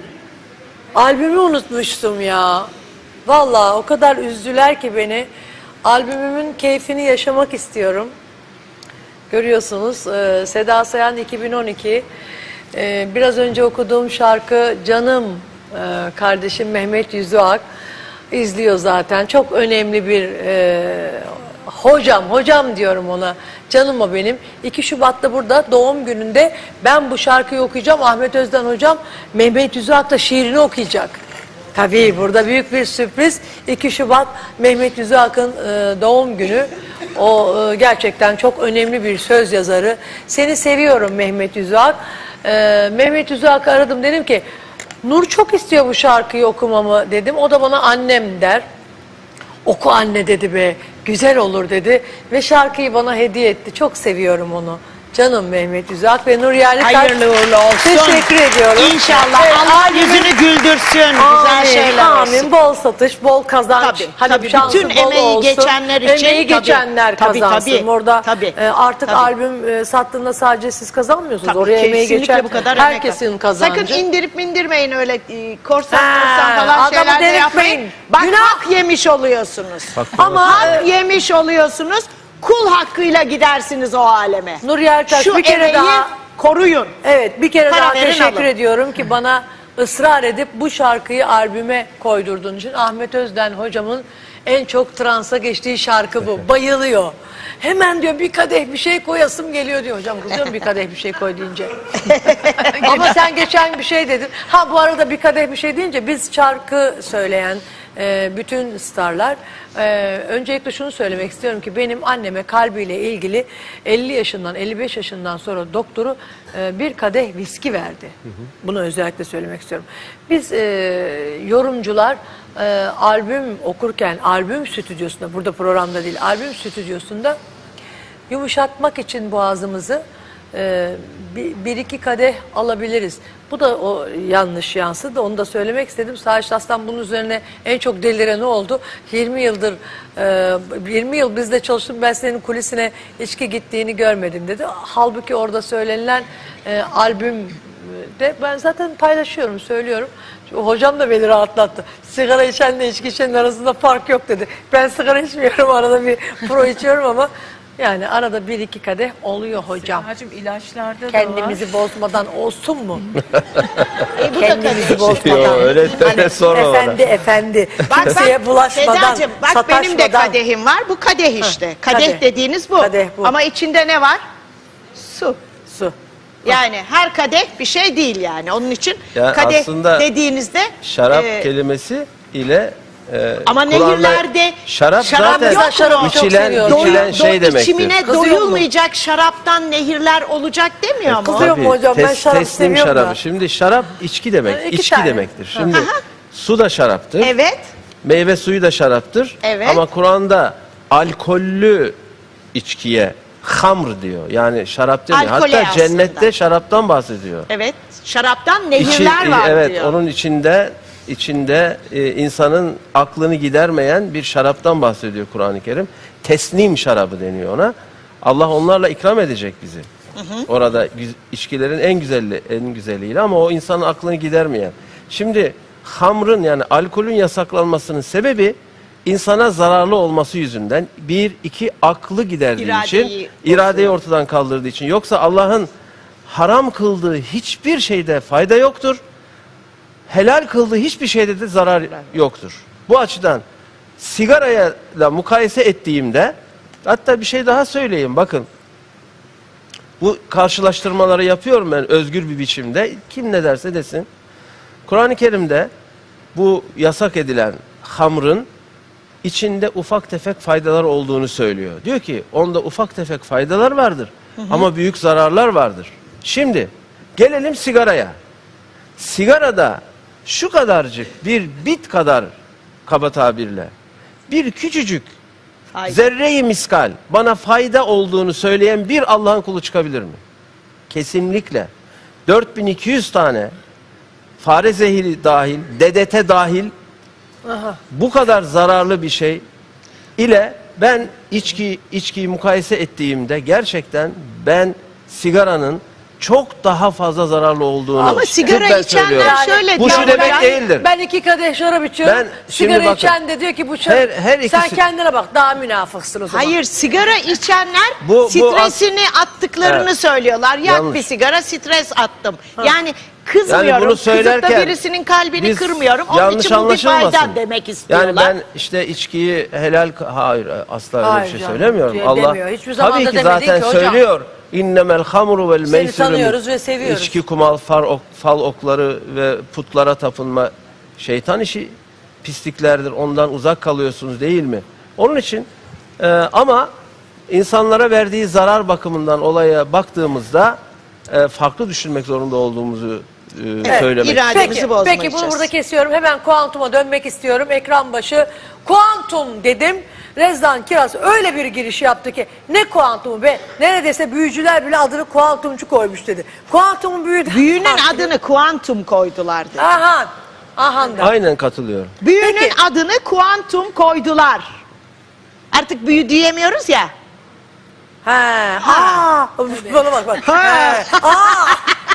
Albümü unutmuştum ya. Vallahi o kadar üzdüler ki beni. Albümümün keyfini yaşamak istiyorum. Görüyorsunuz e, Seda Sayan iki bin on iki. E, biraz önce okuduğum şarkı Canım e, kardeşim Mehmet Yüzüak izliyor zaten. Çok önemli bir e, hocam, hocam diyorum ona. Canım o benim. iki Şubat'ta burada doğum gününde ben bu şarkıyı okuyacağım. Ahmet Özden hocam Mehmet Yüzüak da şiirini okuyacak. Tabii burada büyük bir sürpriz. iki Şubat Mehmet Yüzüak'ın e, doğum günü. O e, gerçekten çok önemli bir söz yazarı. Seni seviyorum Mehmet Yüzüak. E, Mehmet Yüzüak'ı aradım, dedim ki Nur çok istiyor bu şarkıyı okumamı dedim. O da bana annem der. Oku anne dedi be, güzel olur dedi. Ve şarkıyı bana hediye etti. Çok seviyorum onu. Canım Mehmet Yüzüak ve Nur Yerlitaş. Hayırlı uğurlu olsun. Teşekkür ediyorum. İnşallah Evet, Allah albümün- yüzünü güldürsün. Güzel Amin, şeyler amin. olsun. Bol satış, bol kazanç. Tabii, Hani tabii. şansı Bütün bol emeği olsun. geçenler için Emeği tabii, geçenler tabii, kazansın. tabii, Orada tabii, e, artık tabii. albüm e, sattığında sadece siz kazanmıyorsunuz. Tabii, Oraya emeği kesinlikle geçen bu kadar emek var. herkesin kazancı. Sakın indirip mindirmeyin öyle e, korsan Ha, korsan falan adamı şeyler de delirtmeyin. yapmayın. Bak Günah. hak yemiş oluyorsunuz. Ama Hak e, yemiş oluyorsunuz. Kul hakkıyla gidersiniz o aleme. Nur Yerlitaş Şu bir kere emeği daha koruyun. evet bir kere Para daha verin, teşekkür alın. ediyorum ki bana ısrar edip bu şarkıyı albüme koydurduğun için. Ahmet Özden hocamın en çok transa geçtiği şarkı bu. Bayılıyor. Hemen diyor bir kadeh bir şey koyasım geliyor diyor. Hocam kızıyorum bir kadeh bir şey koy deyince. Ama sen geçen bir şey dedin. Ha bu arada bir kadeh bir şey deyince biz şarkı söyleyen e, bütün starlar. E, öncelikle şunu söylemek istiyorum ki benim anneme kalbiyle ilgili elli yaşından elli beş yaşından sonra doktoru e, bir kadeh viski verdi. Hı hı. Bunu özellikle söylemek istiyorum. Biz e, yorumcular e, albüm okurken albüm stüdyosunda, burada programda değil, albüm stüdyosunda yumuşatmak için boğazımızı e, bir, bir iki kadeh alabiliriz. Bu da o yanlış yansıdı. Onu da söylemek istedim. Sağ Aslan bunun üzerine en çok delire ne oldu? yirmi yıldır, e, yirmi yıl bizde çalıştım. Ben senin kulisine içki gittiğini görmedim dedi. Halbuki orada söylenilen e, albümde ben zaten paylaşıyorum, söylüyorum. Hocam da beni rahatlattı. Sigara içenle içki içenin arasında fark yok dedi. Ben sigara içmiyorum, arada bir pro içiyorum ama yani arada bir iki kadeh oluyor hocam. Hacım ilaçlarda kendimizi da var. bozmadan olsun mu? e, bu kendimizi bozmadan. Yo, öyle, öyle hani, sorma efendi bana. efendi. Bak, Kimseye bak, bulaşmadan, Sedacığım, bak sataşmadan. benim de kadehim var. Bu kadeh işte. Kadeh, kadeh. dediğiniz bu. Kadeh bu. Ama içinde ne var? Su. Su. Yani her kadeh bir şey değil yani. Onun için Yani kadeh aslında dediğinizde şarap e, kelimesi ile e, ama Kur'an'da nehirlerde şarap, şarap zaten yok mu? Şarabı çok içilen, seviyorum. içilen Doy- şey do- demektir. İçimine Kızıyor mu? doyulmayacak şaraptan nehirler olacak demiyor mu? Kızıyor mu hocam? Ben şarap teslim seviyorum şarabı. da. Şimdi şarap içki demek. Ha, iki içki tane. demektir. Ha. Şimdi Aha. su da şaraptır. Evet. Meyve suyu da şaraptır. Evet. Ama Kur'an'da alkollü içkiye hamr diyor. Yani şarap demiyor. Alkole Hatta aslında. cennette şaraptan bahsediyor. Evet. Şaraptan İçi- nehirler var evet, diyor. onun içinde içinde e, insanın aklını gidermeyen bir şaraptan bahsediyor Kur'an-ı Kerim. Tesnim şarabı deniyor ona. Allah onlarla ikram edecek bizi. Hı hı. Orada güz- içkilerin en güzeli en güzeliyle ama o insanın aklını gidermeyen. Şimdi hamrın yani alkolün yasaklanmasının sebebi insana zararlı olması yüzünden bir iki aklı giderdiği İradeyi için bozuyor. iradeyi ortadan kaldırdığı için yoksa Allah'ın haram kıldığı hiçbir şeyde fayda yoktur. Helal kıldığı hiçbir şeyde de zarar yoktur. Bu açıdan sigaraya da mukayese ettiğimde hatta bir şey daha söyleyeyim bakın. Bu karşılaştırmaları yapıyorum ben özgür bir biçimde. Kim ne derse desin. Kur'an-ı Kerim'de bu yasak edilen hamrın içinde ufak tefek faydalar olduğunu söylüyor. Diyor ki onda ufak tefek faydalar vardır hı hı. ama büyük zararlar vardır. Şimdi gelelim sigaraya. Sigarada şu kadarcık bir bit kadar kaba tabirle bir küçücük Hayır. zerre-i miskal bana fayda olduğunu söyleyen bir Allah'ın kulu çıkabilir mi? Kesinlikle. dört bin iki yüz tane fare zehiri dahil, D D T dahil aha. bu kadar zararlı bir şey ile ben içki içkiyi mukayese ettiğimde gerçekten ben sigaranın çok daha fazla zararlı olduğunu ama sigara ben içenler söylüyorum. şöyle bu diyor. şu demek Ben- değildir. Ben iki kadeh şarap içiyorum. Ben- şimdi Sigara bakın, içen de diyor ki bu şarap. her- her ikisi- Sen kendine bak, daha münafıksın o zaman. Hayır, sigara içenler Bu- bu stresini attıklarını Evet. söylüyorlar. Yak Yanlış. bir sigara, stres attım. Yani kızmıyorum. Yani bunu Kızıp da söylerken birisinin kalbini biz kırmıyorum. Onun yanlış için bu bir fayda anlaşılmasın. demek istiyorlar. Yani ben işte içkiyi helal hayır asla öyle Hayır bir şey canım, söylemiyorum. diye Allah demiyor. Hiçbir zaman tabii da ki demedi zaten ki hocam. söylüyor. İnnemel hamru vel Seni meysirü. tanıyoruz ve seviyoruz. İçki, kumal, far, ok, fal okları ve putlara tapınma şeytan işi pisliklerdir. Ondan uzak kalıyorsunuz değil mi? Onun için e, ama insanlara verdiği zarar bakımından olaya baktığımızda e, farklı düşünmek zorunda olduğumuzu e, Evet, söylemek. irademizi Peki, bozmayacağız. peki bunu burada kesiyorum. Hemen kuantuma dönmek istiyorum. Ekran başı. Kuantum dedim. Rezdan Kiraz öyle bir giriş yaptı ki ne kuantumu be, neredeyse büyücüler bile adını kuantumcu koymuş dedi. Kuantumun büyüdü. Büyünün adını kuantum koydular dedi. Aha. Aha da. Aynen katılıyorum. Büyünün Peki. adını kuantum koydular. Artık büyü diyemiyoruz ya. Ha. Aa. Bana bak bak. Ha. Ha. Aa.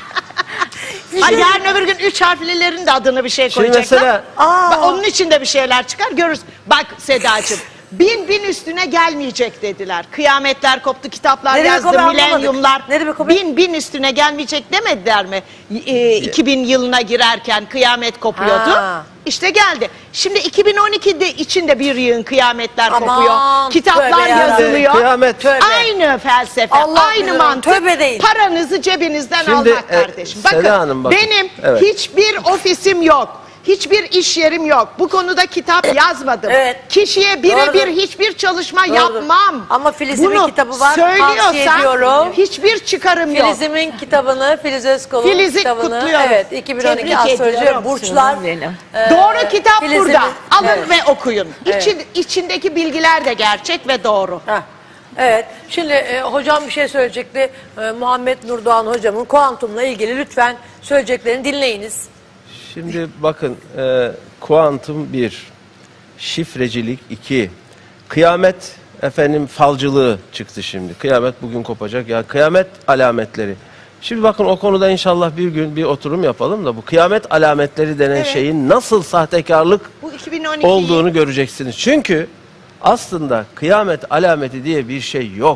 Ay, yarın öbür gün üç harflilerin de adını bir şey Şimdi koyacaklar. mesela- Aa. Bak, onun için de bir şeyler çıkar görürüz. Bak Sedacığım. Bin bin üstüne gelmeyecek dediler. Kıyametler koptu, kitaplar Ne demek yazdı, o, ben anlamadım. milenyumlar. Ne demek o, ben- Bin bin üstüne gelmeyecek demediler mi? Ee, iki bin yılına girerken kıyamet kopuyordu. Ha. İşte geldi. Şimdi iki bin on ikide içinde bir yığın kıyametler Aman, kopuyor. Kitaplar tövbe yarabbim. yazılıyor. Kıyamet. Tövbe. Aynı felsefe, Allah aynı bilir, mantık. tövbe değil. Paranızı cebinizden Şimdi, almak e, kardeşim. Seda Bakın, Hanım bakın. benim Evet. hiçbir ofisim yok. Hiçbir iş yerim yok. Bu konuda kitap yazmadım. Evet. Kişiye birebir Doğrudur. hiçbir çalışma Doğrudur. yapmam. Ama Filiz'in bir Bunu kitabı var, tavsiye söylüyorsam ediyorum. hiçbir çıkarım yok. Filiz'imin kitabını, Filiz Özkol'un Filiz'i kitabını. kutluyorum. Evet, iki bin on iki Tebrik Astroloji ediyorum. Burçlar. Benim. Doğru kitap Filiz'imin- burada. Alın Evet. ve okuyun. Evet. İçin, içindeki bilgiler de gerçek ve doğru. Heh. Evet, şimdi e, hocam bir şey söyleyecekti. E, Muhammed Nurdoğan hocamın kuantumla ilgili lütfen söyleyeceklerini dinleyiniz. Şimdi bakın, e, kuantum bir, şifrecilik iki, kıyamet efendim falcılığı çıktı şimdi. Kıyamet bugün kopacak ya, kıyamet alametleri. Şimdi bakın, o konuda inşallah bir gün bir oturum yapalım da bu kıyamet alametleri denen Evet. şeyin nasıl sahtekarlık Bu iki bin on iki olduğunu göreceksiniz. Çünkü aslında kıyamet alameti diye bir şey yok.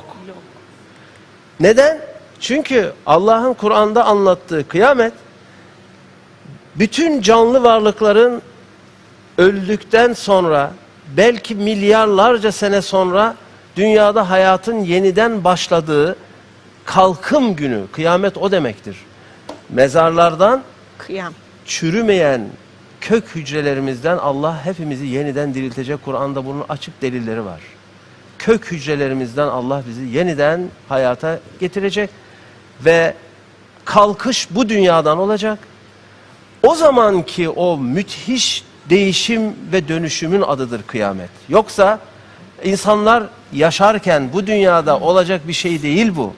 Neden? Çünkü Allah'ın Kur'an'da anlattığı kıyamet, bütün canlı varlıkların öldükten sonra, belki milyarlarca sene sonra dünyada hayatın yeniden başladığı kalkım günü. Kıyamet o demektir. Mezarlardan Kıyam. çürümeyen kök hücrelerimizden Allah hepimizi yeniden diriltecek. Kur'an'da bunun açık delilleri var. Kök hücrelerimizden Allah bizi yeniden hayata getirecek ve kalkış bu dünyadan olacak. O zamanki o müthiş değişim ve dönüşümün adıdır kıyamet. Yoksa insanlar yaşarken bu dünyada olacak bir şey değil bu.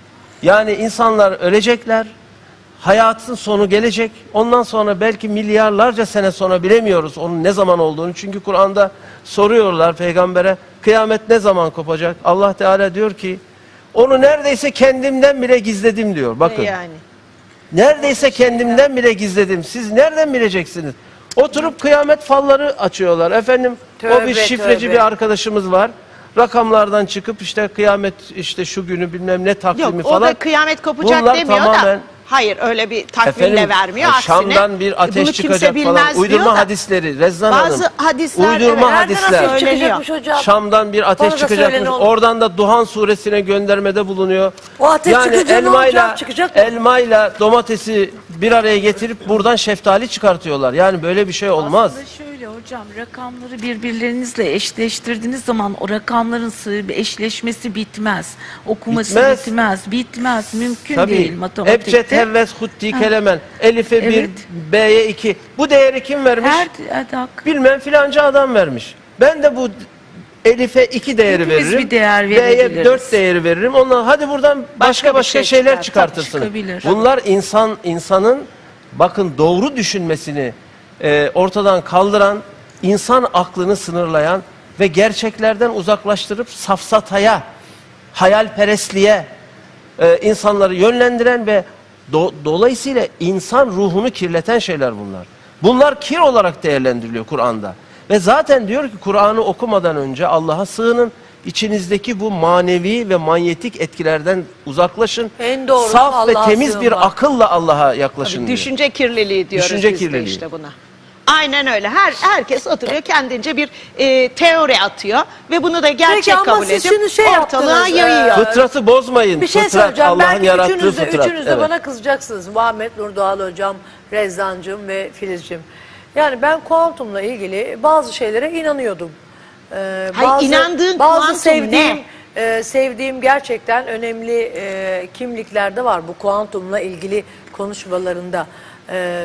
Yani insanlar ölecekler, hayatın sonu gelecek. Ondan sonra belki milyarlarca sene sonra bilemiyoruz onun ne zaman olduğunu. Çünkü Kur'an'da soruyorlar peygambere, kıyamet ne zaman kopacak? Allah Teala diyor ki, onu neredeyse kendimden bile gizledim diyor. Bakın. Ne yani? Neredeyse kendimden bile gizledim. Siz nereden bileceksiniz? Oturup kıyamet falları açıyorlar. Efendim, o Tövbe, bir şifreci tövbe. bir arkadaşımız var. Rakamlardan çıkıp işte kıyamet, işte şu günü bilmem ne takvimi Yok, falan. o da kıyamet kopacak Bunlar demiyor tamamen, da. Hayır, öyle bir takvimle efendim, vermiyor. e, Aksine Şam'dan bir ateş bunu kimse çıkacak bilmez falan. diyor Uydurma da. hadisleri Rezzan Hanım. Bazı hadisler, Uydurma evet, hadisler. Nereden ateş çıkacakmış hocam? Şam'dan bir Bana ateş da çıkacakmış. söyle ne olur. Oradan da Duhan suresine göndermede bulunuyor. O ateş yani çıkınca ne elmayla, olacak? Çıkacak mı? elmayla domatesi bir araya getirip buradan şeftali çıkartıyorlar. Yani böyle bir şey olmaz. Aslında şöyle hocam, rakamları birbirlerinizle eşleştirdiğiniz zaman o rakamların sı- eşleşmesi bitmez. Okuması Bitmez. bitmez. Bitmez. Mümkün Tabii. değil matematikte. Ebced, hevves, hutti, kelemen. Elif'e bir, Evet. B'ye iki. Bu değeri kim vermiş? Her adak. Bilmem filanca adam vermiş. Ben de bu Elif'e iki değeri Hepimiz veririm. bir değer B'ye verebiliriz. dört değeri veririm. Ondan hadi buradan başka bir başka şey şeyler çıkar. çıkartırsınız. Çıkabilir. Bunlar insan insanın bakın doğru düşünmesini e, ortadan kaldıran, insan aklını sınırlayan ve gerçeklerden uzaklaştırıp safsataya, hayalperestliğe e, insanları yönlendiren ve do, dolayısıyla insan ruhunu kirleten şeyler bunlar. Bunlar kir olarak değerlendiriliyor Kur'an'da. Ve zaten diyor ki Kur'an'ı okumadan önce Allah'a sığının, içinizdeki bu manevi ve manyetik etkilerden uzaklaşın. En doğrusu Saf ve Allah'a temiz sığınmak. bir akılla Allah'a yaklaşın Tabii, diyor. düşünce kirliliği diyoruz Düşünce biz de kirliliği. işte buna. Aynen öyle. Her herkes oturuyor kendince bir e, teori atıyor ve bunu da gerçek Peki ama kabul siz edip şimdi şey ortalığa yaptınız, yayıyor. e, Fıtratı bozmayın. Bir şey Fıtrat söyleyeceğim. Allah'ın Belki yarattığı üçünüz de, fıtrat. üçünüz de Evet. bana kızacaksınız. Muhammed Nurdoğan hocam, Rezzan'cığım ve Filiz'cim. Yani ben kuantumla ilgili bazı şeylere inanıyordum. Ee, Hayır, inandığın bazı kuantum sevdiğim, ne? e, sevdiğim gerçekten önemli e, kimlikler de var bu kuantumla ilgili konuşmalarında. E,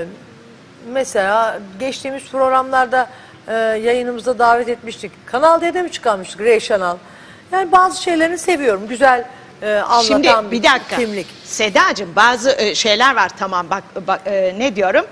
mesela geçtiğimiz programlarda e, yayınımıza davet etmiştik. Kanal D'de mi çıkarmıştık? Rey Şanal. Yani bazı şeylerini seviyorum. Güzel e, anlatan Şimdi bir dakika. kimlik. Sedacığım, bazı e, şeyler var, tamam bak, bak e, ne diyorum?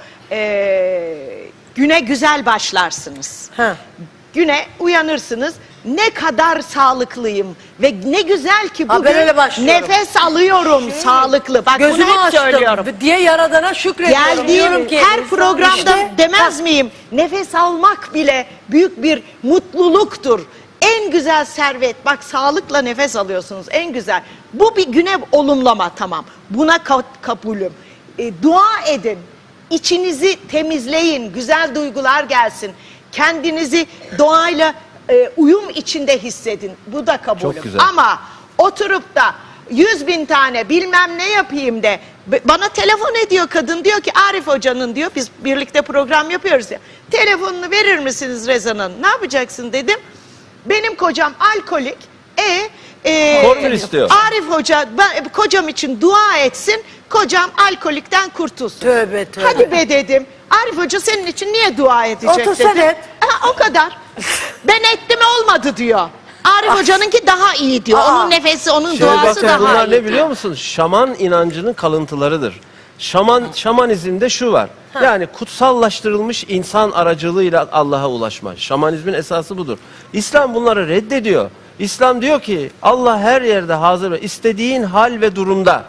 E, güne güzel başlarsınız. Ha. Güne uyanırsınız. Ne kadar sağlıklıyım ve ne güzel ki Ha, ben bugün öyle başlıyorum. nefes alıyorum sağlıklı. Bak Gözümü bunu hep açtım söylüyorum. diye Yaradana şükrediyorum. Diyorum Geldiğim ki, her programda işte, demez miyim? Nefes almak bile büyük bir mutluluktur. En güzel servet, bak sağlıkla nefes alıyorsunuz, en güzel. Bu bir güne olumlama, tamam. Buna ka- kabulüm. E, dua edin, içinizi temizleyin, güzel duygular gelsin. Kendinizi doğayla e, uyum içinde hissedin. Bu da kabulüm. Çok güzel. Ama oturup da yüz bin tane bilmem ne yapayım de Be- Bana telefon ediyor kadın, diyor ki Arif Hoca'nın, diyor, biz birlikte program yapıyoruz ya. Telefonunu verir misiniz Rezan Hanım? Ne yapacaksın dedim. Benim kocam alkolik. E, e Formül istiyor. Arif Hoca ben, kocam için dua etsin. Kocam alkolikten kurtulsun. Tövbe tövbe. Hadi be dedim. Arif Hoca senin için niye dua edecek Otur sen dedim. et. Ha, o kadar. Ben ettim olmadı diyor. Arif Hoca'nınki daha iyi diyor. Aa. Onun nefesi, onun Şimdi duası bakın daha bunlar iyi ne diyor. biliyor musun? Şaman inancının kalıntılarıdır. Şaman şamanizmde şu var. Yani kutsallaştırılmış insan aracılığıyla Allah'a ulaşma. Şamanizmin esası budur. İslam bunları reddediyor. İslam diyor ki Allah her yerde hazır ve istediğin hal ve durumda.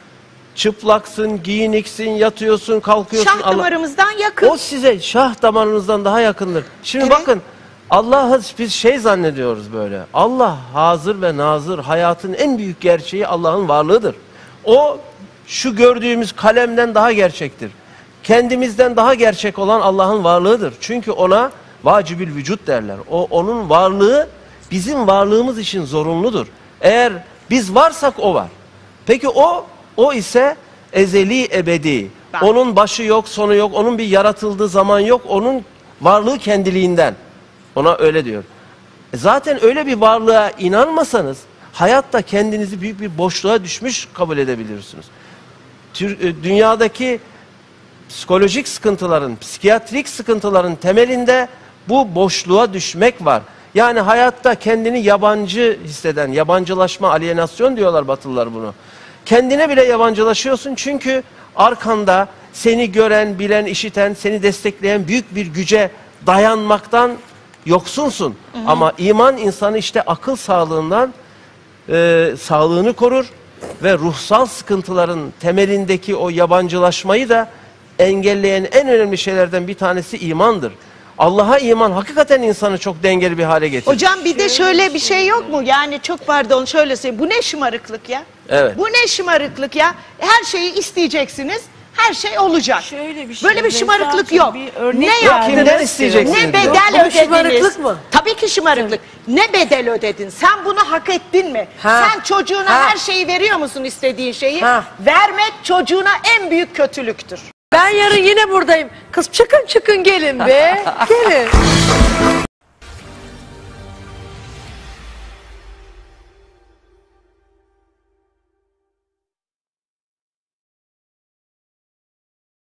Çıplaksın, giyiniksin, yatıyorsun, kalkıyorsun. Şah damarımızdan yakın. O size şah damarınızdan daha yakındır. Şimdi Evet. bakın Allah'ı biz şey zannediyoruz böyle. Allah hazır ve nazır, hayatın en büyük gerçeği Allah'ın varlığıdır. O şu gördüğümüz kalemden daha gerçektir. Kendimizden daha gerçek olan Allah'ın varlığıdır. Çünkü ona vacibül vücut derler. O onun varlığı bizim varlığımız için zorunludur. Eğer biz varsak o var. Peki o o ise ezeli ebedi. Bak. Onun başı yok, sonu yok. Onun bir yaratıldığı zaman yok. Onun varlığı kendiliğinden. Ona öyle diyor. E zaten öyle bir varlığa inanmasanız hayatta kendinizi büyük bir boşluğa düşmüş kabul edebilirsiniz. Tür, e, dünyadaki psikolojik sıkıntıların, psikiyatrik sıkıntıların temelinde bu boşluğa düşmek var. Yani hayatta kendini yabancı hisseden, yabancılaşma, alienasyon diyorlar Batılılar bunu. Kendine bile yabancılaşıyorsun çünkü arkanda seni gören, bilen, işiten, seni destekleyen büyük bir güce dayanmaktan yoksunsun. Hı hı. Ama iman insanı işte akıl sağlığından e, sağlığını korur ve ruhsal sıkıntıların temelindeki o yabancılaşmayı da engelleyen en önemli şeylerden bir tanesi imandır. Allah'a iman hakikaten insanı çok dengeli bir hale getirir. Hocam bir de şöyle bir şey yok mu? Yani çok pardon şöyle söyleyeyim. Bu ne şımarıklık ya? Evet. Bu ne şımarıklık ya? Her şeyi isteyeceksiniz. Her şey olacak. Şöyle bir şey, Böyle bir şımarıklık Beyza'cığım, yok. bir örnek Ne vermek yaptınız? Kimden isteyeceksiniz Ne diyor. bedel Bu bir ödediniz? şımarıklık mı? Tabii ki şımarıklık. Ne bedel ödedin? Sen bunu hak ettin mi? Ha. Sen çocuğuna Ha. her şeyi veriyor musun, istediğin şeyi? Ha. Vermek çocuğuna en büyük kötülüktür. Ben yarın yine buradayım. Kız çıkın çıkın gelin be. Gelin.